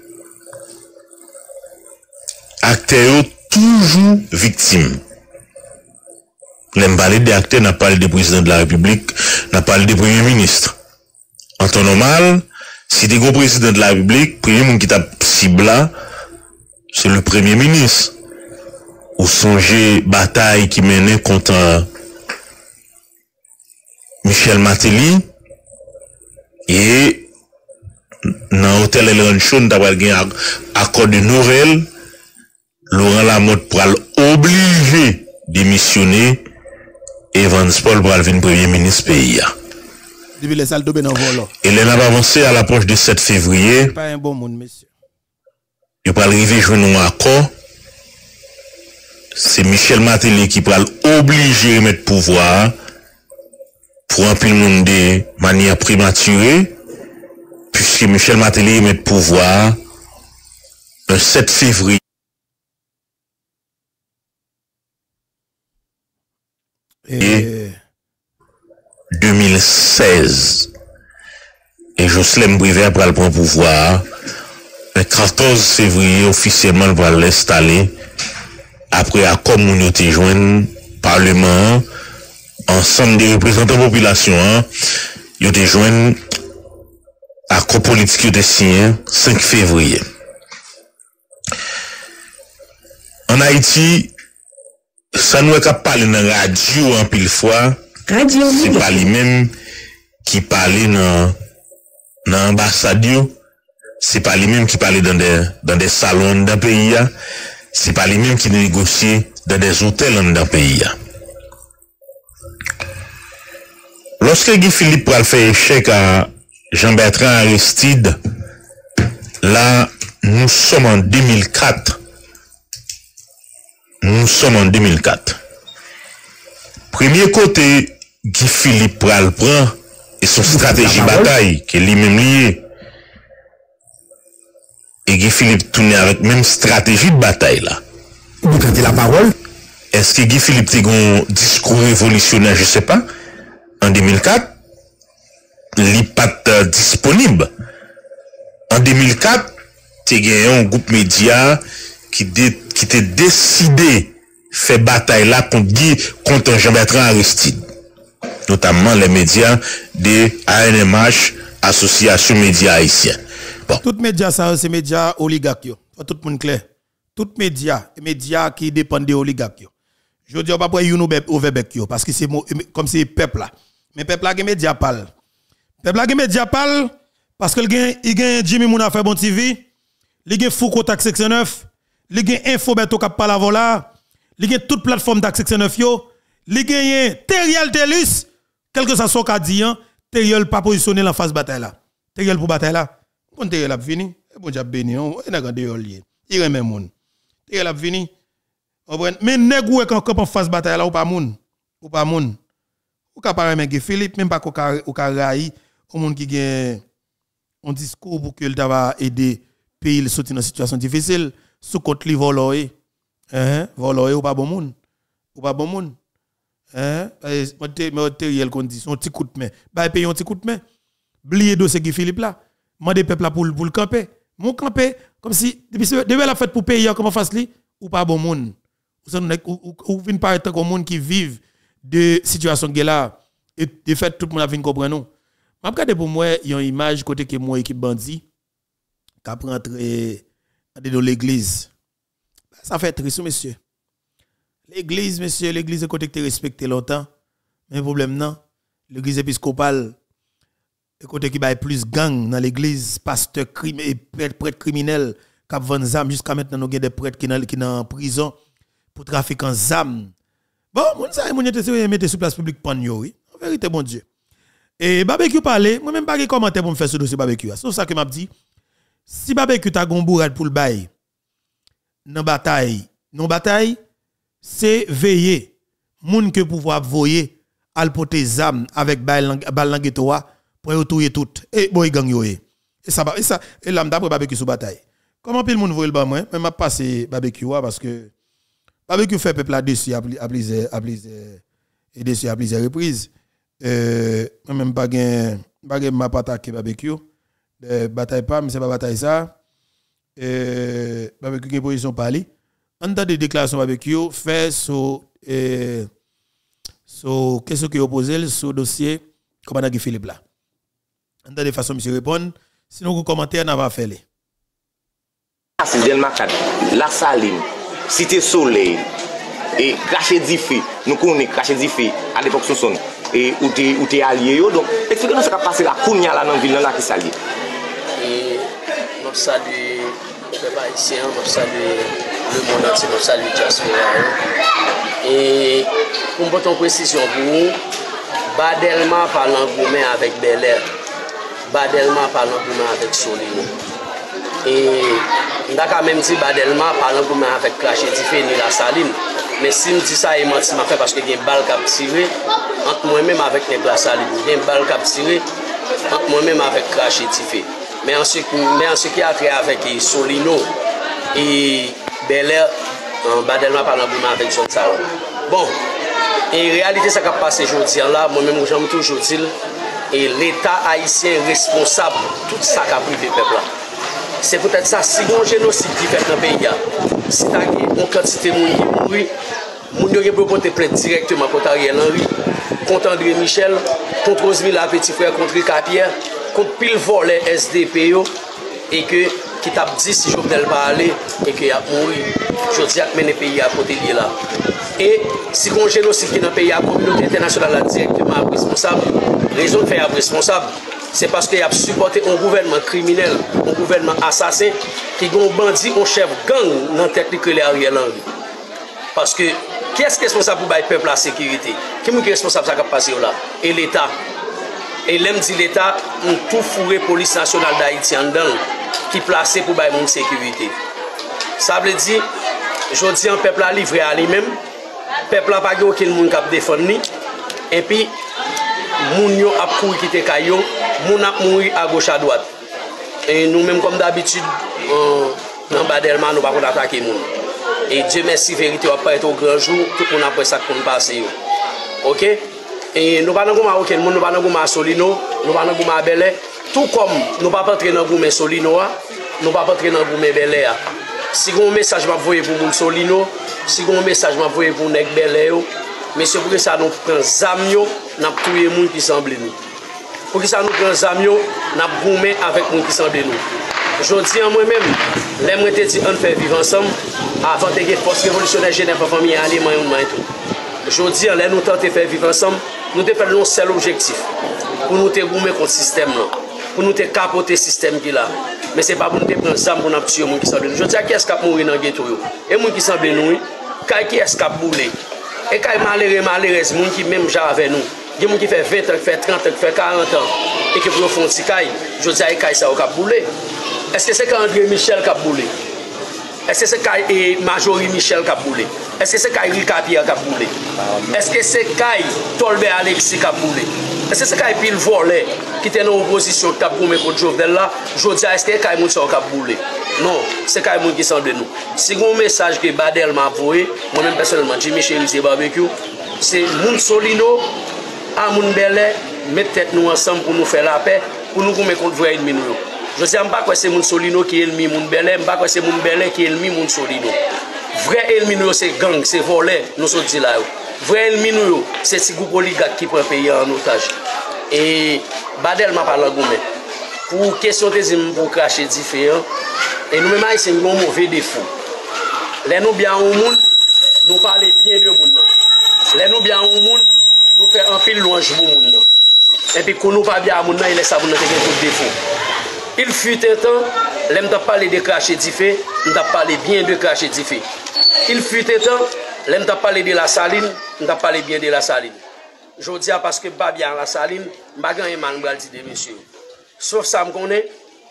Acteurs toujours victimes. L'aime parler des acteurs, n'a parlé des présidents de la République, n'a parlé des premiers ministres. En temps normal, si des gros présidents de la République, premier monde qui t'a ciblé, c'est le premier ministre. Ou songez bataille qui menait contre Michel Martelly et dans l'hôtel El Rancho, d'avoir un accord de Noël, Laurent Lamotte pour obliger démissionner et Van Spol pour venir premier ministre pays. Depuis les salles de Benavolo. Et il a avancé à l'approche du 7 février. Pas un bon monde, monsieur. Il va arriver à un accord. C'est Michel Martelly qui va obliger de mettre pouvoir pour un pile monde de manière prématurée, puisque Michel Martelly met pouvoir le 7 février. Et 2016. Et Jocelyn Brivet va le prendre pouvoir le 14 février officiellement va l'installer après à communauté joindre parlement ensemble des représentants de la population ils ont joindre accord politique de signé 5 février. En Haïti, ça nous a parlé dans la radio en pile fois. C'est pas lui-même qui parlait dans l'ambassade. C'est pas lui-même qui parlait dans des salons d'un pays. C'est pas lui-même qui négocie dans des hôtels dans le pays. Lorsque Guy Philippe a fait échec à Jean-Bertrand Aristide, là, nous sommes en 2004. Nous sommes en 2004. Premier côté, Guy Philippe pral prend et son stratégie bataille qui est lui-même lié. Et Guy Philippe tourne avec même stratégie de bataille là. Vous prêtez la parole? Est-ce que Guy Philippe a un discours révolutionnaire, je sais pas, en 2004? Il n'est pas disponible. En 2004, il y a un groupe média qui était décidé faire bataille là contre Jean-Bertrand Aristide. Notamment les médias de ANMH, Association Média Haïtien. Bon. Tout média, ça, c'est médias oligarques. Tout le monde clair. Tout média qui dépendent des oligarques. Je dis, on va pas prendre parce que c'est comme c'est peuple là. Mais peuple là, les médias parlent. Peuple là, les médias parlent parce que il y a Jimmy Mouna fait bon TV, il y a Foucault Tax 69, il y a Infobeto qui parle avant là, il y a toute plateforme Tax 69 yo, il y a Teriel Telus, quel que soit qu'a dit, Teriel pas positionné en face bataille là. Teriel pour bataille là. Bon Teriel a fini, bon diable béni, on a gardé lié. Il remet moun. Teriel a fini. Mais nèg ou quand en face bataille là ou pas moun. Ou pas moun. Ou ka parler avec Philippe même pas ou ka raï au monde qui gagne un discours pour que il va aider pays sortir dans situation difficile sous compte li voloé. Voloé ou pas bon monde. Ou pas bon monde. Matériel qu'on dit son petit coup de main. Ba payer un petit coup de main. Blier dossier Guy Philippe là. Mandé peuple là pour le camper. Mon camper comme si depuis la fête pour payer comment face li ou pas bon monde. Ou vient paraître comme monde qui vivent de situation là et de fait tout le monde a vinn comprendre nous. M'a regarder pour moi il y a une image côté que moi équipe bandit qui a rentré dans l'église. Ça fait triste monsieur. L'église monsieur, l'église est côté que respecté longtemps. Mais problème non, l'église épiscopale est côté qui bail plus gang dans l'église, pasteur et prêtre criminel qui vendent zam jusqu'à maintenant nous avons des prêtres qui dans prison pour trafic en zam. Bon, mon était mettre sur place publique pan yo oui. En vérité bon Dieu. Et barbecue parler, moi même pas de commentaire pour me faire ce dossier barbecue. C'est ça que m'a dit. Si barbecue t'a gon bourrade pour le bail dans bataille, c'est veiller moun que pouvoir voyer al porter zam avec balle dans ghetto pour retouiller tout et boy gang yo et ça et là d'après barbecue sous bataille. Comment pile moun voyer le ba moi, même m'a passer barbecue parce que barbecue fait peuple là dessus à plusieurs reprises. Même pas gain m'a pas attaqué barbecue bataille pas mais c'est pas bataille ça barbecue qui position parler en temps de déclaration barbecue fait sur qu'est-ce que opposé sur dossier commandant Guy Philippe là en temps de façon monsieur répondre sinon vous commentaire n'a pas fait les la Saline Cité Soleil et cracher d'ifé nous connaissons cracher d'ifé à l'époque sous son et où t'es allié donc expliquez-nous ce qui a passé la kounya là dans ville là qui s'allie et nous saluons les haïtiens nous saluons le monde entier nous saluons diaspora et pour mettre en précision pour vous Badelma parlant gourmet avec Bel Air Badelma parlant gourmet avec Solino et d'accord même si Badelma parlant gourmet avec Craché Diffé ni la Saline mais si me dit ça il m'a fait parce que il y a une balle qui a tiré entre moi-même avec la Saline il y a une balle qui a tiré entre moi-même avec Craché Diffé mais en ce qui a trait avec Solino et Bel Air Badelma parlant gourmet avec John Salon bon en réalité ça qui a passé aujourd'hui là moi-même j'aime toujours dire et l'État haïtien responsable tout ça qui a privé le peuple là. C'est peut-être ça, si on génocide qui fait dans le pays, si tu as une quantité de gens qui mourent, on peut porter plainte directement contre Ariel Henry, contre André Michel, contre Osmila Petit Frère, contre Capierre, contre pile volet SDP, et que qui t'a dit si Jovenel pas aller et qu'il a mouru. Je dis que le pays à côté de là. Et si on génocide qui est dans le pays, la communauté internationale est directement responsable. Raison de faire responsable. C'est parce qu'il a supporté un gouvernement criminel, un gouvernement assassin, qui a un bandit, un chef gang dans la tête de Ariel Henry. Parce que, qui est responsable pour le peuple la sécurité? Qui est responsable de ce qui a passé là? Et l'État. Et l'aime dit l'État, on tout fourré police nationale d'Haïti en dedans. qui placé pour bailler mon sécurité. Ça veut dire, je dis un peuple a livré à lui-même, peuple n'a pas aucun monde qui a défendu, et puis, moun yo a couru quitter Kayo, moun a mouru à gauche à droite. Et nous-mêmes, comme d'habitude, dans Badelma, nous ne pouvons pas attaquer les gens. Et Dieu merci, vérité, on va pas être au grand jour, tout le monde après ça qu'on passe. Ok? Et nous ne pouvons pas aucun monde, nous ne pouvons pas Solino, nous ne pouvons pas Belé. Tout comme nous ne pouvons pas entrer dans le Solino, nous ne pouvons pas entrer dans le Belé. Si vous avez un message, vous envoyez pour mon Solino, si vous avez un message, vous envoyez pour Nek Belé. Mais c'est pour que ça nous prend Zamio, nous avons tous les gens qui semblent nous. Pour que ça nous prend Zamio, nous avons goumé avec les gens qui semblent nous. Je dis à moi-même, j'aimerais te dire on fait vivre ensemble avant de faire force révolutionnaire Genève pour famille aller moi et tout. Je dis à nous tenter de faire vivre ensemble, nous devons faire un seul objectif pour nous te goumer contre le système là, pour nous te capoter le système qui est là. Mais ce n'est pas pour nous te prendre ça pour nous tuer les gens qui semblent nous. Je dis à qui est-ce qui a mouru dans le ghetto et les gens qui semblent nous, qui est-ce qui a boulé. Et quand malheureux, les gens qui même déjà avec nous, les gens qui fait 20 ans, qui fait 30 ans, qui fait 40 ans, et qui font un petit caille, je dis à qui ça a boulé. Est-ce que c'est quand André Michel qui a boulé? Est-ce que c'est quand Majorie Michel qui a boulé? Est-ce que c'est quand Rika Pierre qui a boulé? Est-ce que c'est quand Tolbe Alexis qui a boulé? Est-ce que c'est quand Pile Volet qui était dans l'opposition qui a boulé contre Jovenel là? Je dis est-ce que c'est quand Mounson qui a boulé? Non, c'est quand Mounson qui sont de nous. Si vous avez un message que Badel m'a envoyé, moi-même personnellement, Jimmy Chérisé Barbecue, c'est Moun Solino, à Moun Belé, mettre tête nous ensemble pour nous faire la paix, pour nous mettre contre vrai ennemi. Je ne sais pas quoi c'est Moun Solino qui est ennemi Moun Belé, je ne sais pas quoi c'est Moun Belé qui est ennemi Moun Solino. Vrai ennemi c'est gang, c'est voler, nous sommes dit là. Vrai ennemi c'est ces groupes oligarques qui prennent le pays en otage. Et Badel m'a parlé goumé. Pour question de pour cracher différent, et nous-mêmes c'est un mauvais défaut. Les nous bien au monde, nous parlons bien de monde. Les nous bien au monde, nous faisons un pile louange pour monde. Et puis quand nous pas bien au monde, il laisse ça pour nous faire un défaut. Il fut un temps, l'aime t'a parlé de cracher diffé, nous t'a parlé bien de cracher diffé. Il fut un temps, l'aime t'a parlé de la saline, nous t'a parlé bien de la saline. Je dis parce que pas bien la saline, pas grand mal m'bral dit de monsieur. Sauf ça me connaît,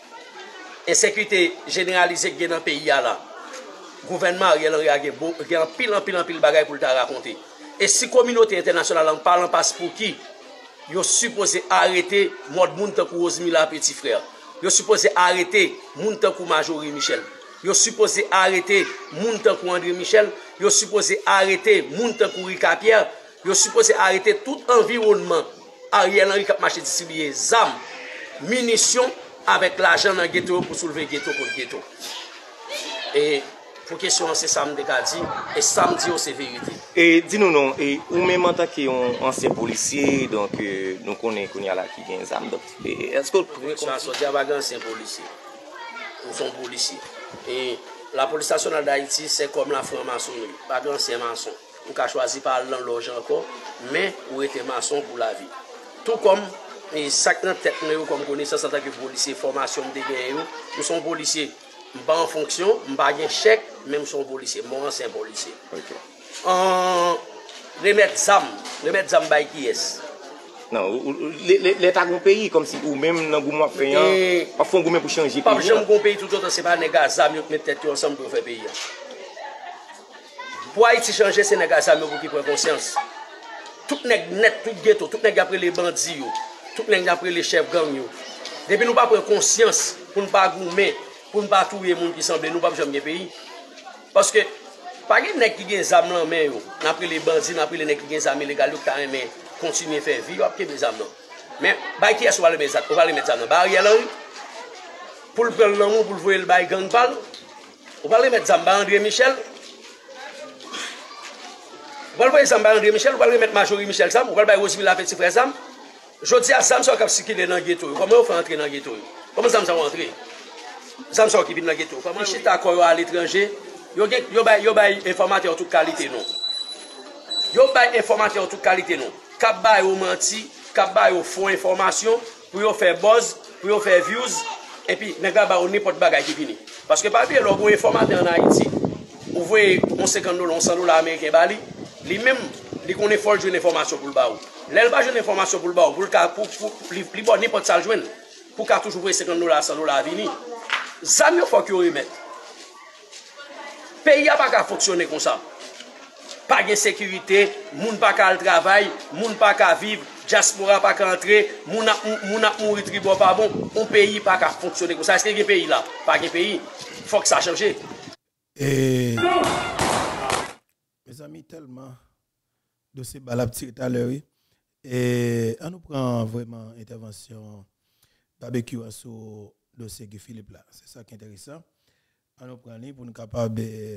insécurité généralisée qui est dans le pays là. Gouvernement Ariel Henry a un pile bagaille pour le raconter. Et si la communauté internationale en parle passe pour qui, ils sont supposés arrêter mode moun tan kou Osmila petit frère. Ils sont supposés arrêter moun tan kou Majorie Michel. Ils sont supposés arrêter moun tan kou André Michel. Ils sont supposés arrêter moun tan kou Rika Pierre. Ils sont supposés arrêter tout environnement. Ariel Henry qui a marché distribuer ZAM, munitions avec l'argent dans le ghetto pour soulever le ghetto contre le ghetto. Et pour question, c'est ça me dit, et ça me dit c'est vérité. Et dis-nous non, et ou même en tant qu'ancien policier, donc nous connaissons qu'il y a là qui vient ZAM. Est-ce que vous pouvez comprendre? Je suis un ancien policier. Nous sommes policiers. Et la police nationale d'Haïti, c'est comme la franc-maçonnerie. Pas d'ancien maçon. On a choisi par l'enloge encore, mais on était maçon pour la vie. Tout comme, et chaque tête, comme connaissance en tant que policier, formation de guerre, nous sommes policiers. Je ne suis pas en fonction, je ne suis pas en chèque, même je suis policier, mon ancien policier. Remettre ZAM by qui est? Non, l'État de pays, comme si ou même dans le gouvernement payant, pas font pour changer. Pas changer mon pays tout autant, ce n'est pas les gars ZAM qui mettent tête ensemble pour faire pays. Pour Haïti changer, c'est les gars ZAM qui prennent conscience. Tout les net, tout ghetto, tout les après les bandits, tout les après les chefs gang. Depuis nous pas prendre conscience pour ne pas goumer, pour ne pas tuer les gens qui semblent nous pas jamais pays. Parce que pas de gens qui ont des armes dans main, après les bandits, après les gens qui ont des armes illégales, qui ont continué à faire vivre, après des armes. Mais qui est-ce qu'on va les mettre? On va les mettre dans Ariel Henry pour le prendre l'amour, pour le voir le bail gang pal. On va les mettre dans André Michel. On va le voir dans André Michel, on va le mettre Majorie Michel Sam, on va le voir aussi la petite frère Sam. Je dis à Sam, ça qui est dans le ghetto. Comment on fait entrer dans le ghetto? Comment Sam va entrer? Sam qui vient dans le ghetto. Comment je suis d'accord à l'étranger? Yo bay informateur toute qualité non. Yo bay informateur toute qualité non. Cap bay au menti, cap bay au faux information pour yo faire buzz, pour yo faire views et puis nèg ba ou n'importe bagay qui fini. Parce que pas bien logo informateur en Haïti. Vous voyez on $50, on $100 américain bali, lui même il connaît fort jouer information pour le ba ou. L'elle ba jouer information pour le ba ou pour li bon n'importe ça joindre. Pour qu'a toujours $50, $100 venir. zam yo faut que remettre. Pays a pas qu'à fonctionner comme ça. Pas de sécurité, moun pas qu'à travail, moun pas qu'à vivre, diaspora pas qu'à entrer, moun a mourir tribo pas bon, un pays pas qu'à fonctionner comme ça. Est-ce qu'il y a un pays là? Pas de pays. Faut que ça change. Et mes amis, tellement de ces balles tout à l'heure. Et on nous prend vraiment intervention barbecue sur le dossier de Philippe là. C'est ça qui est intéressant. On nous prend pour nous capables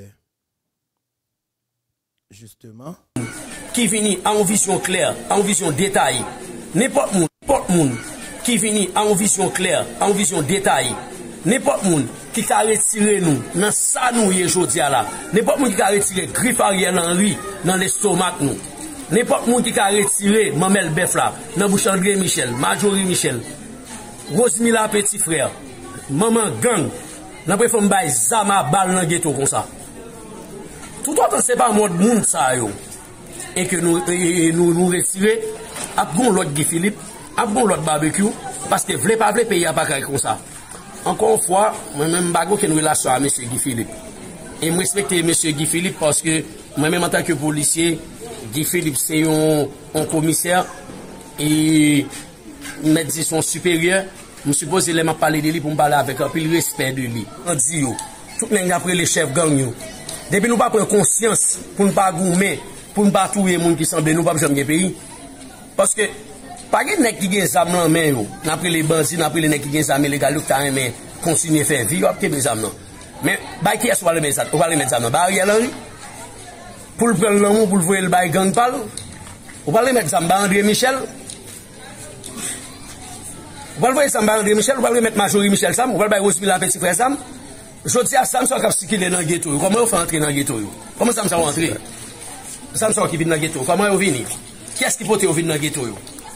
justement qui finit en vision claire, en vision détaillée. N'importe monde qui finit en vision claire, en vision détaillée. N'importe monde qui a retiré nous dans ça nous aujourd'hui là. N'importe monde qui a retiré griffe Ariel Henry dans l'estomac nous. N'importe monde qui a retiré Mamel Bef là dans bouche André Michel, Marjorie Michel, Rosemila petit frère, maman gang, n'a pas fait bail zama balle dans ghetto comme ça. Tout autant c'est pas mode monde ça yo. Et que nous retirer à bon l'autre Guy Philippe, à bon l'autre barbecue parce que vle pas vle pays a pas comme ça. Encore une fois, moi-même, je suis en relation avec M. Guy Philippe. Et je respecte M. Guy Philippe parce que moi-même, en tant que policier, Guy Philippe, c'est un commissaire et m'a dit son supérieur. Je suppose qu'il m'a parlé de lui pour me parler avec un peu de respect de lui. On dit, tout le monde après les chefs gang. Depuis nous pas prendre conscience pour ne pas goumer, pour ne pas tuer les gens qui semblent nous pas jamais pays. Parce que pas de gens qui ont des âmes dans main, après les bandits, après les gens qui ont des âmes légales, qui ont des continuer à faire vie, qui ont des âmes. Mais qui est-ce qu'on va les mettre ça? On va les mettre ça dans Ariel Henry. Pour le prendre l'amour, pour le voir le bail gang pal. On va les mettre ça dans André Michel. On va le voir ça dans André Michel, on va le mettre Marjorie Michel Sam, on va le mettre Rosemila petit frère Sam. Je dis à Sam, ça va circuler dans le ghetto. Comment on fait entrer dans le ghetto? Comment Sam va entrer? Sam qui vient dans le ghetto. Comment on vient? Qui est-ce qui peut venir dans le ghetto?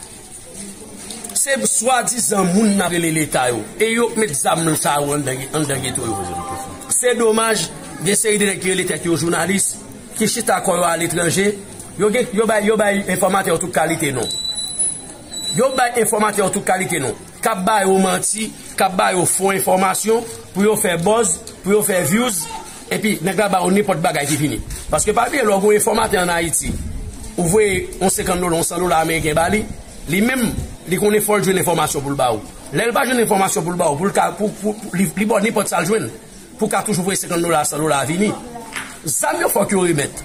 C'est soi-disant moun n'a l'État et yo met zam ça en dans ghetto. C'est dommage d'essayer de récupérer les têtes aux journalistes qui chita à l'étranger. Yo bay informateur de toute qualité non. Yo bay informateur de toute qualité non. K'ap bay ou menti, k'ap bay ou faux information pour yo faire buzz, pour yo faire views et puis nèg la ba on n'importe bagay qui fini. Parce que par bien logo informateur en Haïti. Vous voyez on $50 $100 américain bali, lui même il connaît fort jouer l'information pour le baou. L'elle pas jouer l'information pour le baou pour li bon n'importe ça joindre pour qu'a toujours $50 $100 à venir. Ça mieux faut que remettre.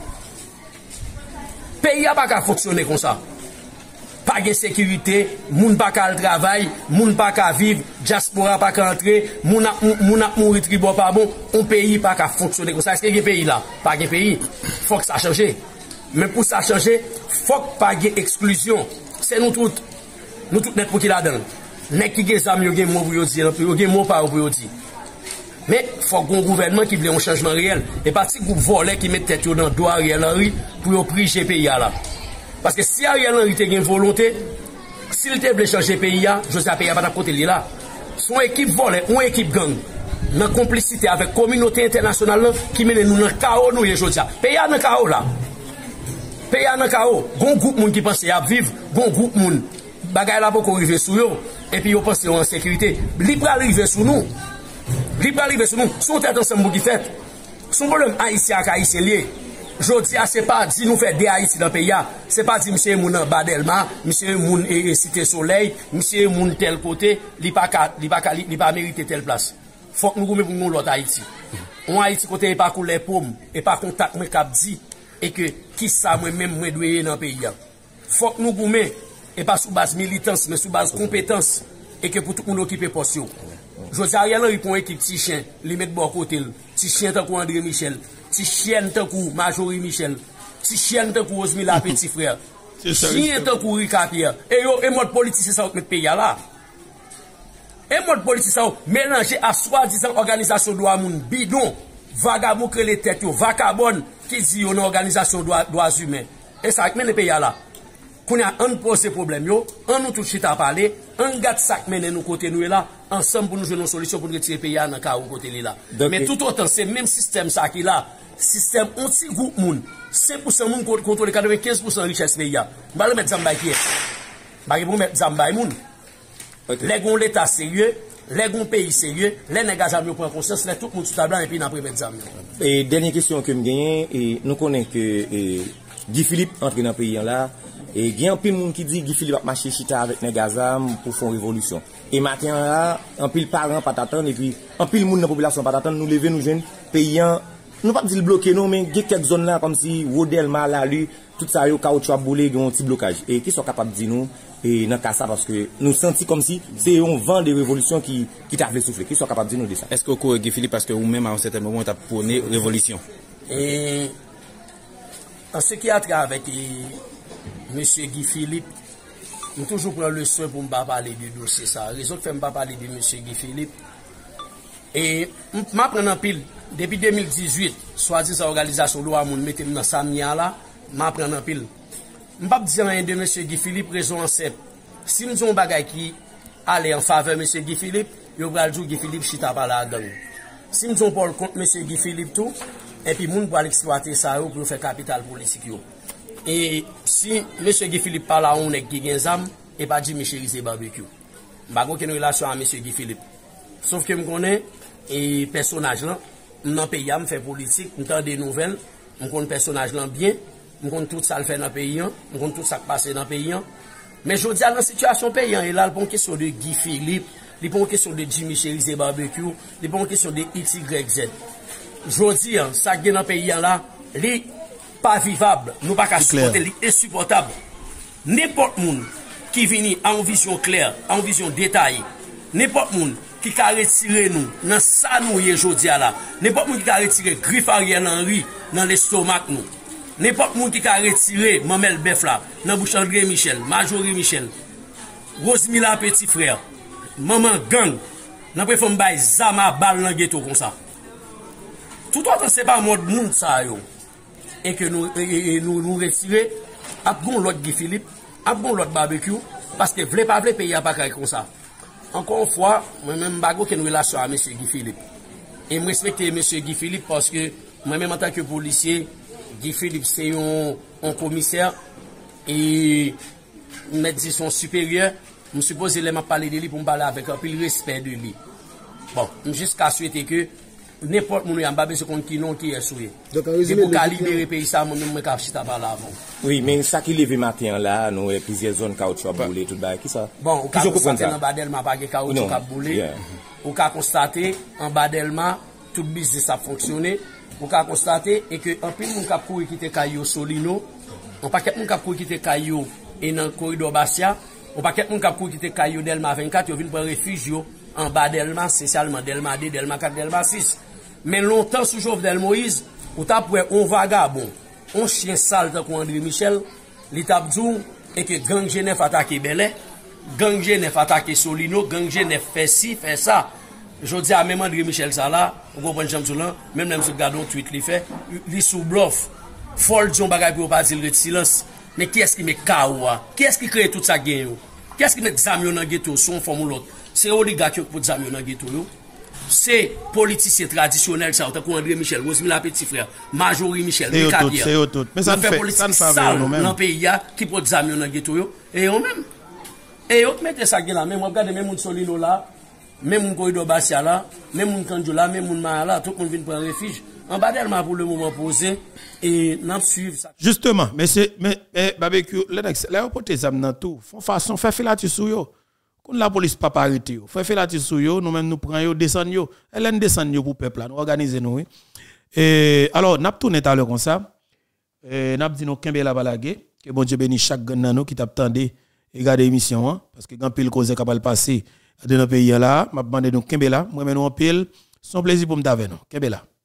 Pays a pas qu'à fonctionner comme ça. Pas de sécurité, moun pas qu'à travail, moun pas qu'à vivre, diaspora pas qu'à entrer, moun a mourir tribo pas bon, un pays pas qu'à fonctionner comme ça. Est-ce qu'il y a un pays là? Pas de pays. Faut que ça change. Mais pour ça changer, faut pas de exclusion. C'est nous tous net pour qui la donne. Nek qui gen zam yo gen mot pour yo dire, yo gen mot pas pour yo dire. Mais faut qu'on gouvernement qui veut un changement réel et pas petit groupe volé qui met tête dans dos Ariel Henry pour yo priger pays là. Parce que si Ariel Henry te gen volonté, s'il te veut changer pays là, je sais pays pas dans côté là. Son équipe volé, une équipe gang dans complicité avec communauté internationale qui mène nous dans chaos nous aujourd'hui. Pays dans chaos là. Pays dans chaos, gon groupe moun qui pense à vivre, gon groupe moun bagay la pour arriver sur eux et puis ils pensent en sécurité. Libre arriver sur nous. Libre arriver sur nous. Son tête ensemble qui fait. Son problème haïtien avec haïtien lié. Je dis c'est pas dit nous faire des Haïti dans le pays. C'est pas dit monsieur moun en Badelma, monsieur moun et Cité Soleil, monsieur moun tel côté, li pas mériter telle place. Faut que nous gomme pour nous l'autre Haïti. On Haïti côté pas couler paume et pas contact moi cap dit et que qui ça moi même moi doyer dans le pays. Faut que nous gomme et pas sous base militance, mais sous base compétence, et que pour tout le monde occuper poste. Je dis Ariel Henry pour une équipe petit chien, les mettre bon côté, petit chien tant que André Michel, petit chien tant que Marjorie Michel, petit chien tant que Rosemila petit frère, chien tant que Rika Pierre, et mode politique c'est ça mettre pays là. Et mode politique ça mélanger à soi-disant organisation droit moun bidon, vagabond que les têtes vagabond qui dit une organisation droits humains. Et ça mène le pays là. Qu'on a un pose ces problèmes yo, on nous tout chita à parler, on garde ça mène nous côté nous là, ensemble pour nous jouer une solution pour retirer pays dans cas où côté là. Mais tout autant c'est même système ça qui là, système anti groupe moun, 5% moun contrôle 95% richesse pays. On va le mettre Zambay qui est. Ba pour mettre Zambay moun. Les gon l'état sérieux, les gros pays sérieux, les négociations yo prend conscience, les tout le monde sous table et puis n'a prévent ça. Et dernière question que me gagne et nous connaissons que Guy Philippe entre dans le pays là et il y a un peu de monde qui dit Guy Philippe va marcher chita avec Negazam pour faire une révolution. Et matin là, un pile parents pas t'attendre et puis un pile monde dans la population pas t'attendre nous lever nous jeunes payants nous pas dire bloquer non mais il y a quelques zones là comme si Wodelma la lui tout ça yo caoutchouc a boulé un petit blocage et qui sont capables de dire nous et dans cas ça parce que nous senti comme si c'est un vent de révolution qui t'a fait souffler qui sont capables de dire nous de ça. Est-ce que vous Guy Philippe parce que vous même à un certain moment t'as prôné révolution et en ce qui a trait avec monsieur Guy Philippe, je toujours prendre le soin pour ne pas parler du dossier ça. Les autres ne font pas parler de monsieur Guy Philippe. Et je prends en pile, depuis 2018, soit-disant organisation loi, je mette dans Samia là, je prends en pile. Je ne peux pas dire rien de monsieur Guy Philippe, raison en simple. Si nous avons un bagage qui allait en faveur de monsieur Guy Philippe, il va dire Guy Philippe chita par la gang. Si nous avons pas contre monsieur Guy Philippe tout, et puis nous allons exploiter ça pour faire capital politique. Et si M. Guy Philippe parle à on est qui gagne zam et pas dit Michel Rizé barbecue. Bah aucune relation avec M. Guy Philippe. Sauf que je connais et personnage là, dans pays me fait politique, m'entend des nouvelles, on connaît personnage là bien, on connaît tout ça le fait dans pays, on connaît tout ça qui passe dans pays. Mais je dis à la situation paysan et là, il pas une question de Guy Philippe, il pas une question de Jimmy Michel Rizé barbecue, il pas une question de XYZ. Je dis ça qui est dans pays là, les pas vivable, nous pas qu'à supporter, insupportable. N'importe monde qui vient en vision claire, en vision détaillée, n'importe monde qui a retiré nous dans ça nous y aujourd'hui là, n'importe monde qui a retiré griffe Ariel Henry dans l'estomac nous, n'importe monde qui a retiré Mamel Bef là dans bouche André Michel, Majorie Michel, Rosemila petit frère, maman gang, n'a pas fait m'baye zama balle dans ghetto comme ça. Tout autant c'est pas mode monde ça yo. Et que nous retirer, à bon l'autre Guy Philippe, à bon l'autre barbecue, parce que vle pas vle pays à pas comme ça. Encore une fois, moi-même, je suis en relation avec M. Guy Philippe. Et je respecte M. Guy Philippe parce que moi-même, en tant que policier, Guy Philippe, c'est un commissaire et je dit son supérieur. Je suppose qu'il m'a parlé de lui pour me parler avec un peu de respect de lui. Bon, jusqu'à souhaiter que n'importe où en bas, c'est qui non qui est souillé. Et pour libérer le pays, ça, moi-même, je suis pas là avant. Oui, mais ça qui lève matin là, nous avons plusieurs zones caoutchouc à bouler, tout ça, qui ça? Bon, au cas où constater en bas d'Elma, pas de caoutchouc à bouler. Au cas constater en bas d'Elma, tout business a fonctionné. Au cas constater et que un peu de monde qui a couru quitter Caillou Solino, un paquet de monde qui a couru quitter Caillou et dans le corridor Bastia, un paquet de monde qui a couru quitter Caillou Delma 24, ils viennent pour refuge en bas d'Elma, spécialement Delma 2, Delma 4, Delma 6. Mais longtemps sous Jovenel Moïse, ou t'as pour un vagabond, un chien sale comme André Michel, l'étape d'où et que gang Genève attaque Belay, gang Genève attaque Solino, gang Genève fait ci, fait ça. Je dis à même André Michel ça là, vous comprenez Jean-Soulan, même si vous regardez un tweet qu'il fait, il sous bluff. Folle John bagay pour pas dire le silence. Mais qui est-ce qui met kawa? Qui est-ce qui crée tout ça gain? Qui est-ce qui met zamio dans ghetto son forme ou l'autre? C'est oligarque pour zamio dans ghetto yo. C'est politiciens traditionnels ça, comme André Michel, Rosemila petit frère, Majorie Michel, Mikadia. C'est tout. Mais ça ne fait ça nous même. Dans le pays qui peut zamio dans ghetto yo et on même. Et on mettez ça là, même regarde même moun Solino là. Même mon corridor Bastia là, même mon Kanjo là, même mon Mara là, tout le monde vient prendre refuge. En bas d'Elma pour le moment posé et n'a suivre ça. Justement, mais barbecue, là on ça dans tout. Font façon faire filature sur yo. Quand la police pas arrêter yo, faire filature sur yo, nous même nous prend yo, descend yo. Elle descend yo pour peuple là, nous organiser nous. Et alors n'a tourné tout à l'heure comme ça. N'a dit nous Kembe la balaguer, que bon Dieu bénisse chaque grand nous qui t'attendait et regarder émission parce que quand pile cause capable passer dans le pays là, m'a demandé donc Kembe là, moi nous en pile, son plaisir pour me d'avoir nous. Kembe là.